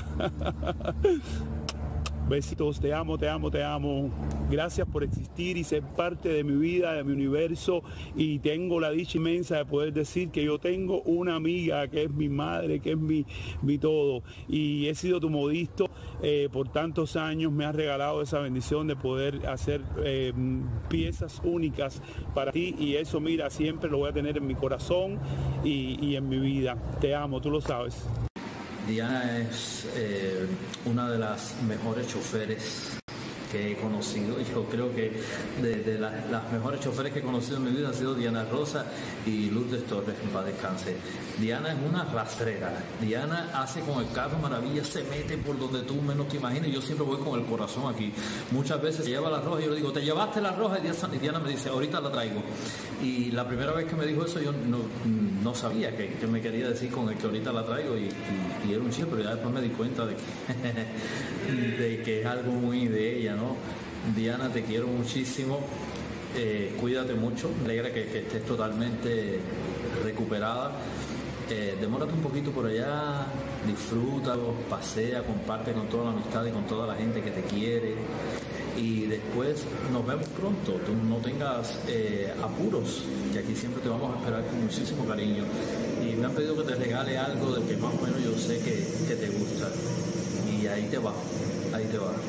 Besitos, te amo, te amo, te amo. Gracias por existir y ser parte de mi vida, de mi universo. Y tengo la dicha inmensa de poder decir que yo tengo una amiga que es mi madre, que es mi todo. Y he sido tu modisto por tantos años. Me has regalado esa bendición de poder hacer piezas únicas para ti. Y eso, mira, siempre lo voy a tener en mi corazón y en mi vida. Te amo, tú lo sabes. Diana es una de las mejores choferes que he conocido. Yo creo que de las mejores choferes que he conocido en mi vida han sido Diana Rosa y Lourdes Torres, en paz descanse. Diana es una rastrera. Diana hace con el carro maravillas, se mete por donde tú menos te imaginas. Yo siempre voy con el corazón aquí. Muchas veces se lleva la roja y yo le digo, ¿te llevaste la roja? Y Diana me dice, ahorita la traigo. Y la primera vez que me dijo eso yo no sabía que me quería decir con el que ahorita la traigo y era un chiste, pero ya después me di cuenta de que es algo muy de ella, ¿no? Diana, te quiero muchísimo, cuídate mucho, me alegra que estés totalmente recuperada. Demórate un poquito por allá, disfruta, pasea, comparte con toda la amistad y con toda la gente que te quiere. Y después nos vemos pronto, tú no tengas apuros, que aquí siempre te vamos a esperar con muchísimo cariño. Y me han pedido que te regale algo del que más o menos yo sé que te gusta. Y ahí te va, ahí te va.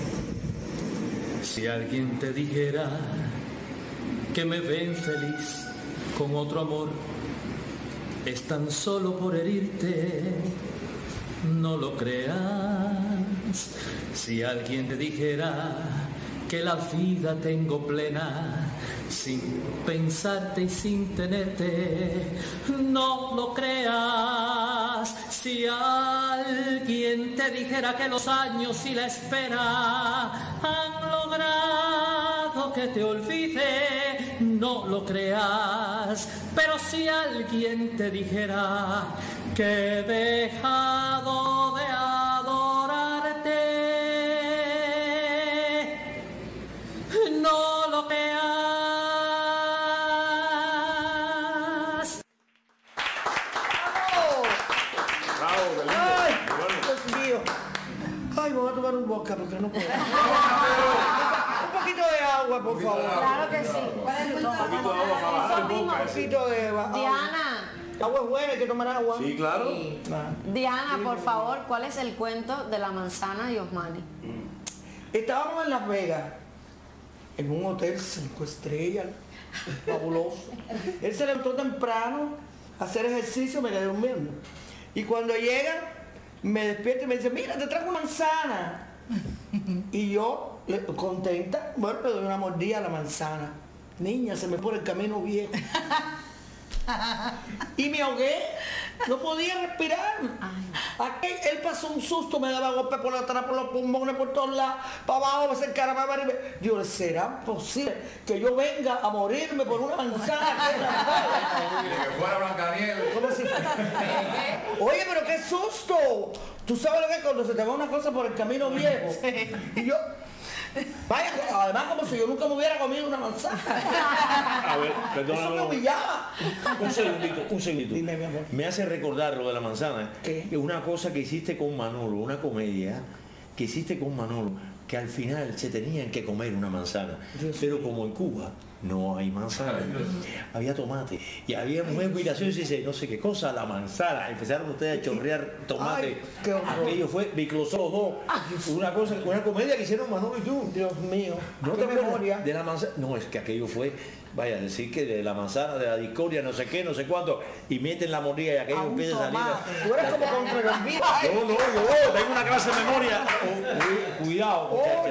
Si alguien te dijera que me ven feliz con otro amor, es tan solo por herirte, no lo creas. Si alguien te dijera que la vida tengo plena, sin pensarte y sin tenerte, no lo creas. Si alguien te dijera que los años y la espera han logrado que te olvide, no lo creas. Pero si alguien te dijera que he dejado de adorarte, no lo creas. ¡Ay, Dios mío! Ay, voy a tomar un vodka porque no puedo. Un poquito de agua, por favor. Claro que sí. Eso mismo. Un poquito de agua. Diana. Agua es buena, hay que tomar agua. Sí, claro. Diana, por favor, ¿cuál es el cuento de la manzana y Osmani? Estábamos en Las Vegas, en un hotel 5 estrellas, fabuloso. Él se levantó temprano a hacer ejercicio, me quedé durmiendo. Y cuando llega, me despierta y me dice, mira, te traigo una manzana. Y yo, contenta, bueno, le doy una mordida a la manzana. Niña, se me pone el camino viejo. Y me ahogué, no podía respirar. Aquí él pasó un susto, me daba golpes por atrás, por los pulmones, por todos lados, para abajo, me acercara, para arriba. Yo, ¿será posible que yo venga a morirme por una manzana? Que fuera Blancanieves. ¿Cómo si fuera? Oye, pero qué susto. Tú sabes lo que es cuando se te va una cosa por el camino viejo. Y yo, vaya, además como si yo nunca me hubiera comido una manzana. A ver, perdóname. Eso me humillaba. Un segundito. Dime, mi amor. Me hace recordar lo de la manzana. ¿Qué? Una cosa que hiciste con Manolo, una comedia que hiciste con Manolo, que al final se tenían que comer una manzana. Pero como en Cuba no hay manzana, había tomate. Y había mujer invitación y dice, no sé qué cosa, la manzana. Empezaron ustedes a chorrear tomate. Ay, aquello fue Biclosó los dos. Una cosa, una comedia que hicieron Manolo y tú. Dios mío. ¿No qué te acuerdas memoria? de la manzana? No, es que aquello fue, vaya, decir que de la manzana, de la discordia, no sé qué, no sé cuánto, y meten la mordida y aquello empieza a salir. Tú eres como contra los vivos. No, yo tengo una clase de memoria. Cuidado.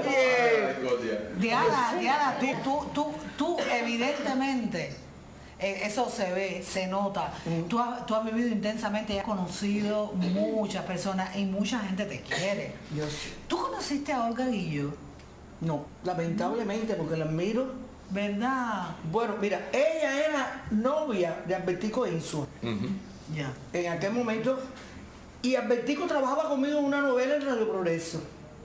Oye. Diana, tú evidentemente, eso se ve, se nota. Tú has vivido intensamente y has conocido muchas personas y mucha gente te quiere. Yo sí. ¿Tú conociste a Olga Guillot? No, lamentablemente, porque la admiro. ¿Verdad? Bueno, mira, ella era novia de Albertico Insua. Ya. En aquel momento. Y Albertico trabajaba conmigo en una novela en Radio Progreso.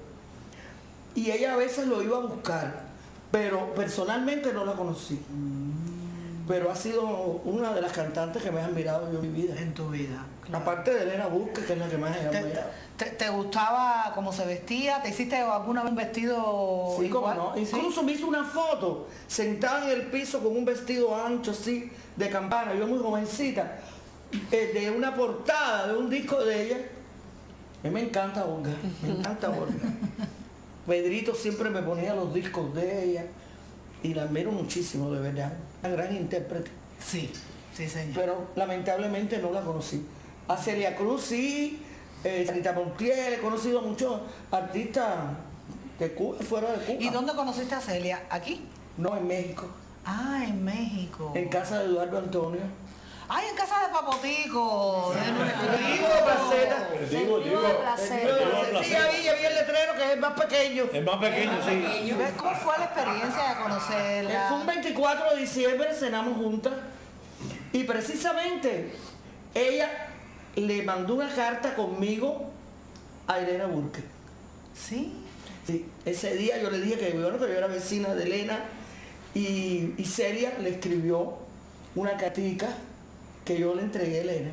Y ella a veces lo iba a buscar. Pero personalmente no la conocí. Pero ha sido una de las cantantes que me ha admirado yo en mi vida. En tu vida. Claro. Aparte de Elena Busque, que es la que más he admirado. ¿Te gustaba cómo se vestía? ¿Te hiciste alguna vez un vestido Sí, igual? como no. Incluso me hizo una foto sentada en el piso con un vestido ancho así de campana, yo muy jovencita, de una portada de un disco de ella. A mí me encanta Olga, me encanta Olga. Pedrito siempre me ponía los discos de ella y la admiro muchísimo, de verdad. Una gran intérprete. Sí, sí, señor. Pero lamentablemente no la conocí. A Celia Cruz sí, Sarita Montiel, he conocido a muchos artistas de Cuba, fuera de Cuba. ¿Y dónde conociste a Celia? ¿Aquí? No, en México. Ah, en México. En casa de Eduardo Antonio. Ay, en casa de Papotico. Digo de Placeta. Digo de Placeta. Sí, ya vi el letrero que es el más pequeño. El más pequeño, sí. ¿Cómo fue la experiencia de conocerla? Fue un 24 de diciembre, cenamos juntas. Y precisamente ella le mandó una carta conmigo a Elena Burke. ¿Sí? Sí, ese día yo le dije que yo era vecina de Elena y Celia le escribió una cartica que yo le entregué a Elena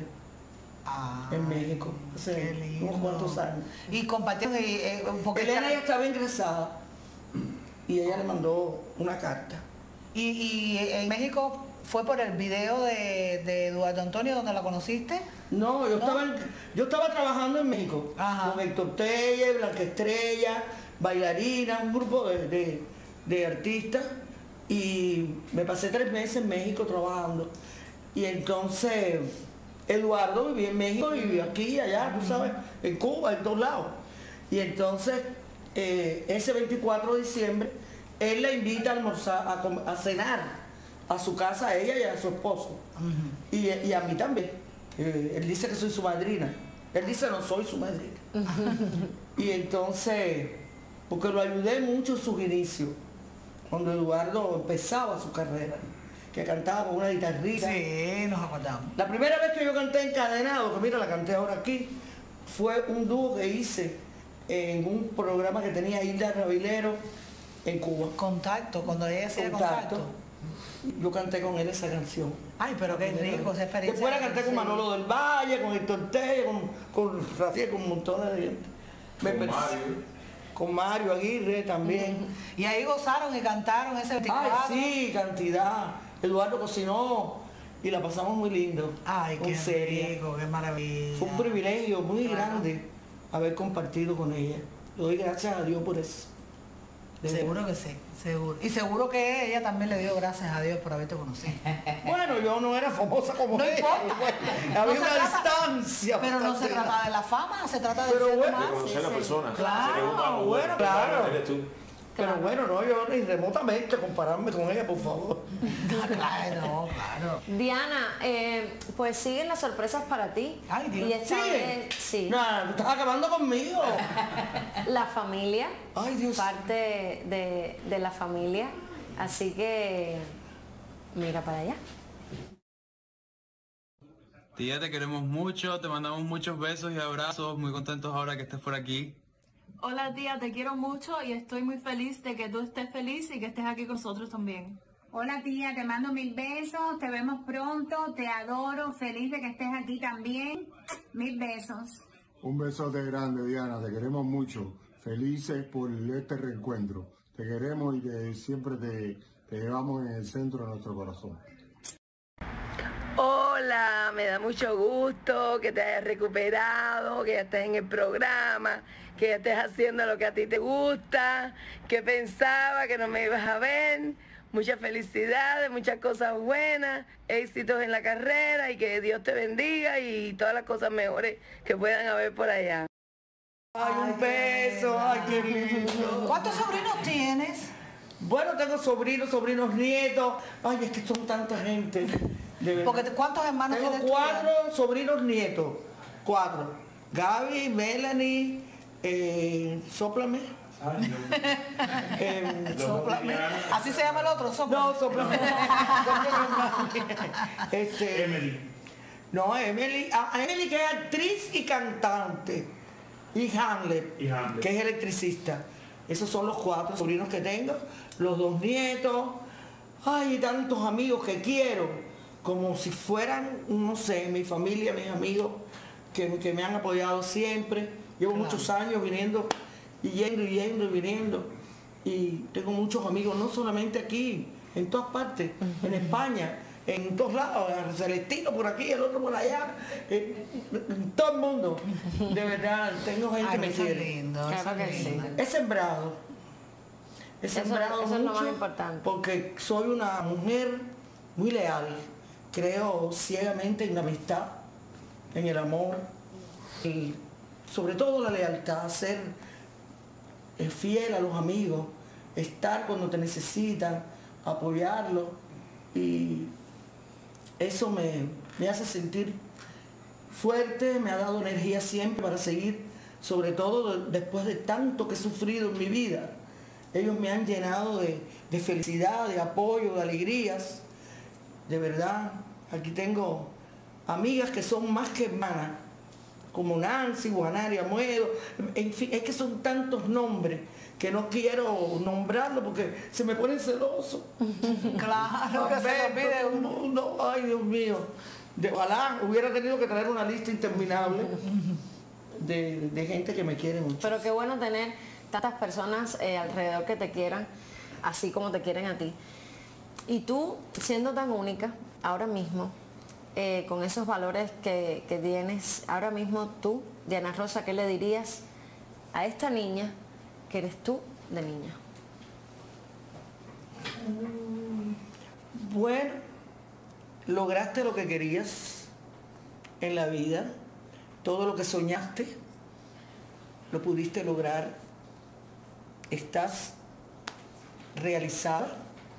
en México hace unos cuantos años. Y compartieron porque Elena ya estaba ingresada y ella le mandó una carta. ¿Y en México fue por el video de Eduardo Antonio donde la conociste? No, yo estaba trabajando en México. Ajá. Con Héctor Telle, Blanca Estrella, bailarina, un grupo de artistas. Y me pasé 3 meses en México trabajando. Y entonces Eduardo vivía en México y vivió aquí y allá, tú sabes, en Cuba, en todos lados. Y entonces ese 24 de diciembre él la invita a almorzar, a cenar a su casa, a ella y a su esposo. Y a mí también. Él dice que soy su madrina. Él dice no soy su madrina. Y entonces, porque lo ayudé mucho en sus inicios, cuando Eduardo empezaba su carrera, que cantaba con una guitarrita. Sí, nos acordamos. La primera vez que yo canté Encadenado, que mira, la canté ahora aquí, fue un dúo que hice en un programa que tenía Hilda Rabilero en Cuba. Contacto, cuando ella hacía Contacto. Yo canté con él esa canción. Ay, pero qué rico esa experiencia. Después la canté con Manolo del Valle, con Héctor Telle, con Rafael, con montones de gente. Con Mario Aguirre también. Y ahí gozaron y cantaron ese 24. Ay, sí, cantidad. Eduardo cocinó y la pasamos muy lindo. Ay, qué rico, qué maravilla. Fue un privilegio muy grande haber compartido con ella. Le doy gracias a Dios por eso. Seguro que sí, seguro. Y seguro que ella también le dio gracias a Dios por haberte conocido. Bueno, yo no era famosa como no ella. Importa. Había una distancia. Pero no se trata de la fama, se trata de pero ser bueno, más. De conocer a la persona. Claro, bueno, claro. Eres tú. Pero bueno, no, yo ni remotamente compararme con ella, por favor. Claro, claro. Diana, pues siguen las sorpresas para ti. Ay, Dios. Y esta vez, sí. No, tú estás acabando conmigo. La familia. Ay, Dios. Parte de la familia. Así que mira para allá. Tía, te queremos mucho, te mandamos muchos besos y abrazos, muy contentos ahora que estés por aquí. Hola tía, te quiero mucho y estoy muy feliz de que tú estés feliz y que estés aquí con nosotros también. Hola tía, te mando 1000 besos, te vemos pronto, te adoro, feliz de que estés aquí también. 1000 besos. Un besote grande, Diana, te queremos mucho, felices por este reencuentro. Te queremos y siempre te llevamos en el centro de nuestro corazón. Hola, me da mucho gusto que te hayas recuperado, que ya estés en el programa, que ya estés haciendo lo que a ti te gusta, que pensaba que no me ibas a ver. Muchas felicidades, muchas cosas buenas, éxitos en la carrera y que Dios te bendiga y todas las cosas mejores que puedan haber por allá. Ay, un beso, ay, qué lindo. ¿Cuántos sobrinos tienes? Bueno, tengo sobrinos, nietos. Ay, es que son tanta gente. Porque ¿cuántos hermanos tienes? Tengo 4 sobrinos nietos. 4. Gaby, Melanie, sóplame. Sóplame. ¿Así se llama el otro? Sóplame. No, sóplame. Emily. No, Emily. Emily que es actriz y cantante. Y Hamlet, que es electricista. Esos son los 4 sobrinos que tengo. Los 2 nietos. Ay, tantos amigos que quiero. Como si fueran, no sé, mi familia, mis amigos, que me han apoyado siempre. Llevo muchos años viniendo y yendo y viniendo. Y tengo muchos amigos, no solamente aquí, en todas partes, en España, en todos lados, Celestino por aquí, el otro por allá, en todo el mundo. De verdad, tengo gente que me quiere. Lindo, claro que sí. He sembrado. He sembrado eso es lo más mucho importante. porque soy una mujer muy leal. Creo ciegamente en la amistad, en el amor y sobre todo la lealtad, ser fiel a los amigos, estar cuando te necesitan, apoyarlos y eso me hace sentir fuerte, me ha dado energía siempre para seguir, sobre todo después de tanto que he sufrido en mi vida. Ellos me han llenado de felicidad, de apoyo, de alegrías. De verdad, aquí tengo amigas que son más que hermanas, como Nancy, Guanari, Amuedo, en fin, es que son tantos nombres que no quiero nombrarlos porque se me ponen celosos. Claro, que se lo pide uno. Ay, Dios mío. Ojalá hubiera tenido que traer una lista interminable de gente que me quiere mucho. Pero qué bueno tener tantas personas alrededor que te quieran, así como te quieren a ti. Y tú, siendo tan única, ahora mismo, con esos valores que tienes, ahora mismo tú, Diana Rosa, ¿qué le dirías a esta niña que eres tú de niña? Bueno, lograste lo que querías en la vida, todo lo que soñaste, lo pudiste lograr, estás realizada.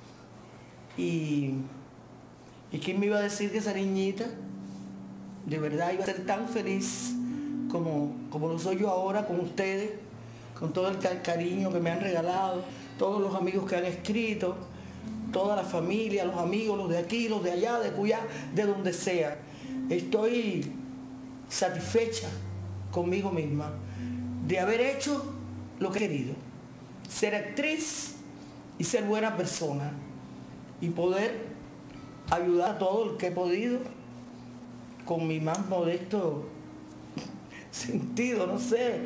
Y quién me iba a decir que esa niñita de verdad iba a ser tan feliz como lo soy yo ahora con ustedes, con todo el cariño que me han regalado, todos los amigos que han escrito, toda la familia, los amigos, los de aquí, los de allá, de Cuyá, de donde sea. Estoy satisfecha conmigo misma de haber hecho lo que he querido, ser actriz y ser buena persona y poder ayudar a todo el que he podido con mi más modesto sentido, no sé,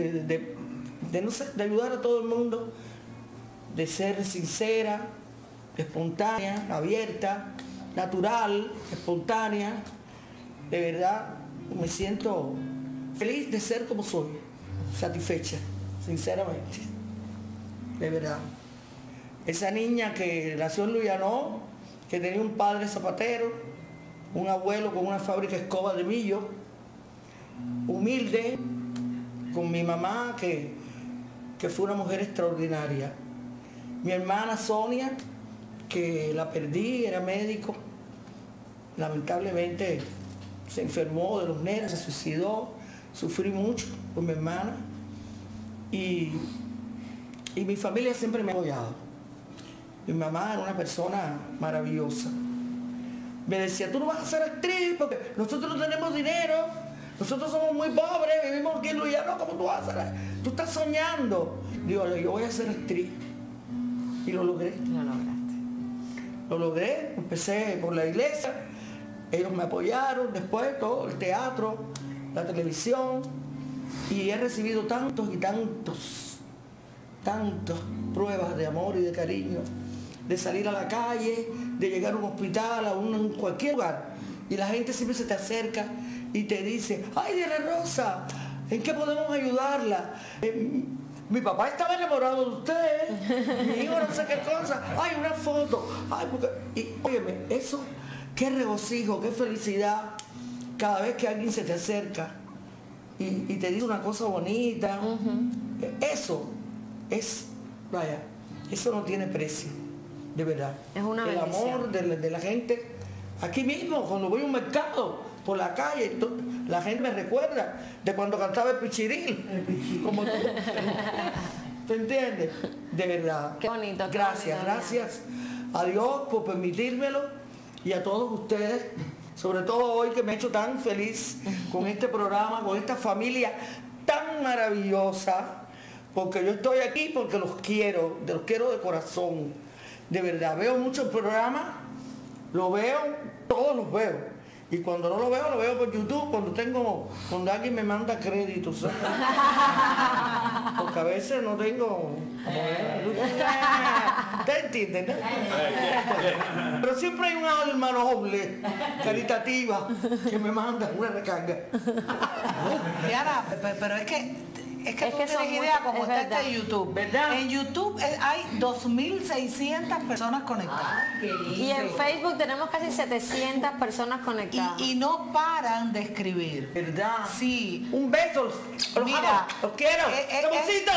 no sé, de ayudar a todo el mundo, de ser sincera, espontánea, abierta, natural, espontánea. De verdad, me siento feliz de ser como soy, satisfecha, sinceramente, de verdad. Esa niña que nació en Luyanó, que tenía un padre zapatero, un abuelo con una fábrica de escoba de millo, humilde, con mi mamá que fue una mujer extraordinaria. Mi hermana Sonia, que la perdí, era médico, lamentablemente se enfermó de los nervios, se suicidó, sufrí mucho por mi hermana y mi familia siempre me ha apoyado. Mi mamá era una persona maravillosa. Me decía, tú no vas a ser actriz porque nosotros no tenemos dinero, nosotros somos muy pobres, vivimos aquí en Luyanó, ¿cómo tú vas a ser? Tú estás soñando. Digo, yo voy a ser actriz. Y lo logré. Lo lograste. Lo logré, empecé por la iglesia, ellos me apoyaron, después todo, el teatro, la televisión, y he recibido tantos y tantas pruebas de amor y de cariño, de salir a la calle, de llegar a un hospital, a cualquier lugar, y la gente siempre se te acerca y te dice, ay, Diana Rosa, ¿en qué podemos ayudarla? Mi papá estaba enamorado de usted, mi hijo no sé qué cosa, ay, una foto, ay, porque... Y óyeme, eso, qué regocijo, qué felicidad, cada vez que alguien se te acerca y te dice una cosa bonita, eso es, vaya, eso no tiene precio, de verdad. Es una el bendición. amor de la gente, aquí mismo, cuando voy a un mercado, por la calle, la gente me recuerda de cuando cantaba el pichiril, como tú. ¿Te entiendes? De verdad. Qué bonito. Gracias, gracias a Dios por permitírmelo y a todos ustedes, sobre todo hoy que me he hecho tan feliz con este programa, con esta familia tan maravillosa, porque yo estoy aquí porque los quiero de corazón, de verdad. Veo muchos programas, lo veo, todos los veo. Y cuando no lo veo por YouTube, cuando alguien me manda créditos. Porque a veces no tengo... ¿Te entienden? Pero siempre hay un alma noble, caritativa, que me manda una recarga. Diana, pero es que tú tienes idea cómo está este YouTube. ¿Verdad? En YouTube hay 2.600 personas conectadas. Y en Facebook tenemos casi 700 personas conectadas. Y no paran de escribir. ¿Verdad? Sí. Un beso. Mira, los quiero. ¡Camoncito!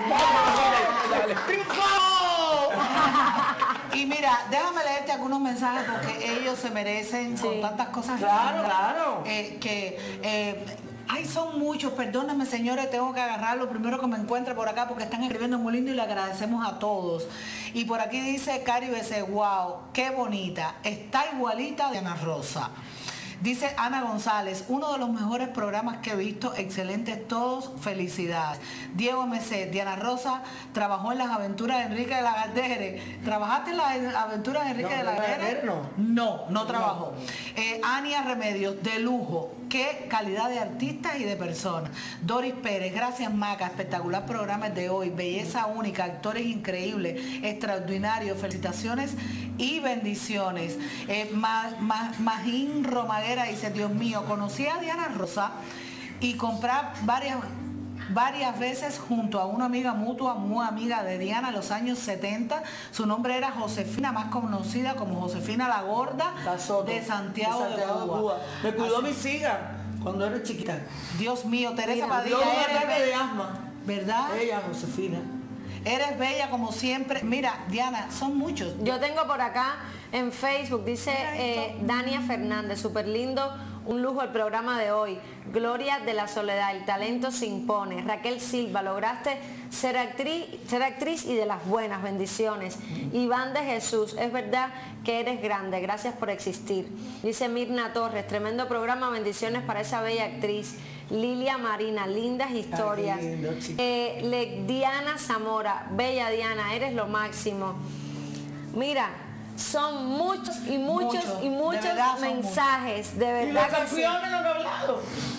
¡Triunfo! Y mira, déjame leerte algunos mensajes porque ellos se merecen con tantas cosas. Claro. Ay, son muchos, perdónenme señores, tengo que agarrar lo primero que me encuentre por acá porque están escribiendo muy lindo y le agradecemos a todos. Y por aquí dice Cari BC, wow, qué bonita, está igualita a Diana Rosa. Dice Ana González, uno de los mejores programas que he visto, excelentes todos, felicidades. Diego MC, Diana Rosa trabajó en las aventuras de Enrique de la Gardere. ¿Trabajaste en las aventuras de Enrique de la Gardere? No trabajó. Ania Remedios, de lujo. Qué calidad de artistas y de personas. Doris Pérez, gracias Maca, espectacular programa de hoy, belleza única, actores increíbles, extraordinarios, felicitaciones y bendiciones. Magín Romaguera dice, Dios mío, conocí a Diana Rosa y compré varias veces junto a una amiga mutua, muy amiga de Diana en los años 70. Su nombre era Josefina, más conocida como Josefina la Gorda, de Santiago de Cuba. Me cuidó a mis hijas cuando era chiquita. Dios mío, Teresa Padilla, de asma. ¿Verdad? Ella, Josefina. Eres bella como siempre. Mira, Diana, son muchos. Yo tengo por acá en Facebook, dice Dania Fernández, súper lindo, un lujo el programa de hoy. Gloria de la Soledad, el talento se impone. Raquel Silva, lograste ser actriz y de las buenas, bendiciones. Iván de Jesús, es verdad que eres grande, gracias por existir. Dice Mirna Torres, tremendo programa, bendiciones para esa bella actriz. Lilia Marina, lindas historias. Diana Zamora, bella Diana, eres lo máximo. Mira, son muchos y muchos y muchos mensajes, de verdad. Y las canciones no han hablado.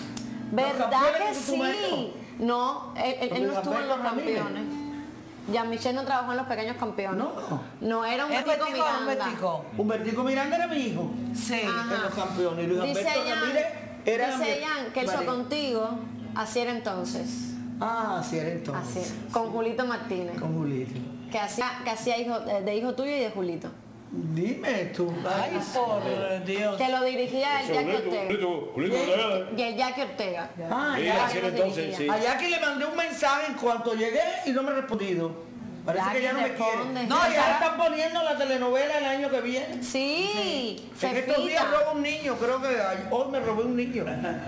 ¿Verdad campeones que tú me sí? dijo. No, él no estuvo en los campeones. Jean-Michel no trabajó en los pequeños campeones. No era Humbertico Miranda. Humbertico Miranda era mi hijo. Sí. En los campeones. Y Luis Dice Alberto Ramírez era dice Jan que él hizo contigo, así era entonces. Ah, así era entonces. Así, con Julito Martínez. Con Julito. Que hacía hijo, de hijo tuyo y de Julito. Dime tú. Ay, por Dios. Que lo dirigía el Jackie Ortega. Y el Jackie Ortega. Ah, a Jackie le mandé un mensaje en cuanto llegué y no me ha respondido. Parece que ya no me quiere. No, ya están poniendo la telenovela el año que viene. Sí. En estos días robo un niño, creo que hoy me robé un niño.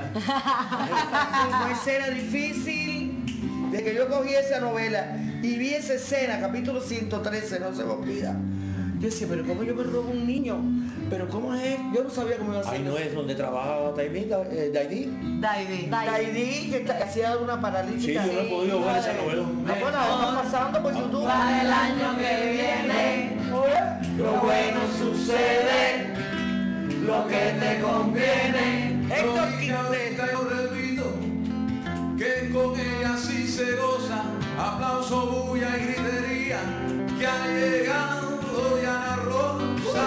Esa era difícil de que yo cogí esa novela y vi esa escena, capítulo 113, no se me olvida. Yo decía, pero ¿cómo yo me robo un niño? ¿Pero cómo es? Yo no sabía cómo iba a ser. Ahí no es donde trabajaba Daidí. Daidí, que hacía una paralítica. Sí, yo no he podido ver esa novela. Bueno, está pasando por YouTube. Para el año que viene, lo bueno sucede, lo que te conviene. Héctor repito, que con ella sí se goza, aplauso, bulla y gritería, que ha llegado Diana Rosa.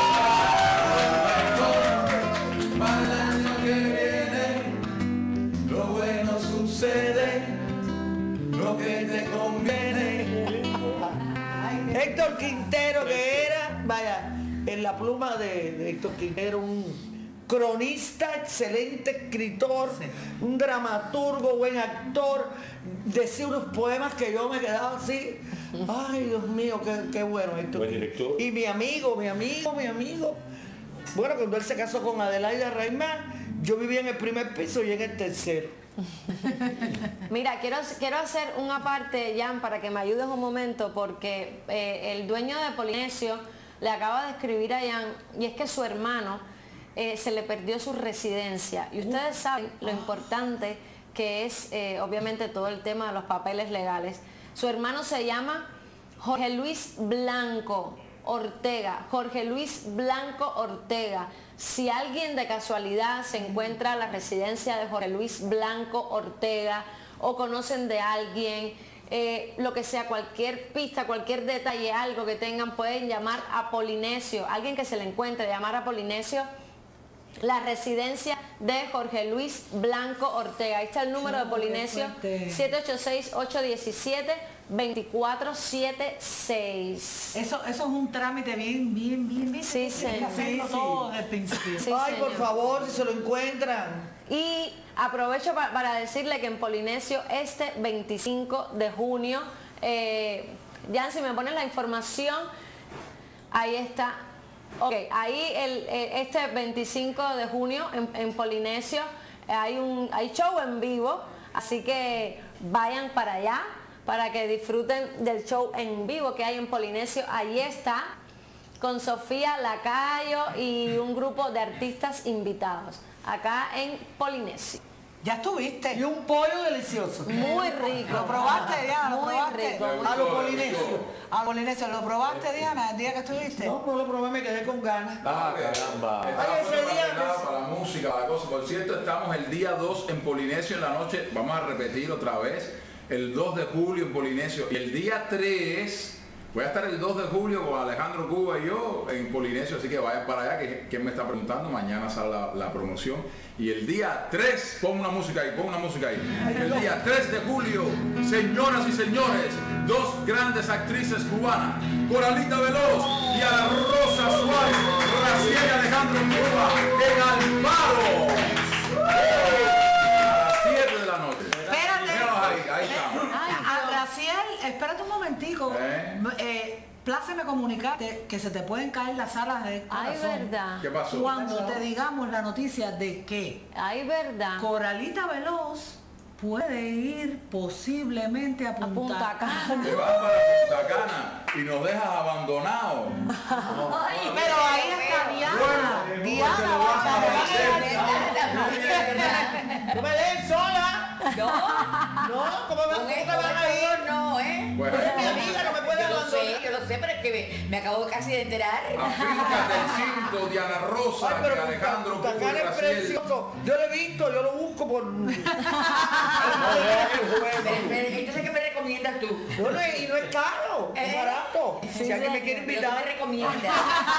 Para el año que viene, lo bueno sucede, lo que te conviene. Héctor Quintero, que era, vaya, en la pluma de Héctor Quintero, un cronista, excelente escritor, un dramaturgo, buen actor, decía unos poemas que yo me quedaba así. Ay, Dios mío, qué bueno Héctor. Buen director. Y mi amigo. Bueno, cuando él se casó con Adelaida Raimán, yo vivía en el primer piso y en el tercero. Mira, quiero hacer una parte, Jan, para que me ayudes un momento, porque el dueño de Polinesio le acaba de escribir a Jan, y es que su hermano se le perdió su residencia. Y ustedes saben lo importante que es, obviamente, todo el tema de los papeles legales. Su hermano se llama Jorge Luis Blanco Ortega. Jorge Luis Blanco Ortega. Si alguien de casualidad se encuentra la residencia de Jorge Luis Blanco Ortega o conocen de alguien, lo que sea, cualquier pista, cualquier detalle, algo que tengan, pueden llamar a Polinesio. Alguien que se le encuentre, llamar a Polinesio, la residencia de Jorge Luis Blanco Ortega. Ahí está el número de Polinesio, 786-817-2476. Eso es un trámite bien. Sí, señor. Todo del principio. Sí, ay, señor. por favor, si se lo encuentran. Y aprovecho para decirle que en Polinesio este 25 de junio, Jan, si me ponen la información, ahí está. Ok, ahí este 25 de junio en Polinesio hay show en vivo, así que vayan para allá para que disfruten del show en vivo que hay en Polinesio. Ahí está, con Sofía Lacayo y un grupo de artistas invitados, acá en Polinesio. Ya estuviste. Y un pollo delicioso. Muy rico. ¿Lo probaste, Diana? ¿Lo Muy probaste? rico. A los Polinesio. A Polinesio. ¿Lo probaste, Diana, el día que estuviste? No lo probé, me quedé con ganas. Ah, caramba. Estaba preparado para la música, para la cosa. Por cierto, estamos el día 2 en Polinesio en la noche. Vamos a repetir otra vez. El 2 de julio en Polinesio. Y el día 3... voy a estar el 2 de julio con Alejandro Cuba y yo en Polinesio, así que vayan para allá, que quien me está preguntando, mañana sale la promoción. Y el día 3, pon una música ahí. El día 3 de julio, señoras y señores, dos grandes actrices cubanas, Coralita Veloz y Ana Rosa Suárez, Raciel y Alejandro Cuba, en Alfaro. A las 7 de la noche. Espérate. Ahí estamos. Raciel, espérate un momentico. Pláceme comunicarte que se te pueden caer las alas de corazón. Ay, verdad. ¿Qué pasó? Cuando te digamos la noticia de que Ay, verdad. Coralita Veloz puede ir posiblemente a Punta Cana. Te vas para Punta Cana y nos dejas abandonados. Pero ahí está Diana. Diana va a ¿No me dejen sola? No, ¿cómo me van a ir? no, Bueno, Mi amiga no me puede abandonar. Yo lo lo sé, pero es que me acabo casi de enterar. Afinca del Cinto, Diana Rosa, Ay, pero que Alejandro Punta Pupo y Cana es Graciel. precioso. Yo lo he visto, yo lo busco por... Entonces, ¿qué me recomiendas tú? Bueno, y no es caro, es barato. Sí, Si alguien me quiere invitar. ¿Qué me recomiendas?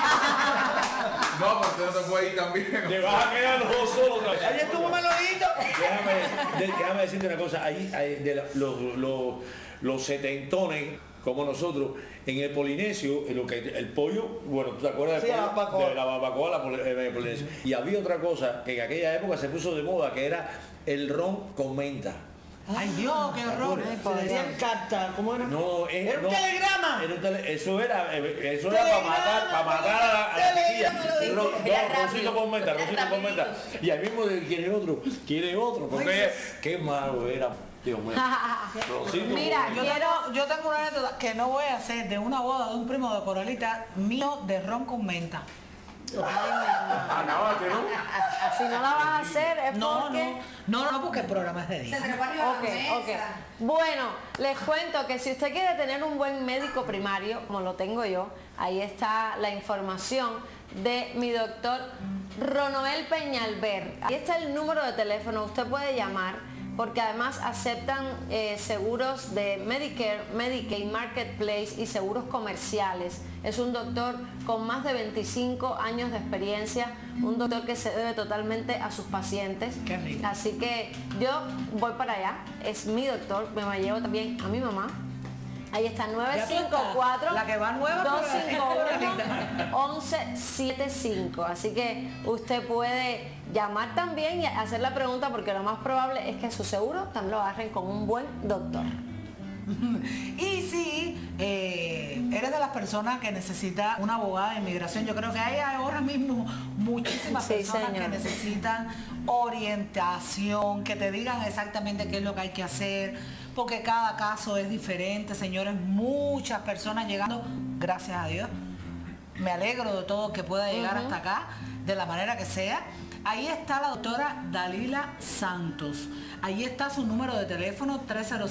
No, porque no te puedes ir también. Te vas a quedar los dos solos. Ahí estuvo Manolito. Déjame decirte una cosa, ahí los setentones como nosotros en el Polinesio, en lo que el pollo, bueno, ¿tú te acuerdas Sí, del la barbacoa. de la barbacoa en el Polinesio? Y había otra cosa que en aquella época se puso de moda, que era el ron con menta. Ay Dios, qué horror. Se decían carta, ¿cómo era? No, Era un no, telegrama. Eso era para matar a la chiquilla. Rosito con menta. Y al mismo de quiere otro, porque qué malo era. Dios mío. Mira, yo tengo una anécdota que no voy a hacer de una boda de un primo de Coralita mío de ron con menta. Si no la vas a hacer es porque... No, porque el programa es de día. Ok. Bueno, les cuento que si usted quiere tener un buen médico primario, como lo tengo yo, ahí está la información de mi doctor Ronoel Peñalver. Ahí está el número de teléfono, usted puede llamar, porque además aceptan seguros de Medicare, Medicaid, Marketplace y seguros comerciales. Es un doctor con más de 25 años de experiencia, un doctor que se debe totalmente a sus pacientes. Qué rico. Así que yo voy para allá, es mi doctor, me llevo también a mi mamá. Ahí está, 954 la que va nueva 251 1175. Así que usted puede llamar también y hacer la pregunta, porque lo más probable es que su seguro también lo agarren con un buen doctor. Y si eres de las personas que necesita una abogada de inmigración, yo creo que hay ahora mismo muchísimas personas que necesitan orientación, que te digan exactamente qué es lo que hay que hacer, porque cada caso es diferente, señores. Muchas personas llegando, gracias a Dios. Me alegro de todo que pueda llegar hasta acá, de la manera que sea. Ahí está la doctora Dalila Santos. Ahí está su número de teléfono,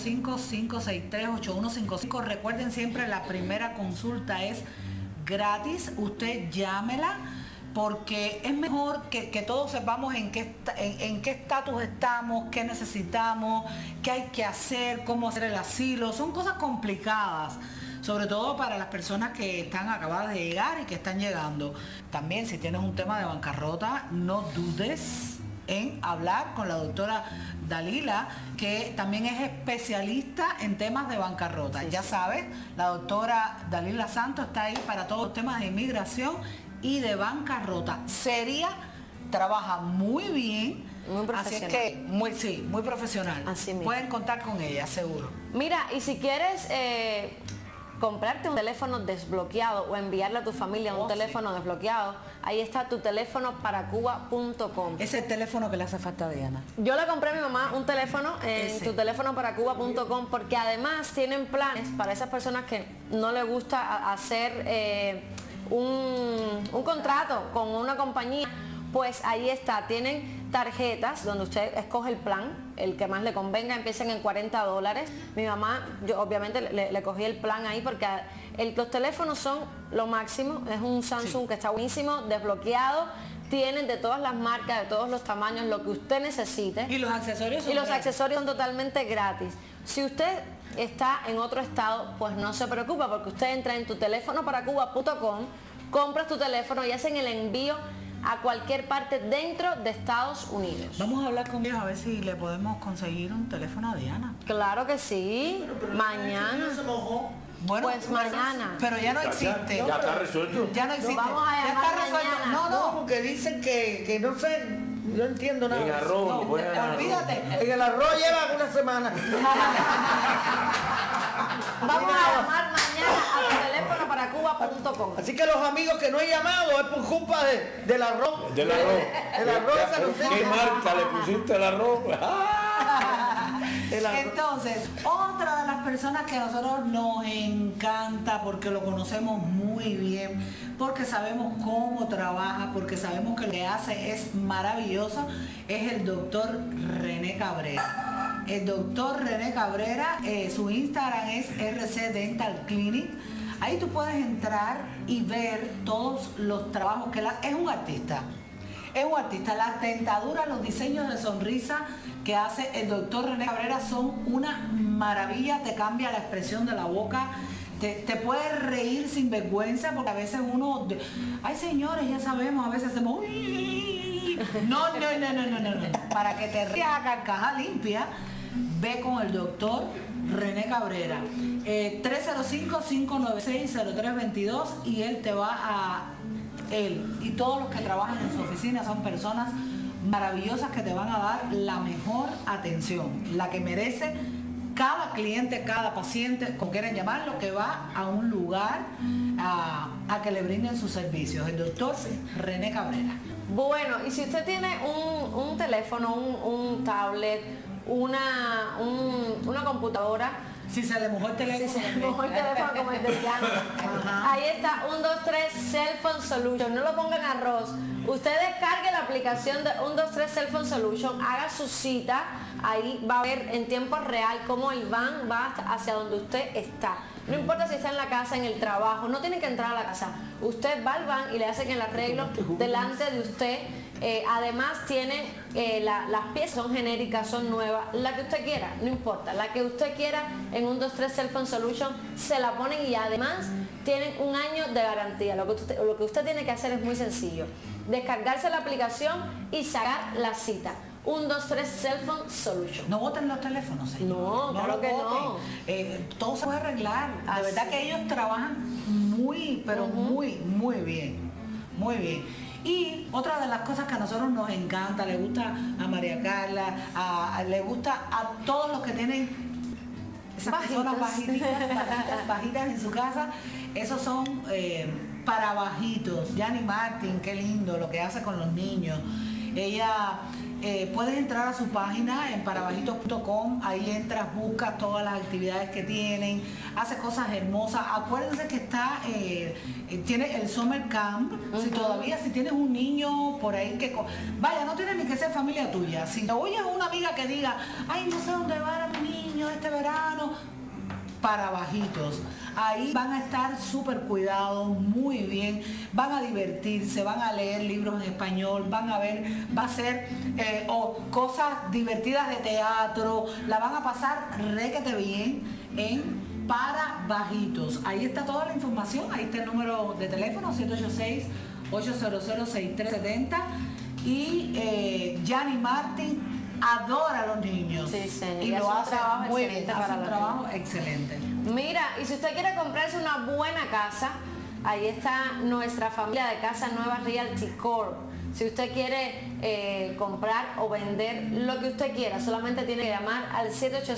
305-563-8155. Recuerden siempre, la primera consulta es gratis. Usted llámela, porque es mejor que todos sepamos en qué estatus estamos, qué necesitamos, qué hay que hacer, cómo hacer el asilo. Son cosas complicadas, sobre todo para las personas que están acabadas de llegar y que están llegando. También, si tienes un tema de bancarrota, no dudes en hablar con la doctora Dalila, que también es especialista en temas de bancarrota. Ya sabes, la doctora Dalila Santos está ahí para todos los temas de inmigración y de bancarrota. Seria, trabaja muy bien. Muy profesional. Así es que, muy profesional. Así mismo. Pueden contar con ella, seguro. Mira, y si quieres comprarte un teléfono desbloqueado o enviarle a tu familia un teléfono desbloqueado, ahí está tuteléfonoparacuba.com. Ese es el teléfono que le hace falta a Diana. Yo le compré a mi mamá un teléfono en tuteléfonoparacuba.com, porque además tienen planes para esas personas que no les gusta hacer un contrato con una compañía. Pues ahí está, tienen tarjetas donde usted escoge el plan, el que más le convenga, empiezan en $40. Mi mamá, yo obviamente le cogí el plan ahí, porque los teléfonos son lo máximo. Es un Samsung que está buenísimo, desbloqueado, tienen de todas las marcas, de todos los tamaños, lo que usted necesite. Y los accesorios son accesorios son totalmente gratis. Si usted está en otro estado, pues no se preocupa, porque usted entra en tuteléfonoparacuba.com, compras tu teléfono y hacen el envío a cualquier parte dentro de Estados Unidos. Vamos a hablar con ellos a ver si le podemos conseguir un teléfono a Diana. Claro que sí, mañana. Bueno, pues mañana. Pero ya no existe. Ya está resuelto. Ya no existe. Vamos a llamar ya está resuelto. mañana. No, porque dicen que no sé, no entiendo nada. En arroz, No, olvídate. En el arroz lleva una semana. Vamos a llamar mañana a tuteléfonoparacuba.com. Así que los amigos que no he llamado es por culpa del arroz. Del arroz. El arroz se lo ¿Qué marca le pusiste al arroz? Entonces, otra de las personas que a nosotros nos encanta, porque lo conocemos muy bien, porque sabemos cómo trabaja, porque sabemos que lo que hace es maravilloso, es el doctor René Cabrera. El doctor René Cabrera, su Instagram es RC Dental Clinic. Ahí tú puedes entrar y ver todos los trabajos que es un artista. Es un artista. Las dentaduras, los diseños de sonrisa que hace el doctor René Cabrera son una maravilla. Te cambia la expresión de la boca. Te puedes reír sin vergüenza, porque a veces uno... Ay, señores, ya sabemos, a veces hacemos... No. Para que te rías a carcaja limpia, ve con el doctor René Cabrera. 305-596-0322 y él te va a... Él y todos los que trabajan en su oficina son personas maravillosas que te van a dar la mejor atención, la que merece cada cliente, cada paciente, como quieran llamarlo, que va a un lugar a que le brinden sus servicios. El doctor René Cabrera. Bueno, y si usted tiene un teléfono, un tablet, una computadora, si se le mojó el teléfono, si se le mojó el teléfono como el de Diana, ahí está 123 Cellphone Solution. No lo pongan arroz. Usted descargue la aplicación de 123 Cellphone Solution, haga su cita, ahí va a ver en tiempo real cómo el van va hacia donde usted está. No importa si está en la casa, en el trabajo, no tiene que entrar a la casa. Usted va al van y le hacen el arreglo delante de usted. Además tienen las piezas son genéricas, son nuevas, la que usted quiera, no importa, la que usted quiera en 123 Cellphone Solution se la ponen y además tienen un año de garantía. Lo que usted tiene que hacer es muy sencillo, descargarse la aplicación y sacar la cita. 123 Cellphone Solution. No boten los teléfonos, señor. No, claro que no. Todo se puede arreglar. De verdad que ellos trabajan muy, pero muy bien. Muy bien. Y otra de las cosas que a nosotros nos encanta, le gusta a María Carla, le gusta a todos los que tienen esas personas bajitas en su casa, esos son para bajitos. Yanni Martin, qué lindo lo que hace con los niños. Ella... puedes entrar a su página en parabajitos.com, ahí entras, buscas todas las actividades que tienen, hace cosas hermosas. Acuérdense que está, tiene el Summer Camp, si tienes un niño por ahí que... Vaya, no tiene ni que ser familia tuya. Si te oyes a una amiga que diga, ay, no sé dónde va a mi niño este verano, Parabajitos. Ahí van a estar súper cuidados, muy bien, van a divertirse, van a leer libros en español, va a hacer cosas divertidas de teatro, la van a pasar requete bien en Parabajitos. Ahí está toda la información, ahí está el número de teléfono, 786-800-6370 y Yanni Martin adora a los niños. Sí, señor. Y lo hace muy bien, hace un trabajo excelente. Mira, y si usted quiere comprarse una buena casa, ahí está nuestra familia de Casa Nueva Realty Corp. Si usted quiere comprar o vender lo que usted quiera, solamente tiene que llamar al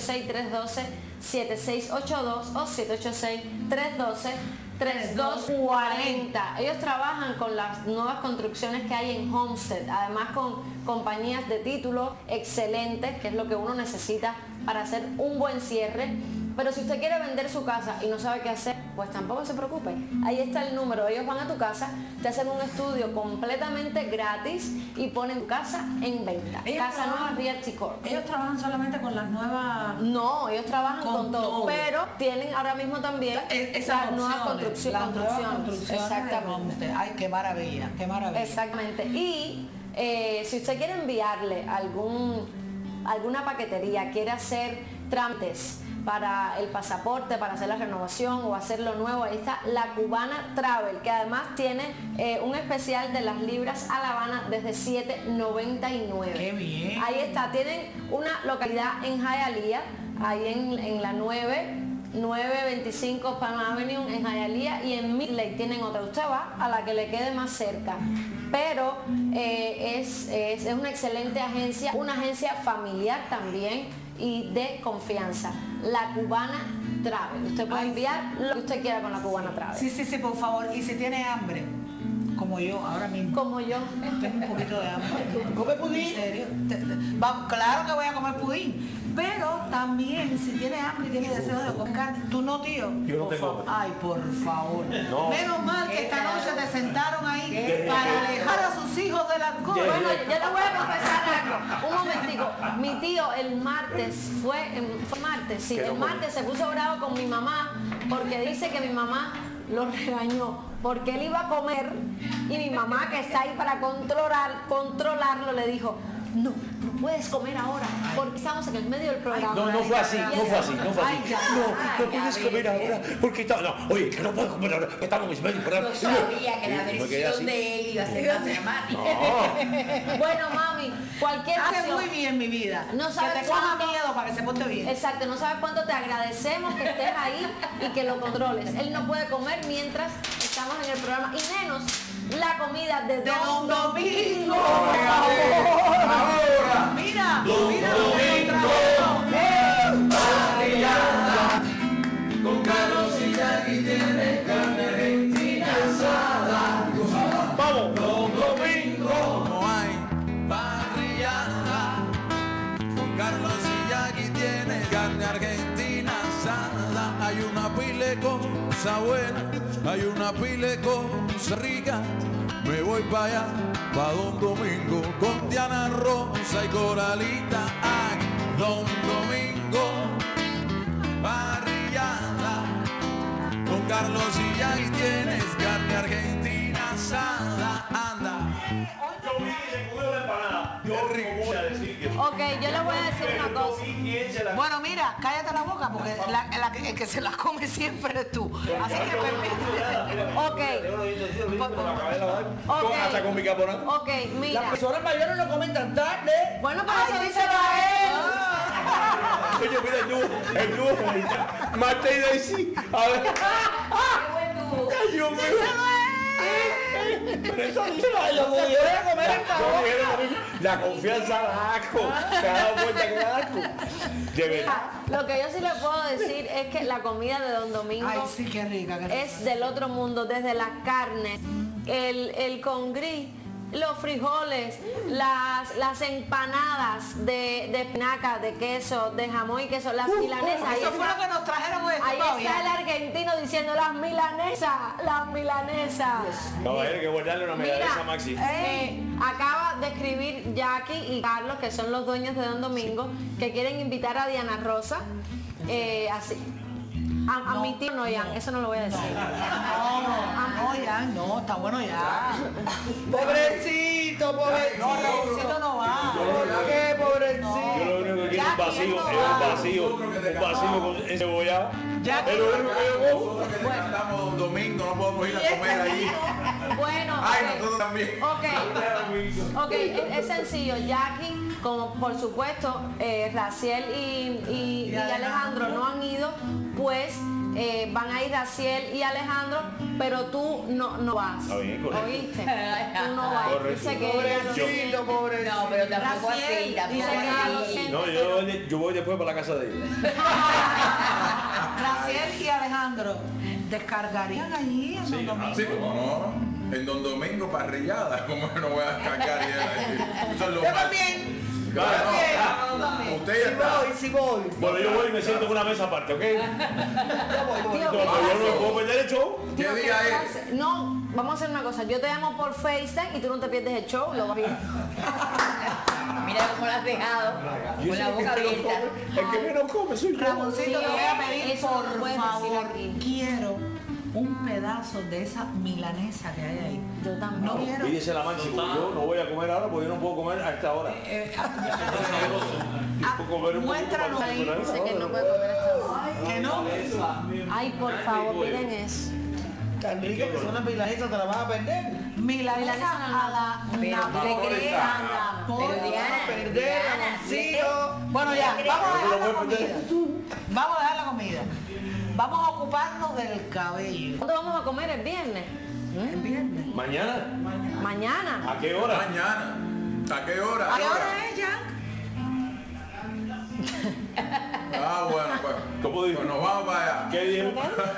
786-312-7682 o 786-312-3240. Ellos trabajan con las nuevas construcciones que hay en Homestead, además con compañías de títulos excelentes, que es lo que uno necesita para hacer un buen cierre. Pero si usted quiere vender su casa y no sabe qué hacer, pues tampoco se preocupe. Ahí está el número. Ellos van a tu casa, te hacen un estudio completamente gratis y ponen tu casa en venta. Casa Nueva Realty Corp. ¿Ellos trabajan solamente con las nuevas...? No, ellos trabajan con todo. Pero tienen ahora mismo también las nuevas construcciones. Exactamente. Ay, qué maravilla, qué maravilla. Exactamente. Y si usted quiere enviarle alguna paquetería, quiere hacer trámites para el pasaporte, para hacer la renovación o hacerlo nuevo, ahí está La Cubana Travel, que además tiene un especial de las libras a La Habana desde $7.99. ¡Qué bien! Ahí está, tienen una localidad en Hialeah, ahí en la 925 Palm Avenue en Hialeah, y en Midlake tienen otra. Usted va a la que le quede más cerca. Pero es una excelente agencia, una agencia familiar también y de confianza. La Cubana Travel. Usted puede enviar lo que usted quiera con La Cubana Travel. Sí, por favor. Y si tiene hambre, como yo, ahora mismo. Como yo. Tengo un poquito de hambre. ¿Come pudín? ¿En serio? Claro que voy a comer pudín. Pero también, si tienes hambre y tienes deseo de comer carne, ¿tú no, tío? Yo no tengo hambre. Ay, por favor. No. Menos mal que esta noche te sentaron ahí para alejar a sus hijos del alcohol. Bueno, yo te voy a confesar algo. Un momentico. Mi tío el martes, fue martes, sí, el martes se puso bravo con mi mamá porque dice que mi mamá lo regañó porque él iba a comer y mi mamá, que está ahí para controlarlo, le dijo, no puedes comer ahora porque estamos en el medio del programa. No fue así. No puedes comer ahora porque oye, que no puedes comer ahora, que estamos en el medio del programa. Yo sabía que la versión de él iba a ser más dramática. Bueno, mami, cualquier Hace acción. muy bien mi vida. No sabes que te coja cuánto- miedo para que se ponte bien. Exacto, no sabes cuánto te agradecemos que estés ahí y que lo controles. Él no puede comer mientras estamos en el programa y menos la comida de Don Domingo. Ahora, Mira, Domingo, parrillada, con Carlos y Jackie tiene carne argentina asada. Vamos, Don Domingo, no hay parrillada, con Carlos y Jackie tiene carne argentina asada. Hay una pila de cosa buena, hay una pila de cosa rica. Me voy para allá, pa' Don Domingo, con Diana Rosa y Coralita. Ay, Don Domingo, parrillada, con Carlos y Jackie tienes carne argentina asada. Anda. Yo vi que se comió la empanada. Yo voy a decir que Ok, yo les voy a decir una cosa. Bueno, mira, cállate la boca porque el que se las come siempre eres tú. Así que permíteme. Hasta con bicarbonato. Ok, mira. Las personas mayores no comen tan tarde. Bueno, pero eso díselo a él. Oye, mira el dúo. Marta y Daisy. A ver. Ay, Dios mío. Pero eso dice la confianza da asco. ¿Te has dado cuenta que da asco? De verdad. Lo que yo sí le puedo decir es que la comida de Don Domingo Ay, sí, qué rica. es del otro mundo, desde la carne, el congrí, los frijoles, las empanadas de espinaca, de queso, de jamón y queso, las milanesas. Ahí Eso fue está- lo que nos trajeron hoy. Ahí está el argentino diciendo las milanesas. Caballero, hay que guardarle una medalla a Maxi. Acaba de escribir Jackie y Carlos, que son los dueños de Don Domingo, que quieren invitar a Diana Rosa. Así. A mi tío no, Jan, eso no lo voy a decir. No, ya, no, está bueno ya. Pobrecito, Pobrecito no va. ¿Qué pobrecito? Yo lo único que quiero es un vacío con encebollado. Es lo único que yo como. Nosotros que estamos Don Domingo, no podemos ir a comer allí. Bueno, Ay, nosotros también. Ok, es sencillo. Jackie, como por supuesto Raciel y Alejandro no han ido, pues van a ir Raciel y Alejandro, pero tú no vas. Está bien, correcto. ¿Oíste? Tú no vas. Correcto. Dice que ella lo siente. No, pero tampoco así, tampoco dice que ella lo así. siente. No, yo voy después para la casa de ellos. Raciel y Alejandro descargarían allí en Don Domingo. Sí, como no. En Don Domingo parrillada, como que no voy a descargar y eso es lo Yo mal. también. Usted ya está. Sí voy. Bueno, yo voy y me siento en una mesa aparte, ¿ok? Tío, Yo no puedo perder el show. ¿Qué Tío, día ¿qué es? haces? No, vamos a hacer una cosa. Yo te llamo por FaceTime y tú no te pierdes el show, lo vas viendo. Mira cómo lo has dejado, con la boca abierta. El que menos come soy yo. Ramoncito, te voy a pedir, Eso no por puedes decir favor, aquí. quiero un pedazo de esa milanesa que hay ahí. Yo también. No quiero. Pídese la Maxi, porque yo no voy a comer ahora porque yo no puedo comer a esta hora. Puedo comer un poquito Muéstranos para ahí. comer Dice que no puede comer esta. Que no. Ay, por favor, miren eso. Tan rico que son las milanesas, te las vas a perder. Milanesa a la napolitana. Pero Diana, Bueno, ya, ¿le vamos a crees? dejar la comida. Vamos a dejar la comida. Vamos a ocuparnos del cabello. ¿Cuándo vamos a comer? ¿El viernes? El viernes. ¿Mañana? Mañana. ¿A qué hora? Mañana. ¿A qué hora? ¿A qué hora es, Jack? Ah, bueno, pues. ¿Cómo dijo? Pues nos vamos para allá. ¿Qué dijo?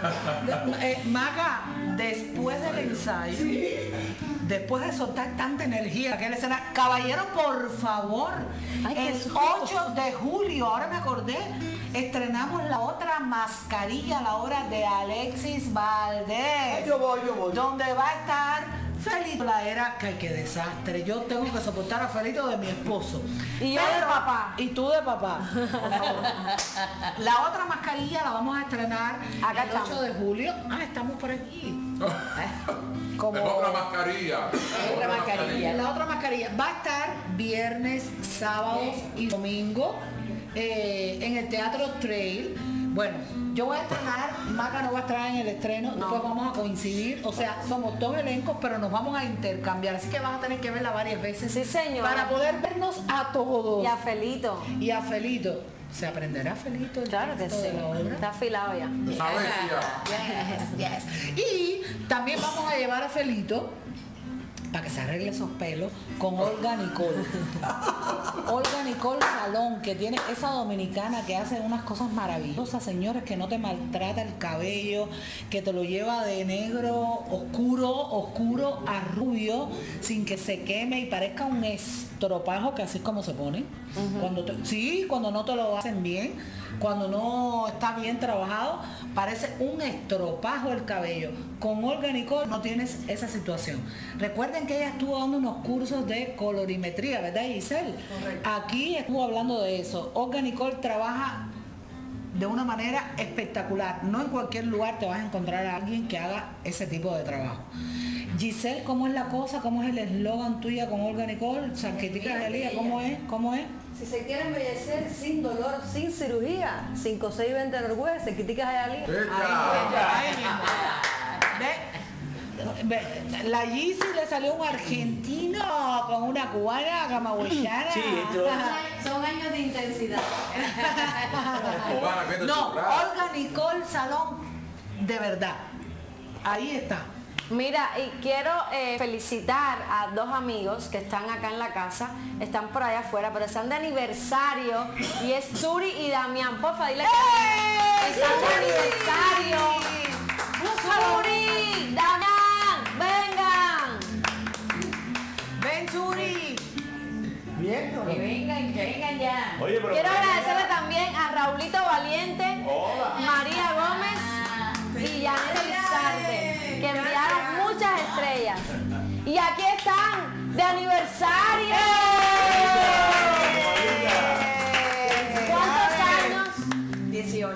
Maca, después del ensayo, después de soltar tanta energía que escena, caballero, por favor, Ay, qué el susto. 8 de julio, ahora me acordé, estrenamos la otra mascarilla, la obra de Alexis Valdés. Yo voy. Donde va a estar Felito la era que desastre. Yo tengo que soportar a Felito de mi esposo. Y yo de papá. Y tú de papá. Por favor. La otra mascarilla la vamos a estrenar acá el 8 de julio. Estamos por aquí. Como otra mascarilla. La otra mascarilla va a estar viernes, sábados y domingo en el Teatro Trail. Bueno, yo voy a estrenar, Maca no va a estar en el estreno, después vamos a coincidir, o sea, somos dos elencos, pero nos vamos a intercambiar, así que vas a tener que verla varias veces. Sí, señor. Para poder vernos a todos. Y a Felito. Y a Felito. ¿Se aprenderá Felito? Claro que sí. Está afilado ya. Yes. Y también vamos a llevar a Felito para que se arregle esos pelos con Olga Nicole. Olga Nicole Salón, que tiene esa dominicana que hace unas cosas maravillosas, señores, que no te maltrata el cabello, que te lo lleva de negro oscuro a rubio, sin que se queme y parezca un estropajo, que así es como se pone. Cuando no te lo hacen bien, cuando no está bien trabajado, parece un estropajo el cabello. Con Olga Nicole no tienes esa situación. Recuerden que ella estuvo dando unos cursos de colorimetría, ¿verdad, Giselle? Correcto. Aquí estuvo hablando de eso. Olga Nicole trabaja de una manera espectacular. No en cualquier lugar te vas a encontrar a alguien que haga ese tipo de trabajo. Giselle, ¿cómo es la cosa? ¿Cómo es el eslogan tuya con Olga Nicole? Sanquitica de Elía, ¿cómo es? ¿Cómo es? Si se quiere embellecer sin dolor, sin cirugía, 5620 de Orgüe, se critica a Elía. La Yeezy le salió un argentino con una cubana camagüeyana. Sí, son años de intensidad. No, Olga Nicole Salón, de verdad. Ahí está. Mira, y quiero felicitar a dos amigos que están acá en la casa, están por allá afuera, pero están de aniversario, y es Suri y Damián. Porfa, dile que están de aniversario. Suri, Damián, vengan. Ven, Suri. Bien, que vengan ya. Oye, pero quiero agradecerle también a Raulito Valiente, María Gómez y Janet Lizarde, que enviaron muchas estrellas. Y aquí están de aniversario. ¿Cuántos años? 18.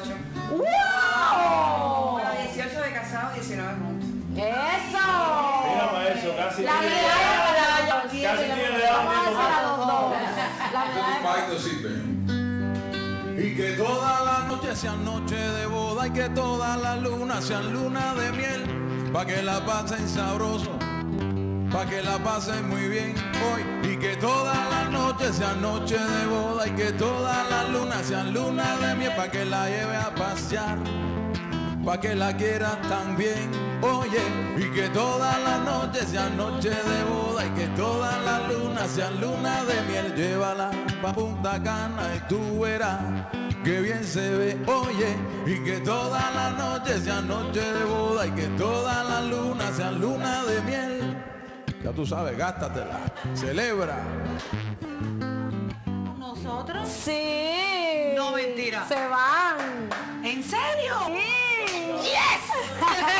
¡Wow! Bueno, 18 de casado, 19 juntos. ¡Eso! Mira para eso, casi la medalla para ellos. Casi tiene Vamos a hacer a los dos. La medalla. Y que todas las noches sean noche de boda y que todas las lunas sean luna de miel, pa' que la pasen sabroso, pa' que la pasen muy bien hoy. Y que todas las noches sean noche de boda y que todas las lunas sean luna de miel, pa' que la lleve a pasear, pa' que la quieras también, oye. Y que todas las noches sean noche de boda y que todas las lunas sean luna de miel, llévala pa' Punta Cana y tú verás que bien se ve, oye. Y que todas las noches sean noche de boda y que todas las lunas sean luna de miel. Ya tú sabes, gástatela, celebra. ¿Nosotros? Sí. No, mentira. Se van. ¿En serio? Sí. ¡Yes!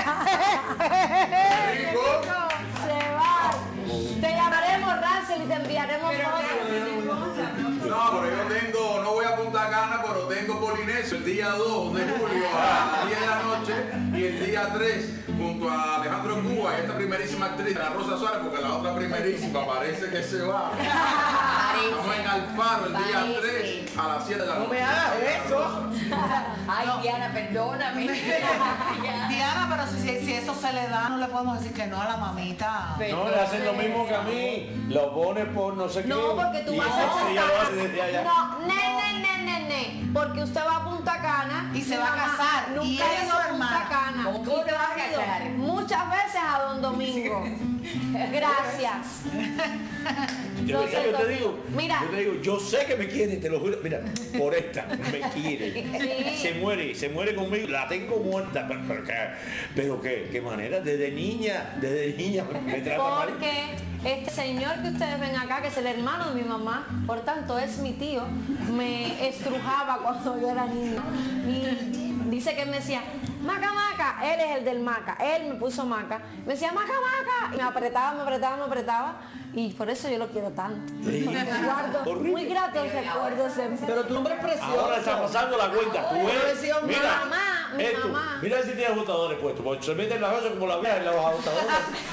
Se van. Te llamaremos, Rancel, y te enviaremos fotos. No, pero no voy a Punta Cana, pero tengo Polinesio el día 2 de julio a las 10 de la noche y el día 3 junto a Alejandro Cuba y esta primerísima actriz, Ana Rosa Suárez, porque la otra primerísima parece que se va. Estamos en Alfaro el día 3 a las 7 de la noche. No me hagas eso. Ay, Diana, perdóname. Diana, pero si eso se le da, no le podemos decir que no a la mamita. No, le hacen lo mismo que a mí. Lo pone por no sé qué. No, porque tú vas a Punta Cana. Desde allá. No, porque usted va a Punta Cana y se va a casar. Nunca y ella es su Punta hermana. Cana. ¿Cómo te vas a casar? Muchas veces a Don Domingo. Gracias. Yo te digo, mira, yo sé que me quiere, te lo juro. Mira, por esta me quiere. Sí. Se muere conmigo, la tengo muerta. Pero qué manera, desde niña me trata mal. Porque este señor que ustedes ven acá, que es el hermano de mi mamá, por tanto es mi tío, me estrujaba cuando yo era niña. dice que él me decía, Maca, Maca, él es el del Maca, él me puso Maca, me decía Maca, Maca, y me apretaba, y por eso yo lo quiero tanto. Guardo muy gratos recuerdos. Pero tu nombre es precioso. Ahora está pasando la cuenta. Tú ves, mi mamá. Mira si tiene agotadores puestos, porque se meten las cosas como la vieja en los agotadores.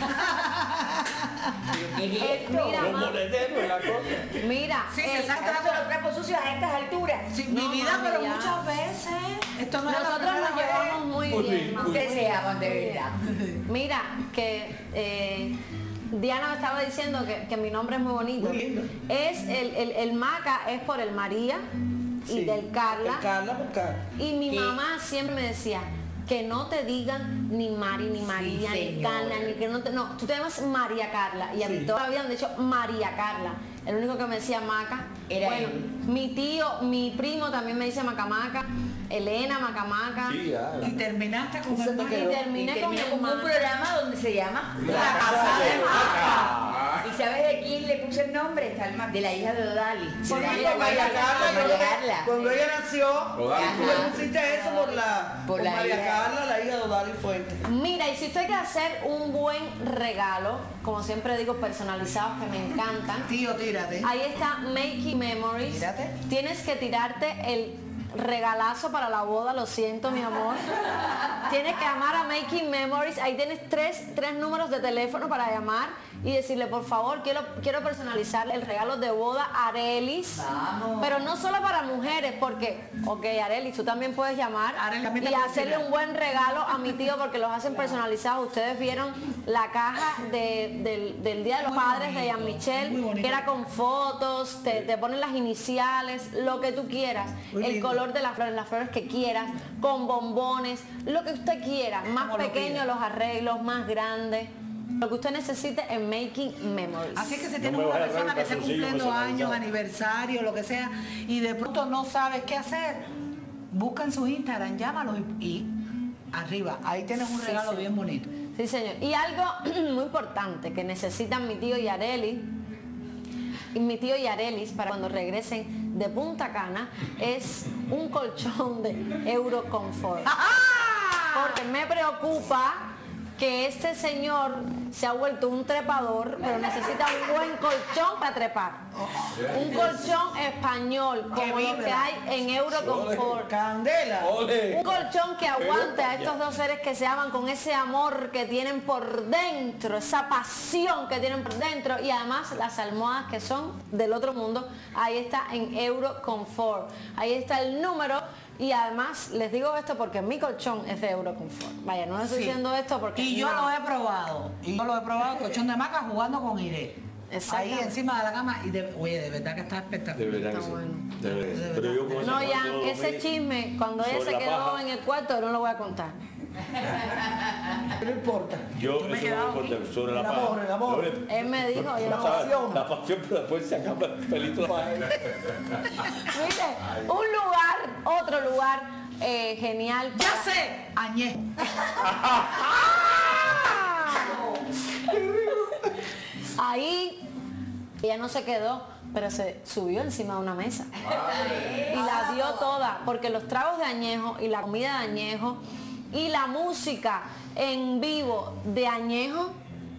Mira, sí, se sacan los trapos sucios a estas alturas. Sí, mi vida, pero muchas veces esto no es nosotros nos llevamos muy bien. Ustedes se aman de verdad. Mira, que Diana me estaba diciendo que mi nombre es muy bonito. Muy lindo. Es el Maca es por el María y del Carla. Y mi mamá siempre me decía que no te digan ni Mari, ni María, ni Carla, ni que no te... No, tú te llamas María Carla. Y a mí todos habían dicho María Carla. El único que me decía Maca era él. Mi tío, mi primo también me dice Maca Maca. Elena, Maca Maca. Sí, y terminaste con el Maca. Y terminé con el un programa donde se llama La Casa de Maca. ¿Y sabes de quién le puse el nombre? De la hija de Odali. Sí, María Carla. Cuando ella nació, tú le pusiste eso por María Carla, la hija de Odali Fuentes. Mira, y si usted quiere hacer un buen regalo, como siempre digo, personalizados que me encantan. Tío, tírate. Ahí está Making Memories. Tírate. Tienes que tirarte el regalazo para la boda, lo siento, mi amor. Tienes que llamar a Making Memories. Ahí tienes tres números de teléfono para llamar y decirle, por favor, quiero personalizar el regalo de boda a Arelis. Vamos. Pero no solo para mujeres, porque, ok, Arelis, tú también puedes llamar y hacerle un buen regalo a mi tío porque los hacen personalizados. Ustedes vieron la caja del Día de los Padres de Jean-Michel, que era con fotos, te ponen las iniciales, lo que tú quieras, el color de las flores que quieras, con bombones, lo que usted quiera, más pequeños los arreglos, más grandes. Lo que usted necesite en Making Memories. Así es que si tiene una persona que esté cumpliendo años, aniversario, lo que sea, y de pronto no sabes qué hacer, busca en su Instagram, llámalos y arriba, ahí tienes un regalo bien bonito. Sí, señor. Y algo muy importante que necesitan mi tío y Arelis para cuando regresen de Punta Cana es un colchón de Eurocomfort. Porque me preocupa que este señor se ha vuelto un trepador, pero necesita un buen colchón para trepar. Un colchón español, como lo que hay en Eurocomfort. ¡Candela! Un colchón que aguante a estos dos seres que se aman con ese amor que tienen por dentro, esa pasión que tienen por dentro, y además las almohadas que son del otro mundo. Ahí está en Eurocomfort. Ahí está el número. Y además les digo esto porque mi colchón es de Eurocomfort. Vaya, no estoy diciendo esto porque... Y yo lo he probado. Colchón de Maca jugando con Irene. Ahí encima de la cama y oye, de verdad que está espectacular. De verdad que sí. De verdad. Pero yo con no, ya, ese chisme, cuando ella se quedó en el cuarto, no lo voy a contar. No importa. Yo eso no me importa, sobre la paja. El amor. Él me dijo, la pasión, pero después se acaba el pelito. Mire, otro lugar genial. Ya sé, Añejo. Ahí ella no se quedó, pero se subió encima de una mesa y la dio toda, porque los tragos de añejo y la comida de añejo y la música en vivo de añejo.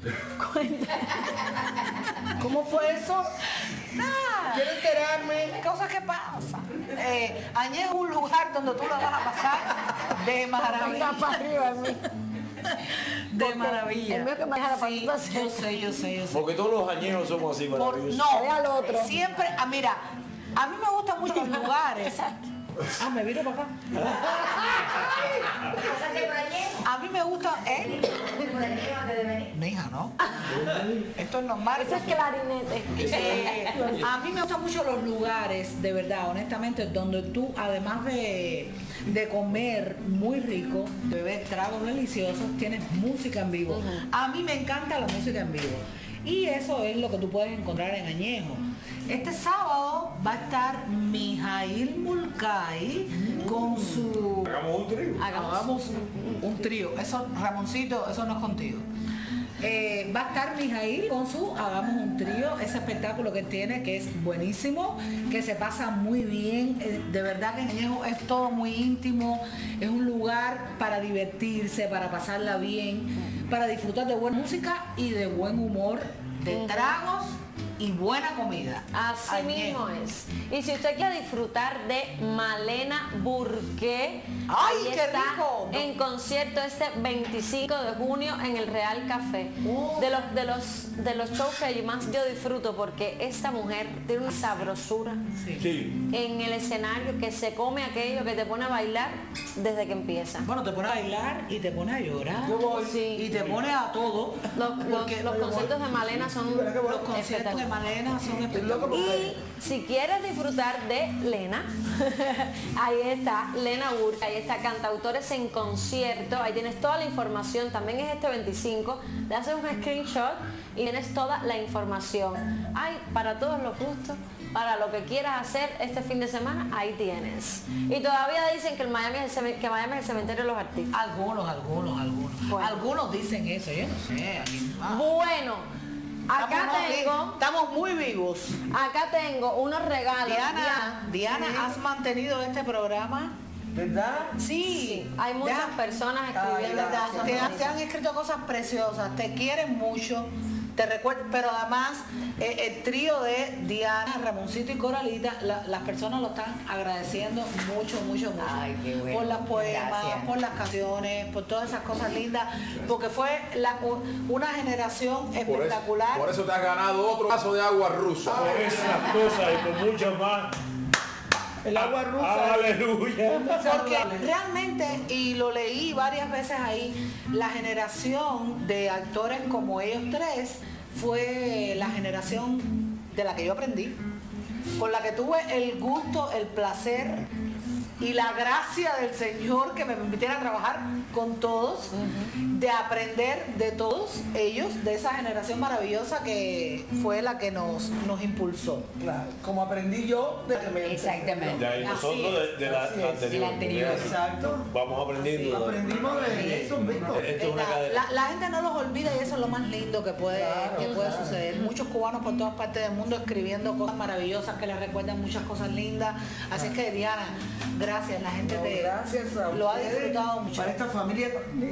¿Cómo fue eso? Nada. Quiero enterarme. Cosas que pasan. Añejo es un lugar donde tú la vas a pasar de maravilla. De maravilla. El mío que maneja la patita. Yo sé. Porque todos los añejos somos así maravillosos. No, otro. Siempre, mira, a mí me gustan mucho los lugares. Me vino para acá. A mí me gusta, Mi hija, ¿no? Esto es normal. Eso es clarinete. A mí me gustan mucho los lugares, de verdad, honestamente, donde tú, además de comer muy rico, de beber tragos deliciosos, tienes música en vivo. A mí me encanta la música en vivo. Y eso es lo que tú puedes encontrar en Añejo. Este sábado va a estar Mijail Mulcay con su... Hagamos un trío. Hagamos un trío. Eso, Ramoncito, eso no es contigo. Va a estar Mijail con su Hagamos un Trío, ese espectáculo que tiene, que es buenísimo, que se pasa muy bien. De verdad que Añejo es todo muy íntimo, es un lugar para divertirse, para pasarla bien, para disfrutar de buena música y de buen humor, de tragos y buena comida. Así Añejo. mismo es. Y si usted quiere disfrutar de Malena Burke, ¡ay, ahí qué está rico! En concierto este 25 de junio en el Real Café. De los shows que más yo disfruto, porque esta mujer tiene una sabrosura en el escenario que se come aquello que te pone a bailar desde que empieza. Bueno, te pone a bailar y te pone a llorar. Yo voy. Y te pone a todo. Los conciertos de Malena son Los conciertos de Malena son espectaculares. Y si quieres disfrutar de Lena, ahí está Lena Burke, ahí está Cantautores en Concierto, ahí tienes toda la información, también es este 25, le haces un screenshot y tienes toda la información. Hay para todos los gustos, para lo que quieras hacer este fin de semana, ahí tienes. Y todavía dicen que Miami es el cementerio de los artistas. Algunos. Bueno. Algunos dicen eso, yo no sé. Bueno, acá estamos muy vivos. Acá tengo unos regalos. Diana, ¿has mantenido este programa? ¿Verdad? Sí, hay muchas personas escribiendo. Te han escrito cosas preciosas, te quieren mucho, te recuerdo, pero además el trío de Diana, Ramoncito y Coralita, las personas lo están agradeciendo mucho. Ay, qué bueno. Por las poemas, Gracias. por las canciones, por todas esas cosas lindas, porque fue una generación espectacular. Por eso te has ganado otro vaso de agua rusa. Por esas cosas y por mucho más. El agua rusa. Aleluya. Porque realmente, y lo leí varias veces ahí, la generación de actores como ellos tres fue la generación de la que yo aprendí, con la que tuve el gusto, el placer y la gracia del Señor que me permitiera trabajar con todos, de aprender de todos ellos, de esa generación maravillosa que fue la que nos impulsó. Claro, como aprendí yo de que me Exactamente. Y nosotros de la anterior. Exacto. Vamos aprendiendo. Aprendimos de eso, Víctor. Esto es una cadena. La gente no los olvida y eso es lo más lindo que puede suceder. Muchos cubanos por todas partes del mundo escribiendo cosas maravillosas que les recuerdan muchas cosas lindas. Así es que Diana, gracias, la gente Gracias a lo ha ustedes, disfrutado mucho. Para esta familia.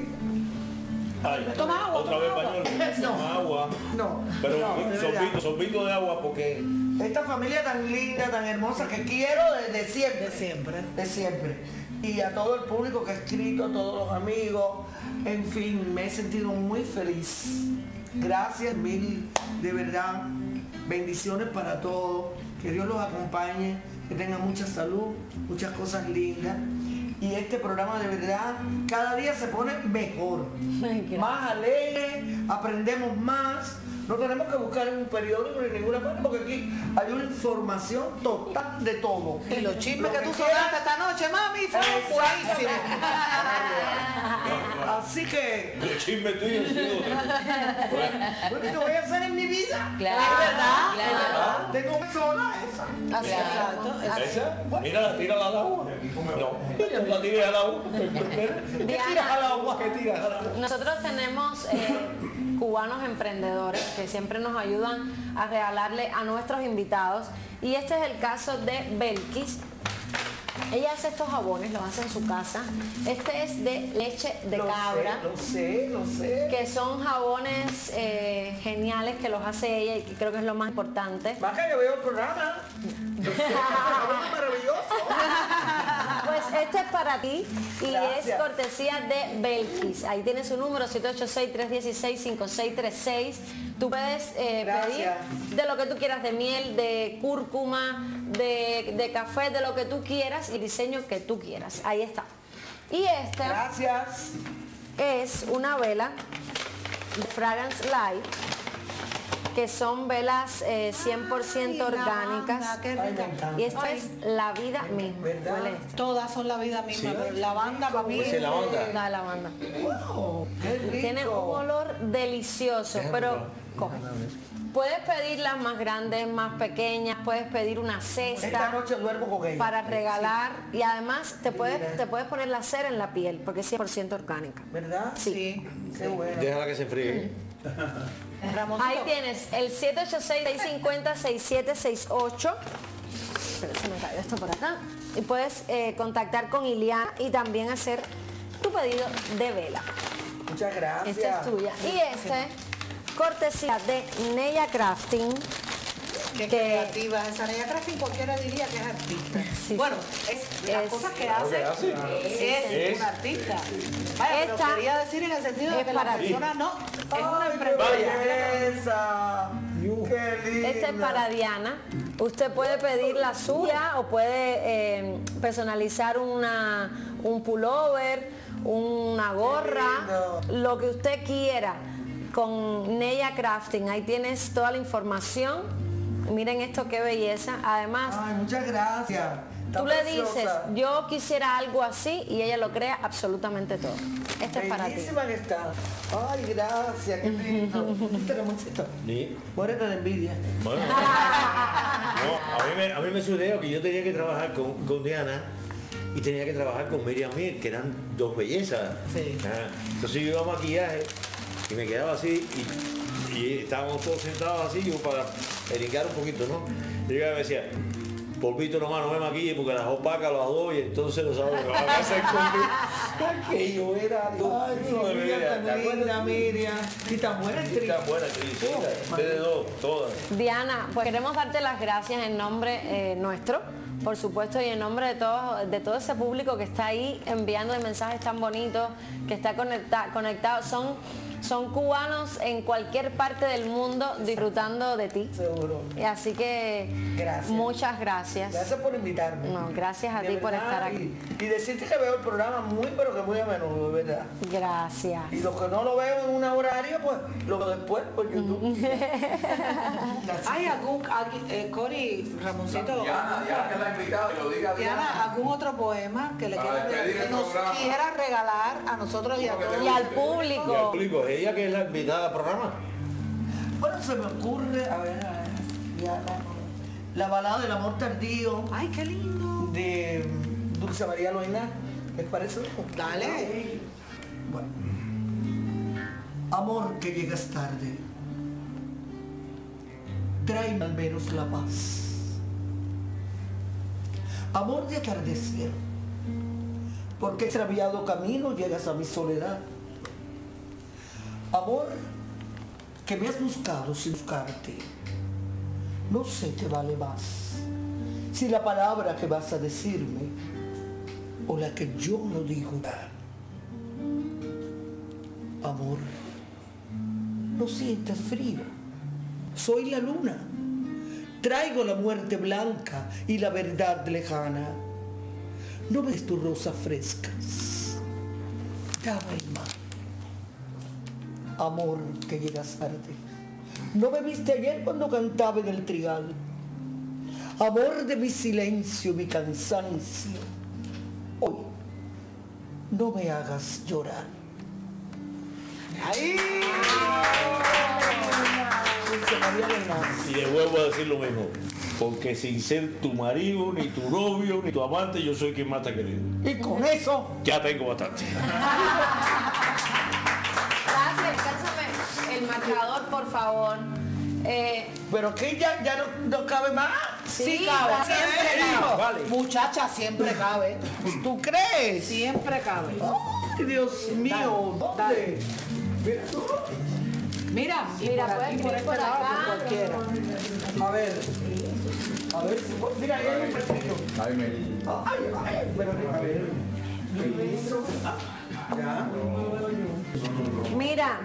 Ay, Toma agua, otra vez pañuelo. Toma agua. No. Pero de verdad. sorbito de agua porque Esta familia tan linda, tan hermosa que quiero desde siempre. De siempre. Y a todo el público que ha escrito, a todos los amigos. En fin, me he sentido muy feliz. Gracias mil, de verdad. Bendiciones para todos. Que Dios los acompañe. Que tengan mucha salud, muchas cosas lindas. Y este programa de verdad cada día se pone mejor. Más alegre, aprendemos más. No tenemos que buscar en un periódico ni en ninguna parte porque aquí hay una información total de todo. Y los chismes que tú sonaste esta noche, mami, fueron buenísimos. Así que... los chismes tuyos han sido Bueno, ¿qué voy a hacer en mi vida? Claro, Es verdad, claro. es verdad. Tengo una sola esa. Así, exacto. ¿Esa? Mira, tírala al agua. No, la tiré al agua. ¿Qué tiras al agua? ¿Qué tiras al agua? Nosotros tenemos cubanos emprendedores que siempre nos ayudan a regalarle a nuestros invitados, y este es el caso de Belkis. Ella hace estos jabones, los hace en su casa. Este es de leche de cabra. Lo sé. Que son jabones geniales que los hace ella y que creo que es lo más importante. Vaca, yo veo el programa. Maravilloso. Pues este es para ti y Gracias. es cortesía de Belkis. Ahí tienes su número 786-316-5636. Tú puedes pedir de lo que tú quieras, de miel, de cúrcuma, de café, de lo que tú quieras y diseño que tú quieras. Ahí está. Y esta Gracias. es una vela de Fragrance Light, que son velas 100% orgánicas. Y esta es la vida misma. Huele esto. Todas son la vida misma, pero lavanda para mí Sí, lavanda. La lavanda. Wow, qué rico. Tiene un olor delicioso, pero coge. Puedes pedir las más grandes, más pequeñas, puedes pedir una Esta cesta noche duermo con ella. para regalar, y además te puedes poner la cera en la piel porque es 100% orgánica. ¿Verdad? Sí. Qué bueno. Déjala que se enfríe. Ahí tienes el 786-650-6768. Pero se me cayó esto por acá. Y puedes contactar con Ileana y también hacer tu pedido de vela. Muchas gracias. Esta es tuya. Y este, cortesía de Neya Crafting. Qué creativa esa Neya Crafting, cualquiera diría que es artista. Bueno, las cosas que hace es un artista. Vaya, pero quería decir en el sentido de que la persona no es una emprendedora. Esta es para Diana. Usted puede pedir la suya o puede personalizar un pullover, una gorra, lo que usted quiera con Neya Crafting. Ahí tienes toda la información. Miren esto, qué belleza. Además, ay, muchas gracias. Tú le dices, yo quisiera algo así, y ella lo crea absolutamente todo. Este es para ti. Bellísima que está. Ay, gracias, qué lindo. Sí. Muérete de envidia. Bueno, no, a mí me sucedió que yo tenía que trabajar con Diana y tenía que trabajar con Miriam Mir, que eran dos bellezas. Sí. Entonces yo iba a maquillaje y me quedaba así y estábamos todos sentados así, yo para eringar un poquito, ¿no? Y yo me decía, polvito nomás, no me maquille porque las opacas las doy, y entonces no sabes lo que van a hacer conmigo. Aquello era, linda Miriam. Y tan buena actriz. Tan buena actriz, de dos, todas. Diana, pues queremos darte las gracias en nombre nuestro, por supuesto, y en nombre de todo ese público que está ahí enviando mensajes tan bonitos, que está conectado. Son cubanos en cualquier parte del mundo disfrutando de ti. Seguro. Y así que muchas gracias. Gracias por invitarme. No, gracias a ti por estar aquí. Y decirte que veo el programa muy, pero que muy a menudo, de verdad. Gracias. Y los que no lo veo en una horaria, pues lo veo después por YouTube. Hay algún, Cori, Ramoncito. Diana, que la invitada, que lo diga Diana, algún otro poema que le nos quiera regalar a nosotros y a todos. Y al público. Y al público. Ella que es la invitada al programa. Bueno, se me ocurre, a ver, Diana, la balada del amor tardío. Ay, qué lindo. De Dulce María Loina. ¿Les parece? Dale. Bueno. Amor que llegas tarde, tráeme al menos la paz. Amor de atardecer, porque extraviado camino llegas a mi soledad. Amor que me has buscado sin buscarte, no sé te vale más si la palabra que vas a decirme o la que yo no digo. Amor, no sientas frío, soy la luna, traigo la muerte blanca y la verdad lejana. No ves tus rosas frescas, dame el mar. Amor que llegas tarde, no me viste ayer cuando cantaba en el trigal. Amor de mi silencio, mi cansancio, hoy no me hagas llorar. ¡Ahí! Y le vuelvo a decir lo mismo, porque sin ser tu marido, ni tu novio, ni tu amante, yo soy quien más te ha querido. Y con eso ya tengo bastante. Gracias, alcánzame el marcador, por favor. Pero que ya no cabe más. Sí cabe, siempre cabe. Vale. Muchacha, siempre cabe. ¿Tú crees? Siempre cabe. Ay, Dios mío, ¿dónde? Mira, puedes por este lado, por cualquiera. A ver si mira, ahí hay un perfil. Ay, pero a ver. Ya. Mira,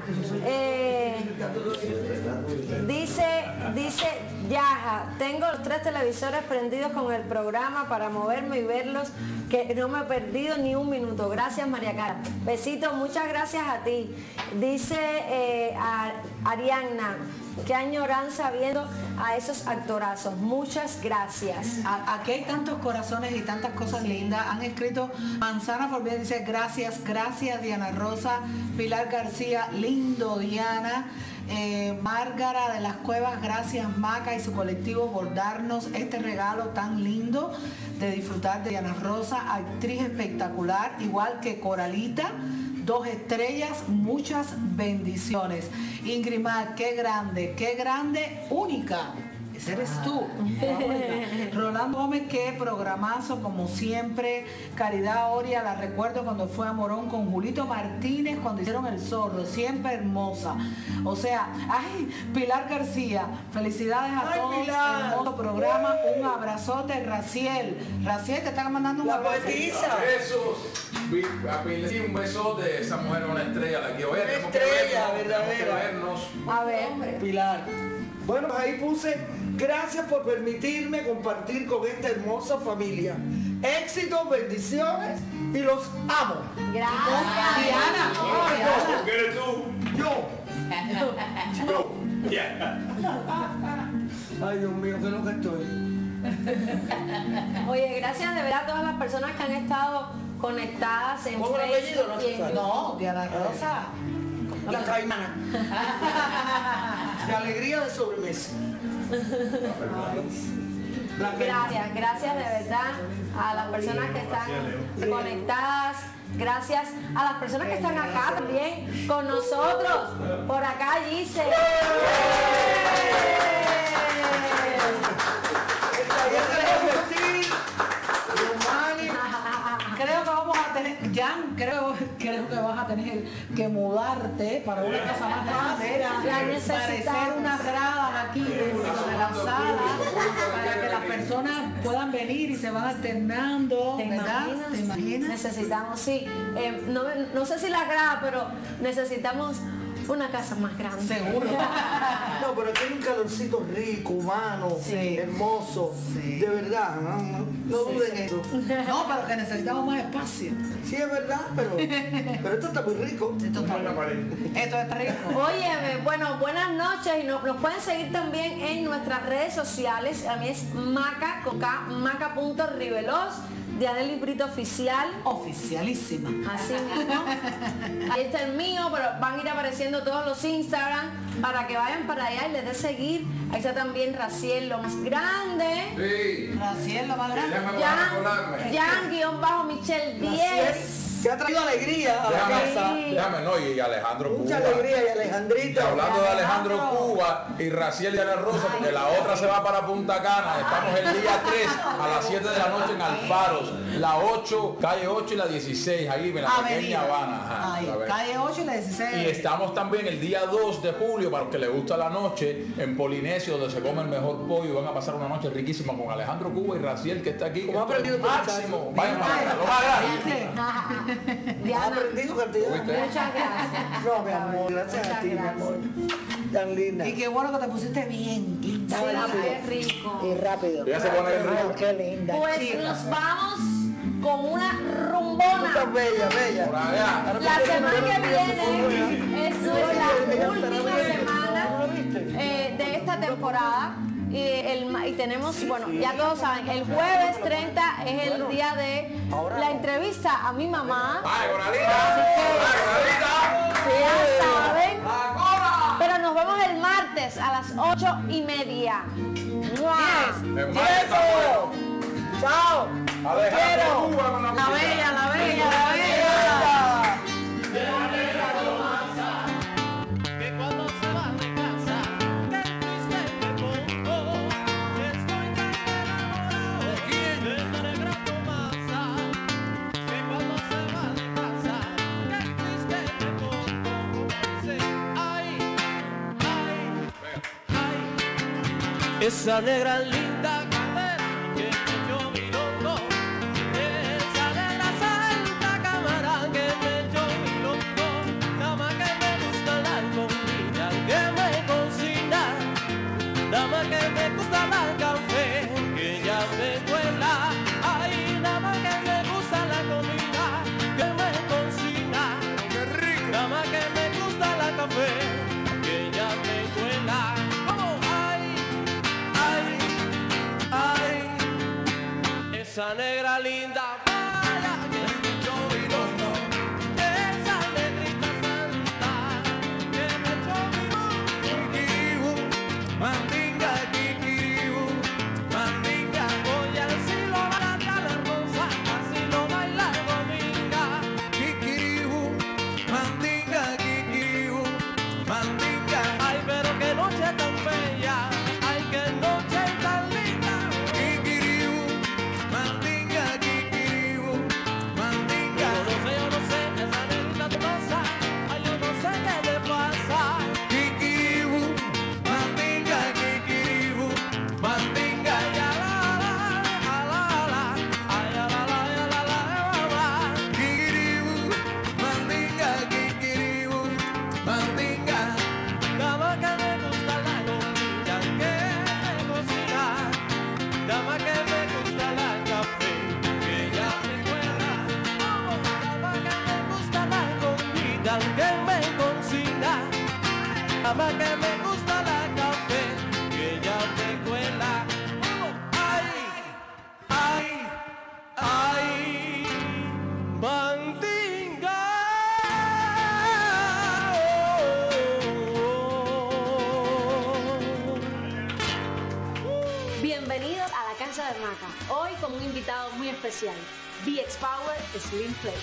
dice Yaja, tengo los 3 televisores prendidos con el programa para moverme y verlos, que no me he perdido ni un minuto. Gracias, María Cara. Besitos, muchas gracias a ti. Dice Arianna, qué añoranza viendo a esos actorazos. Muchas gracias. Aquí hay tantos corazones y tantas cosas lindas. Han escrito Manzana Forbida, dice gracias Diana Rosa. Pilar García, lindo Diana. Márgara de las Cuevas, gracias Maca y su colectivo por darnos este regalo tan lindo de disfrutar de Diana Rosa, actriz espectacular, igual que Coralita 2 estrellas, muchas bendiciones. Ingrimar, qué grande, única. Ese eres tú. Rolando Gómez, qué programazo, como siempre. Caridad Oria, la recuerdo cuando fue a Morón con Julito Martínez, cuando hicieron El Zorro, siempre hermosa. O sea, ay, Pilar García, felicidades a todos. Pilar. Hermoso programa, un abrazote. Raciel, te están mandando un abrazo. Besos. Sí, un besote. Esa mujer es una estrella, la quiero ver. Una estrella verdadera. A ver, Pilar. Bueno, pues ahí puse, gracias por permitirme compartir con esta hermosa familia. Éxitos, bendiciones y los amo. Gracias. Diana. ¿Qué eres tú? Yo. Yeah. Ay, Dios mío, qué loca estoy. Oye, gracias de verdad a todas las personas que han estado conectadas en ¿Cómo el apellido? Facebook. No y hace en falta. No, Diana Rosa. La caimana. De alegría de sobremesa. Gracias de verdad a las personas que están conectadas. Gracias a las personas que están acá también con nosotros. Por acá Gise. Creo que vamos a tener, Jan, creo que vas a tener que mudarte para una casa más grande, parecer unas gradas aquí dentro de la sala para que las personas puedan venir y se van alternando. ¿Te imaginas? ¿Te imaginas? Necesitamos, sí. No sé si la grada, pero necesitamos una casa más grande. Seguro. No, pero tiene un calorcito rico, humano, hermoso. De verdad, no duden eso. No, pero que necesitamos más espacio. Sí, es verdad, pero esto está muy rico. Esto está rico. Oye, bueno, buenas noches y nos pueden seguir también en nuestras redes sociales. A mí es Maca con K, maca.riveloz. Dianely Brito Oficial. Oficialísima. Así mismo. Ahí está el mío, pero van a ir apareciendo todos los Instagram para que vayan para allá y les dé seguir. Ahí está también Raciel, lo más grande. Sí. Raciel, lo más grande. Jan-Michelle 10. Que ha traído alegría a la casa. Déjame, no, y Alejandro Mucha Cuba. alegría y Alejandrito. Y hablando de Alejandro Cuba y Raciel y Ana Rosa, porque la otra se va para Punta Cana. Estamos el día 3 a las 7 de la noche en Alfaros. La 8, calle 8 y la 16, ahí en la pequeña Habana. Ajá, Ahí, calle 8 y la 16. Y estamos también el día 2 de julio, para los que les gusta la noche, en Polinesio, donde se come el mejor pollo. Van a pasar una noche riquísima con Alejandro Cuba y Raciel, que está aquí. ¿Cómo ha aprendido este máximo. Vayan para acá, lo más grande. ¿Has aprendido cantidad? Muchas gracias. No, mi amor, gracias a ti, mi amor. Tan linda. Y qué bueno que te pusiste bien. Sí, qué rico. Y rápido. Ya se pone rico. Qué linda. Pues nos vamos con una rumbona. Está bella, bella. La semana que viene es nuestra última semana de esta temporada. Y tenemos, bueno, ya todos saben, el jueves 30 es el día de la entrevista a mi mamá. ¡Ay, Ya saben. Pero nos vemos el martes a las 8:30. ¡Eso! ¡Chao! Alejandro Cuba con La bella, la bella, la bella. Esa negra linda cadera que me echó mi loco, esa negra salta cámara que me echó mi loco, nada más que me gusta la comida que me cocina, nada más que me gusta la café que ella me cuela, ay, nada más que me gusta la comida que me cocina, qué rico, nada más que me gusta la café que ella me cuela. mandinga. Dama que me gusta la comida que me cocina. Dama que me gusta la café que ella me cuela. Dama que me gusta la comida que me cocina. Dama que me gusta la café que ella me cuela. Ay, ay, ay, mandinga. Bienvenidos a la casa de Maca, hoy con un invitado muy especial, BX Power Slim Play.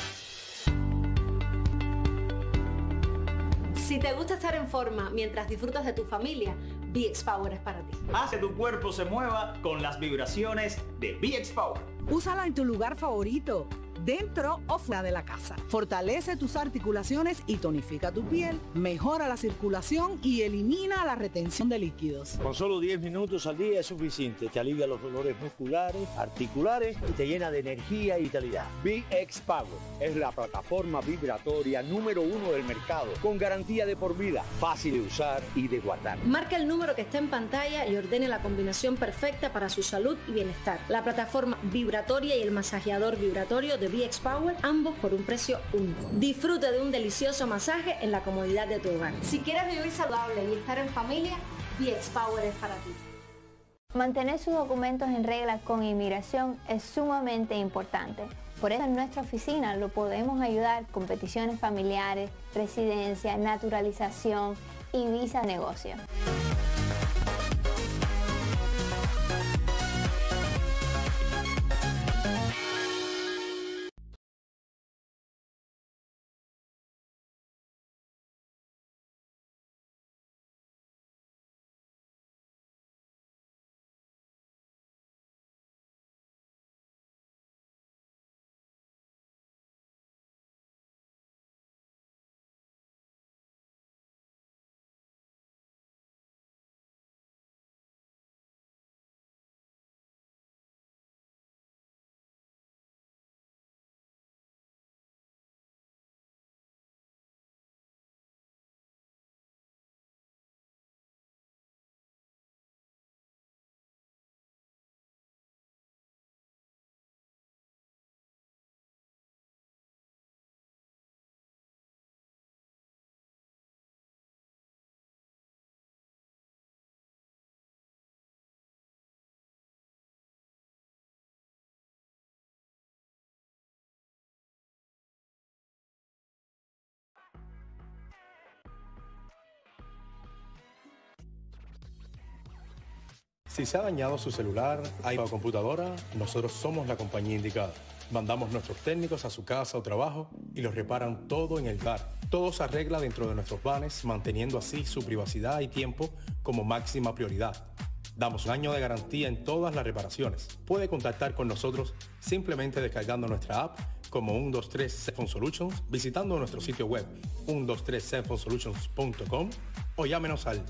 Si te gusta estar en forma mientras disfrutas de tu familia, BX Power es para ti. Haz que tu cuerpo se mueva con las vibraciones de BX Power. Úsala en tu lugar favorito, dentro o fuera de la casa. Fortalece tus articulaciones y tonifica tu piel, mejora la circulación y elimina la retención de líquidos. Con solo 10 minutos al día es suficiente. Te alivia los dolores musculares, articulares y te llena de energía y vitalidad. BX Power es la plataforma vibratoria número 1 del mercado, con garantía de por vida, fácil de usar y de guardar. Marca el número que está en pantalla y ordene la combinación perfecta para su salud y bienestar. La plataforma vibratoria y el masajeador vibratorio de BX Power, ambos por un precio único. Disfruta de un delicioso masaje en la comodidad de tu hogar. Si quieres vivir saludable y estar en familia, BX Power es para ti. Mantener sus documentos en regla con inmigración es sumamente importante. Por eso en nuestra oficina lo podemos ayudar con peticiones familiares, residencia, naturalización y visa de negocio. Si se ha dañado su celular, iPad o computadora, nosotros somos la compañía indicada. Mandamos nuestros técnicos a su casa o trabajo y los reparan todo en el bar. Todo se arregla dentro de nuestros vanes, manteniendo así su privacidad y tiempo como máxima prioridad. Damos un año de garantía en todas las reparaciones. Puede contactar con nosotros simplemente descargando nuestra app como 123 Zenfone Solutions, visitando nuestro sitio web 123zenfonesolutions.com o llámenos al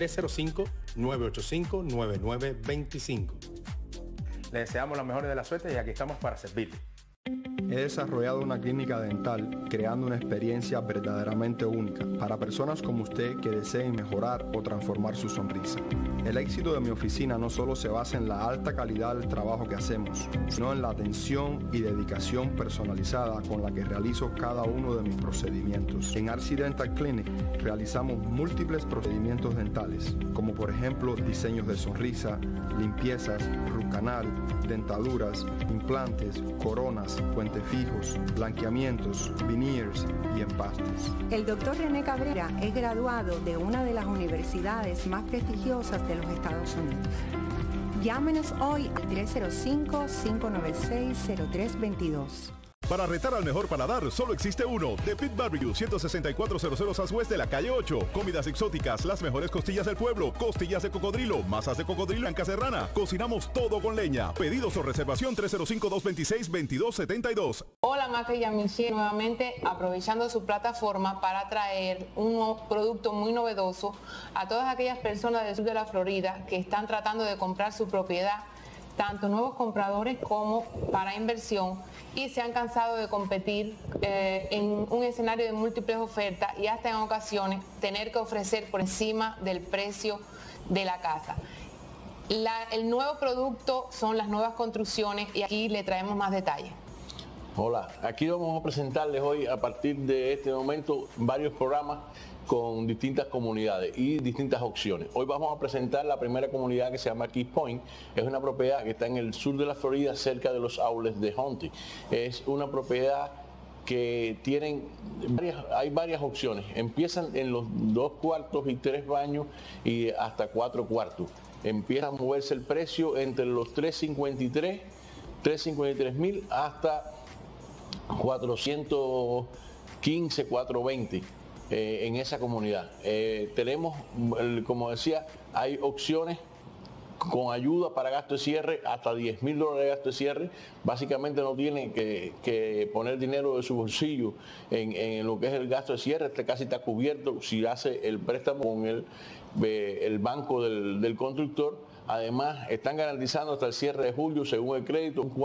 305-985-9925. Le deseamos la mejor de las suertes y aquí estamos para servirle. He desarrollado una clínica dental creando una experiencia verdaderamente única para personas como usted que deseen mejorar o transformar su sonrisa. El éxito de mi oficina no solo se basa en la alta calidad del trabajo que hacemos, sino en la atención y dedicación personalizada con la que realizo cada uno de mis procedimientos. En RC Dental Clinic realizamos múltiples procedimientos dentales, como por ejemplo diseños de sonrisa, limpiezas, root canal, dentaduras, implantes, coronas, puentes fijos, blanqueamientos, veneers y empastes. El doctor René Cabrera es graduado de una de las universidades más prestigiosas de los Estados Unidos. Llámenos hoy al 305-596-0322. Para retar al mejor paladar, solo existe uno. The Pit Barbecue, 16400 Southwest de la calle 8. Comidas exóticas, las mejores costillas del pueblo, costillas de cocodrilo, masas de cocodrilo en serrana. Cocinamos todo con leña. Pedidos o reservación 305-226-2272. Hola Maca y Yamiche, nuevamente aprovechando su plataforma para traer un producto muy novedoso a todas aquellas personas del sur de la Florida que están tratando de comprar su propiedad tanto nuevos compradores como para inversión, y se han cansado de competir en un escenario de múltiples ofertas y hasta en ocasiones tener que ofrecer por encima del precio de la casa. El nuevo producto son las nuevas construcciones y aquí le traemos más detalles. Hola, aquí vamos a presentarles hoy a partir de este momento varios programas con distintas comunidades y distintas opciones. Hoy vamos a presentar la primera comunidad que se llama Key Point. Es una propiedad que está en el sur de la Florida, cerca de los outlets de Hunting. Es una propiedad que hay varias opciones. Empiezan en los 2 cuartos y 3 baños y hasta 4 cuartos. Empieza a moverse el precio entre los 353.000 hasta 415, 420 en esa comunidad. Tenemos, como decía, hay opciones con ayuda para gasto de cierre, hasta $10,000 de gasto de cierre. Básicamente no tiene que poner dinero de su bolsillo en lo que es el gasto de cierre. Casi está cubierto si hace el préstamo con el banco del constructor. Además, están garantizando hasta el cierre de julio, según el crédito, un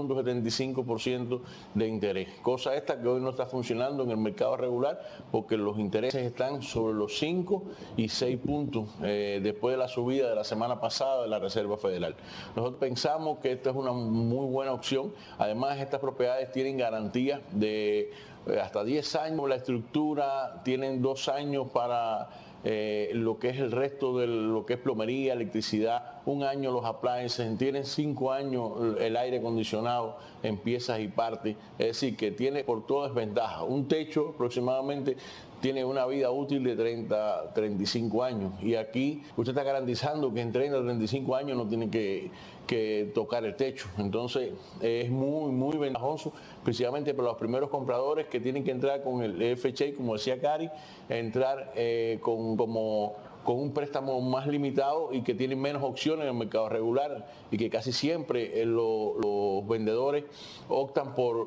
4.75% de interés. Cosa esta que hoy no está funcionando en el mercado regular porque los intereses están sobre los 5 y 6 puntos después de la subida de la semana pasada de la Reserva Federal. Nosotros pensamos que esta es una muy buena opción. Además, estas propiedades tienen garantía de hasta 10 años la estructura, tienen 2 años para lo que es el resto de lo que es plomería, electricidad, 1 año los appliances, tienen 5 años el aire acondicionado en piezas y partes, es decir, que tiene por todas ventajas. Un techo aproximadamente tiene una vida útil de 30, 35 años y aquí usted está garantizando que en 30, 35 años no tiene que tocar el techo. Entonces es muy ventajoso, principalmente para los primeros compradores que tienen que entrar con el FHA, como decía Cari, entrar con un préstamo más limitado y que tienen menos opciones en el mercado regular y que casi siempre los vendedores optan por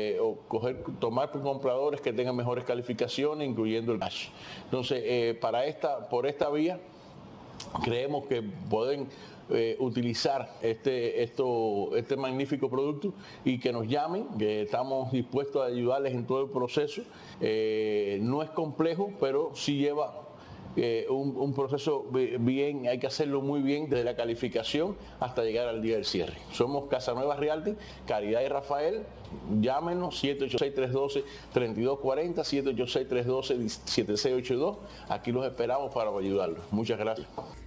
tomar compradores que tengan mejores calificaciones, incluyendo el cash. Entonces, por esta vía, creemos que pueden utilizar este magnífico producto y que nos llamen, que estamos dispuestos a ayudarles en todo el proceso. No es complejo, pero sí lleva un proceso bien, hay que hacerlo muy bien desde la calificación hasta llegar al día del cierre. Somos Casanueva Realty, Caridad y Rafael. Llámenos 786-312-3240, 786-312-7682. Aquí los esperamos para ayudarlos. Muchas gracias.